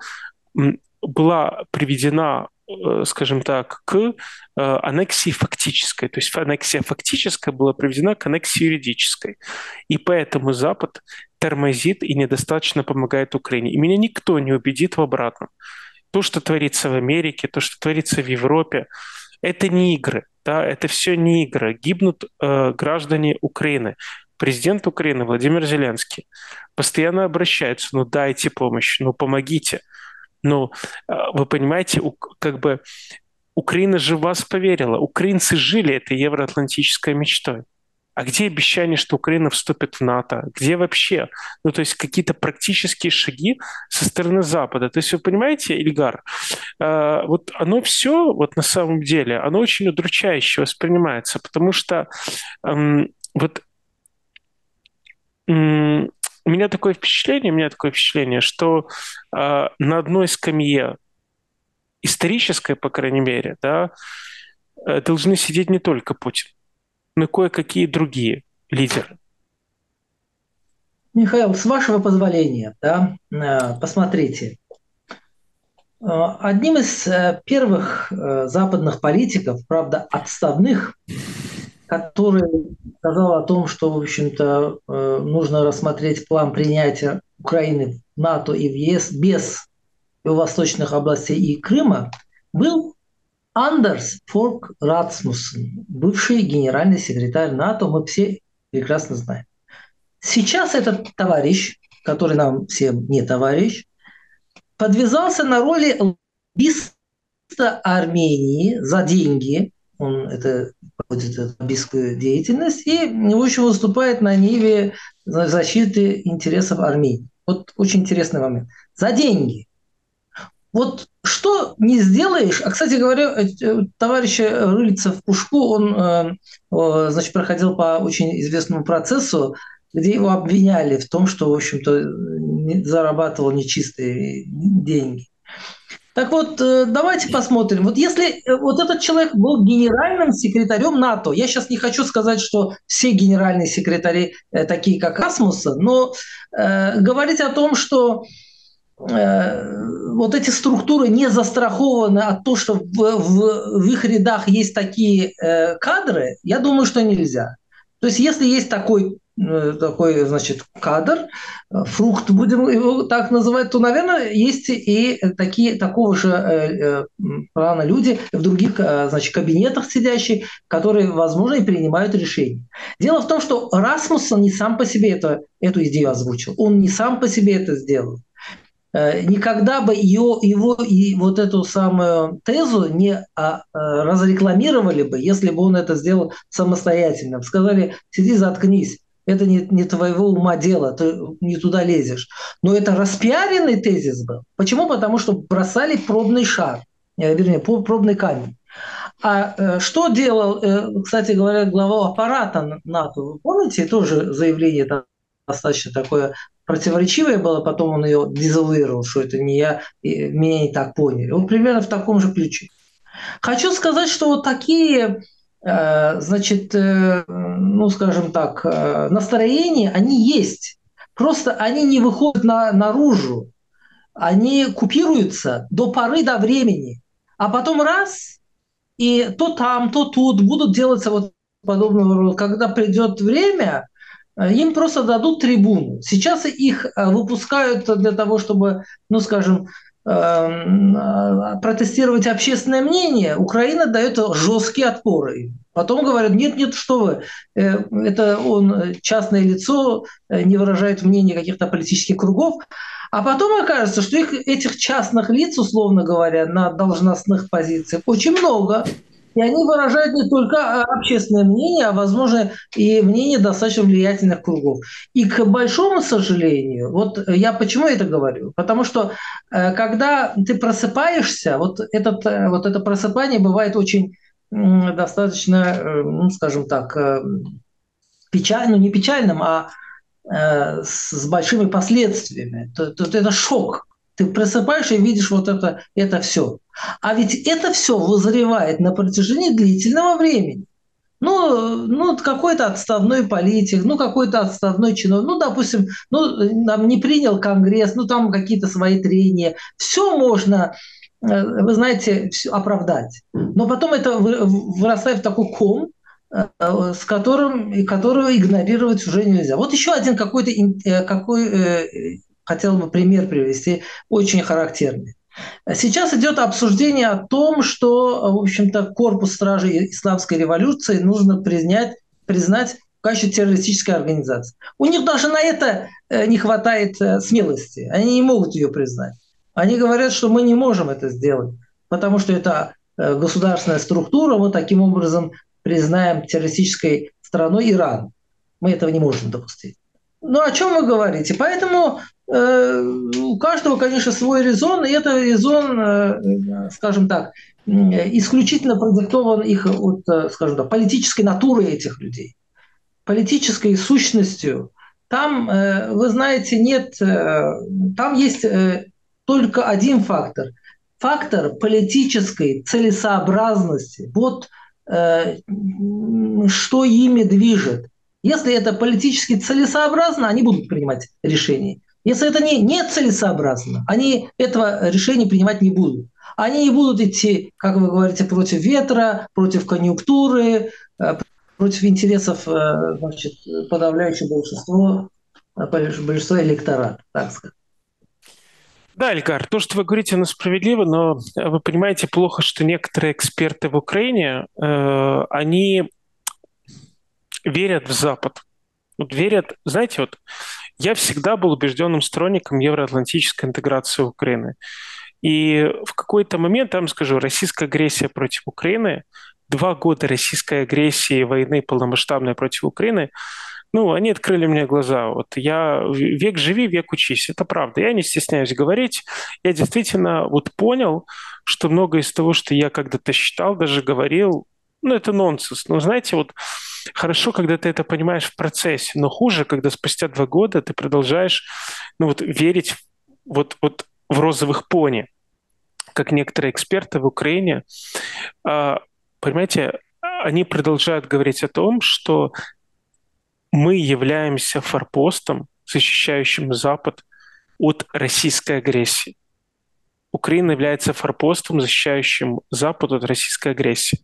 была приведена, скажем так, к аннексии фактической. То есть аннексия фактическая была приведена к аннексии юридической. И поэтому Запад тормозит и недостаточно помогает Украине. И меня никто не убедит в обратном. То, что творится в Америке, то, что творится в Европе, это не игры. Да? Это все не игры. Гибнут э, граждане Украины. Президент Украины Владимир Зеленский постоянно обращается: ну дайте помощь, ну помогите. Ну, э, вы понимаете, у, как бы Украина же в вас поверила. Украинцы жили этой евроатлантической мечтой. А где обещание, что Украина вступит в НАТО? Где вообще? Ну, то есть какие-то практические шаги со стороны Запада. То есть вы понимаете, Ильгар, э, вот оно все, вот на самом деле, оно очень удручающе воспринимается, потому что э, вот э, у меня такое впечатление, у меня такое впечатление, что э, на одной скамье исторической, по крайней мере, да, э, должны сидеть не только Путин, но и кое-какие другие лидеры. Михаил, с вашего позволения, да, посмотрите. Одним из первых западных политиков, правда, отставных, который сказал о том, что, в общем-то, нужно рассмотреть план принятия Украины в НАТО и в ЕС без юго-восточных областей и Крыма, был Андерс Форк Расмуссен, бывший генеральный секретарь НАТО, мы все прекрасно знаем. Сейчас этот товарищ, который нам всем не товарищ, подвязался на роли лоббиста Армении за деньги. Он это проводит лоббистскую деятельность и, в общем, выступает на ниве защиты интересов Армении. Вот очень интересный момент. За деньги. Вот что не сделаешь, а, кстати говоря, товарищ рыльца в пушку, он, значит, проходил по очень известному процессу, где его обвиняли в том, что, в общем-то, зарабатывал нечистые деньги. Так вот, давайте посмотрим. Вот если вот этот человек был генеральным секретарем НАТО, я сейчас не хочу сказать, что все генеральные секретари такие, как Расмуссен, но э, говорить о том, что вот эти структуры не застрахованы от того, что в, в, в их рядах есть такие э, кадры, я думаю, что нельзя. То есть если есть такой, э, такой значит, кадр, фрукт, будем его так называть, то, наверное, есть и такие, такого же э, плана люди в других э, значит, кабинетах сидящие, которые, возможно, и принимают решения. Дело в том, что Расмуссен не сам по себе это, эту идею озвучил, он не сам по себе это сделал. Никогда бы ее, его и вот эту самую тезу не а, а, разрекламировали бы, если бы он это сделал самостоятельно. Сказали, сиди, заткнись, это не, не твоего ума дело, ты не туда лезешь. Но это распиаренный тезис был. Почему? Потому что бросали пробный шар, вернее, пробный камень. А что делал, кстати говоря, глава аппарата НАТО? Вы помните, тоже заявление там достаточно такое противоречивое было, потом он ее дезавуировал, что это не я, меня не так поняли. Он примерно в таком же ключе. Хочу сказать, что вот такие, значит, ну, скажем так, настроения, они есть. Просто они не выходят на, наружу. Они купируются до поры до времени. А потом раз, и то там, то тут будут делаться вот подобного рода. Когда придет время, им просто дадут трибуну. Сейчас их выпускают для того, чтобы, ну, скажем, протестировать общественное мнение. Украина дает жесткие отпоры. Потом говорят, нет, нет, что вы, это он частное лицо, не выражает мнение каких-то политических кругов. А потом окажется, что их, этих частных лиц, условно говоря, на должностных позициях очень много. И они выражают не только общественное мнение, а, возможно, и мнение достаточно влиятельных кругов. И, к большому сожалению, вот я почему это говорю? Потому что, когда ты просыпаешься, вот, этот, вот это просыпание бывает очень достаточно, ну, скажем так, печальным, ну, не печальным, а с большими последствиями. Тут это шок. Ты просыпаешься и видишь вот это, это все. А ведь это все вызревает на протяжении длительного времени. Ну, ну какой-то отставной политик, ну, какой-то отставной чиновник, ну, допустим, ну, там не принял Конгресс, ну, там какие-то свои трения. Все можно, вы знаете, оправдать. Но потом это вырастает в такой ком, с которым, которого игнорировать уже нельзя. Вот еще один какой-то, какой, хотел бы пример привести, очень характерный. Сейчас идет обсуждение о том, что, в общем-то, корпус стражей исламской революции нужно признать, признать в качестве террористической организации. У них даже на это не хватает смелости. Они не могут ее признать. Они говорят, что мы не можем это сделать, потому что это государственная структура, вот таким образом признаем террористической страной Иран. Мы этого не можем допустить. Ну, о чем вы говорите? Поэтому э, у каждого, конечно, свой резон, и это резон, э, скажем так, исключительно продиктован их, вот, скажем так, политической натурой этих людей, политической сущностью. Там, э, вы знаете, нет, э, там есть э, только один фактор. Фактор политической целесообразности. Вот э, что ими движет. Если это политически целесообразно, они будут принимать решения. Если это не, не целесообразно, они этого решения принимать не будут. Они не будут идти, как вы говорите, против ветра, против конъюнктуры, против интересов, э, значит, подавляющего большинства, большинства электората, так сказать. Да, Эльгар, то, что вы говорите, оно справедливо, но вы понимаете, плохо, что некоторые эксперты в Украине, э, они верят в Запад. Вот верят, знаете, вот я всегда был убежденным сторонником евроатлантической интеграции Украины. И в какой-то момент, я вам скажу, российская агрессия против Украины, два года российской агрессии, войны полномасштабной против Украины, ну, они открыли мне глаза. Вот я век живи, век учись. Это правда. Я не стесняюсь говорить. Я действительно вот понял, что многое из того, что я когда-то считал, даже говорил, ну, это нонсенс. Но знаете, вот хорошо, когда ты это понимаешь в процессе, но хуже, когда спустя два года ты продолжаешь, ну, вот верить вот, вот в розовых пони, как некоторые эксперты в Украине. А, понимаете, они продолжают говорить о том, что мы являемся форпостом, защищающим Запад от российской агрессии. Украина является форпостом, защищающим Запад от российской агрессии.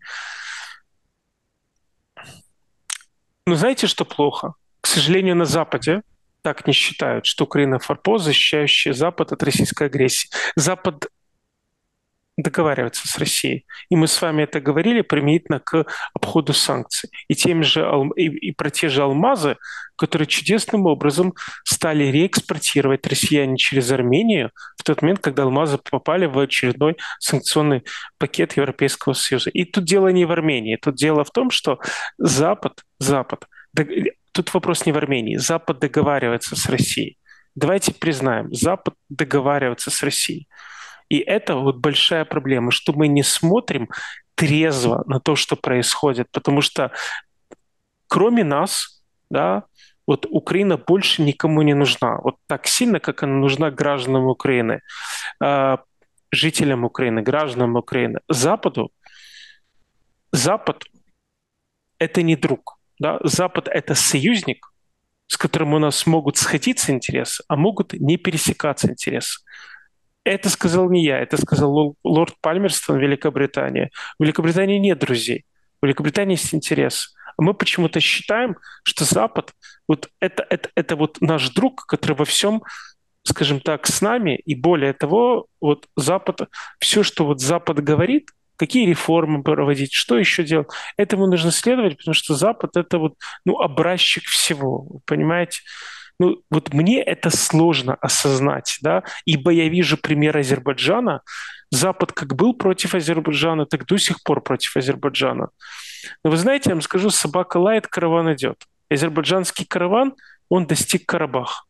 Но знаете, что плохо? К сожалению, на Западе так не считают, что Украина форпост, защищающий Запад от российской агрессии. Запад договариваться с Россией. И мы с вами это говорили применительно к обходу санкций. И, тем же, и, и про те же алмазы, которые чудесным образом стали реэкспортировать россияне через Армению в тот момент, когда алмазы попали в очередной санкционный пакет Европейского Союза. И тут дело не в Армении. Тут дело в том, что Запад, Запад, тут вопрос не в Армении. Запад договаривается с Россией. Давайте признаем, Запад договаривается с Россией. И это вот большая проблема, что мы не смотрим трезво на то, что происходит, потому что кроме нас, да, вот Украина больше никому не нужна. Вот так сильно, как она нужна гражданам Украины, э, жителям Украины, гражданам Украины. Западу, Запад – это не друг. Да? Запад – это союзник, с которым у нас могут сходиться интересы, а могут не пересекаться интересы. Это сказал не я, это сказал лорд Пальмерстон, Великобритания. В Великобритании нет друзей, в Великобритании есть интерес. А мы почему-то считаем, что Запад вот это, это, это вот наш друг, который во всем, скажем так, с нами. И более того, вот Запад, все, что вот Запад говорит, какие реформы проводить, что еще делать, этому нужно следовать, потому что Запад – это вот, ну, образчик всего, вы понимаете? Ну, вот мне это сложно осознать, да, ибо я вижу пример Азербайджана. Запад как был против Азербайджана, так до сих пор против Азербайджана. Но вы знаете, я вам скажу, собака лает, караван идет. Азербайджанский караван, он достиг Карабаха.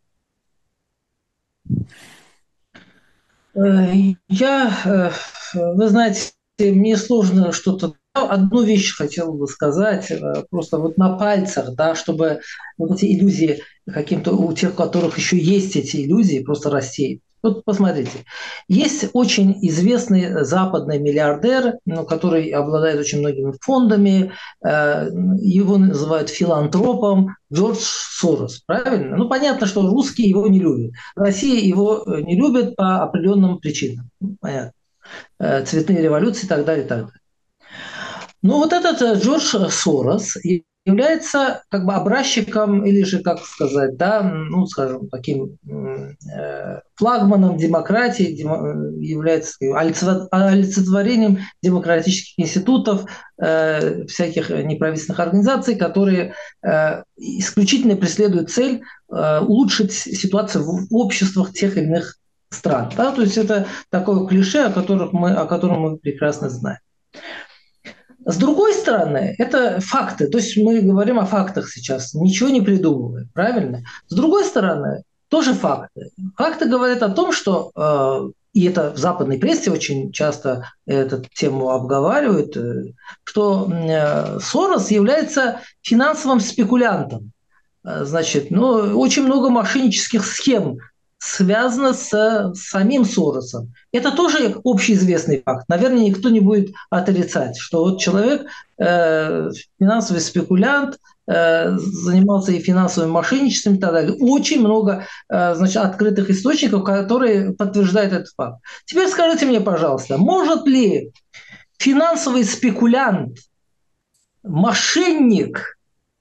Я, вы знаете, мне сложно что-то... Одну вещь хотел бы сказать, просто вот на пальцах, да, чтобы вот эти иллюзии каким-то у тех, у которых еще есть эти иллюзии, просто рассеять. Вот посмотрите, есть очень известный западный миллиардер, ну, который обладает очень многими фондами, э, его называют филантропом, Джордж Сорос, правильно? Ну, понятно, что русские его не любят, Россия его не любит по определенным причинам, понятно, э, цветные революции и так далее, и так далее. Но вот этот Джордж Сорос является как бы образчиком, или же, как сказать, да, ну, скажем, таким э, флагманом демократии, демо, является олицетворением демократических институтов, э, всяких неправительственных организаций, которые э, исключительно преследуют цель э, улучшить ситуацию в обществах тех или иных стран. Да? То есть это такое клише, о, которых мы, о котором мы прекрасно знаем. С другой стороны, это факты. То есть мы говорим о фактах сейчас, ничего не придумываем, правильно? С другой стороны, тоже факты. Факты говорят о том, что, э, и это в западной прессе очень часто эту тему обговаривают, э, что э, Сорос является финансовым спекулянтом. Э, значит, ну, очень много мошеннических схем связано с, с самим Соросом. Это тоже общеизвестный факт. Наверное, никто не будет отрицать, что вот человек, э, финансовый спекулянт, э, занимался и финансовым мошенничеством и так далее. Очень много э, значит, открытых источников, которые подтверждают этот факт. Теперь скажите мне, пожалуйста, может ли финансовый спекулянт мошенник,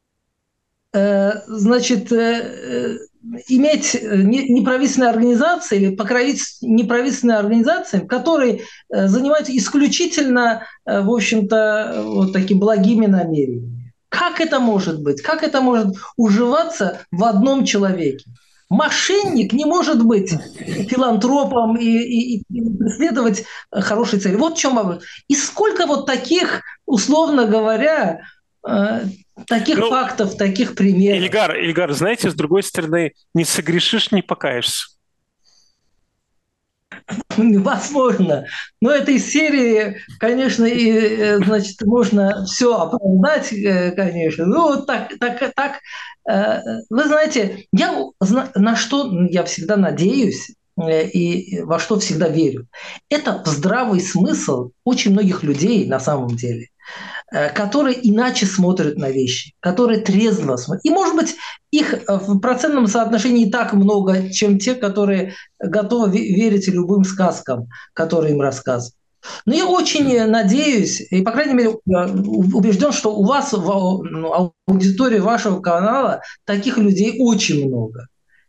значит, иметь неправительственные организации или покровить неправительственным организациям, которые занимаются исключительно, в общем-то, вот такими благими намерениями. Как это может быть? Как это может уживаться в одном человеке? Мошенник не может быть филантропом и, и, и преследовать хорошие цели. Вот в чем вопрос. И сколько вот таких, условно говоря, таких ну, фактов, таких примеров. Ильгар, Ильгар, знаете, с другой стороны, не согрешишь, не покаешься. Возможно. Но этой серии, конечно, и, значит, можно все оправдать, конечно. Ну, вот так, так, так. Вы знаете, я на что я всегда надеюсь и во что всегда верю. Это в здравый смысл очень многих людей на самом деле, которые иначе смотрят на вещи, которые трезво смотрят. И, может быть, их в процентном соотношении не так много, чем те, которые готовы верить любым сказкам, которые им рассказывают. Но я очень надеюсь, и, по крайней мере, убежден, что у вас в аудитории вашего канала таких людей очень много.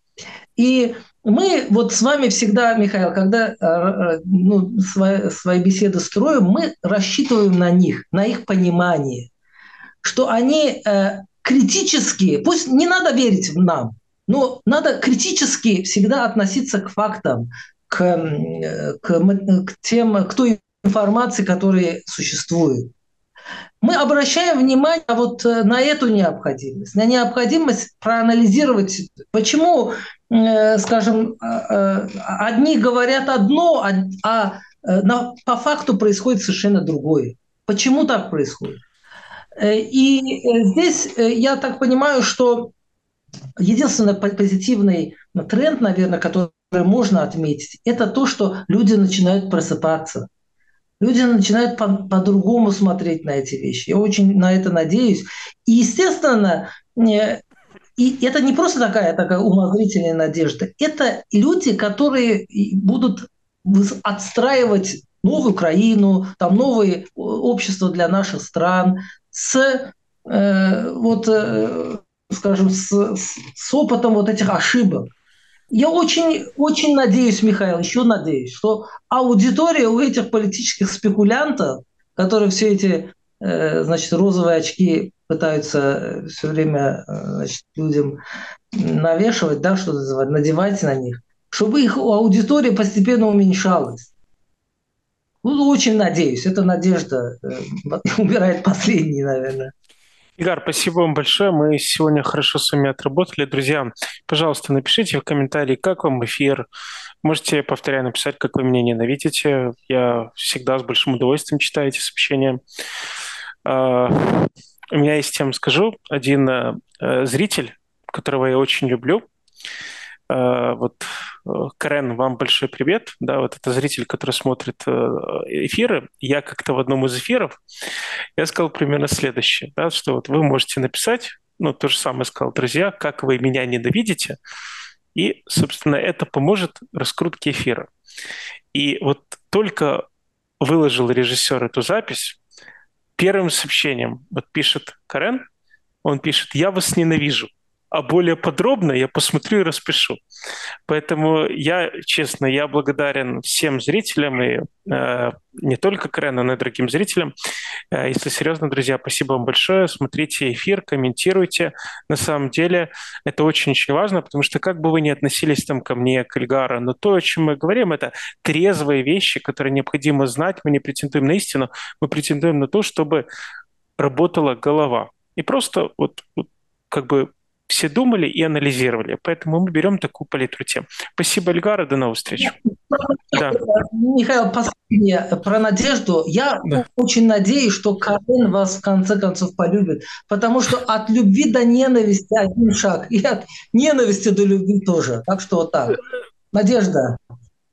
И мы вот с вами всегда, Михаил, когда ну, свои, свои беседы строим, мы рассчитываем на них, на их понимание, что они э, критически, пусть не надо верить в нам, но надо критически всегда относиться к фактам, к, к, к тем, к той информации, которая существует. Мы обращаем внимание вот на эту необходимость, на необходимость проанализировать, почему, скажем, одни говорят одно, а по факту происходит совершенно другое. Почему так происходит? И здесь я так понимаю, что единственный позитивный тренд, наверное, который можно отметить, это то, что люди начинают просыпаться. Люди начинают по- по-другому смотреть на эти вещи. Я очень на это надеюсь. И, естественно, и это не просто такая, такая умозрительная надежда. Это люди, которые будут отстраивать новую Украину, там новые общества для наших стран с, э, вот, э, скажем, с, с опытом вот этих ошибок. Я очень, очень надеюсь, Михаил, еще надеюсь, что аудитория у этих политических спекулянтов, которые все эти, значит, розовые очки пытаются все время, значит, людям навешивать, да, что называть, надевать на них, чтобы их аудитория постепенно уменьшалась. Ну, очень надеюсь, эта надежда убирает последний, наверное. Игорь, спасибо вам большое. Мы сегодня хорошо с вами отработали. Друзья, пожалуйста, напишите в комментарии, как вам эфир. Можете, повторяю, написать, как вы меня ненавидите. Я всегда с большим удовольствием читаю эти сообщения. У меня есть, тем скажу, один зритель, которого я очень люблю. Вот, Карен, вам большой привет. Да, вот это зритель, который смотрит эфиры. Я как-то в одном из эфиров я сказал примерно следующее, да, что вот вы можете написать, ну, то же самое сказал, друзья, как вы меня ненавидите, и, собственно, это поможет раскрутке эфира. И вот только выложил режиссер эту запись, первым сообщением вот пишет Карен, он пишет: «Я вас ненавижу, а более подробно я посмотрю и распишу». Поэтому я, честно, я благодарен всем зрителям, и э, не только Карену, но и другим зрителям. Э, если серьезно, друзья, спасибо вам большое. Смотрите эфир, комментируйте. На самом деле это очень-очень важно, потому что как бы вы ни относились там ко мне, к Ильгару, но то, о чем мы говорим, это трезвые вещи, которые необходимо знать. Мы не претендуем на истину, мы претендуем на то, чтобы работала голова. И просто вот, вот как бы все думали и анализировали. Поэтому мы берем такую палитру тем. Спасибо, Ильгар, до новых встреч. Да. Михаил, последнее про надежду. Я да. очень надеюсь, что Карен вас в конце концов полюбит, потому что от любви до ненависти один шаг, и от ненависти до любви тоже. Так что вот так. Надежда.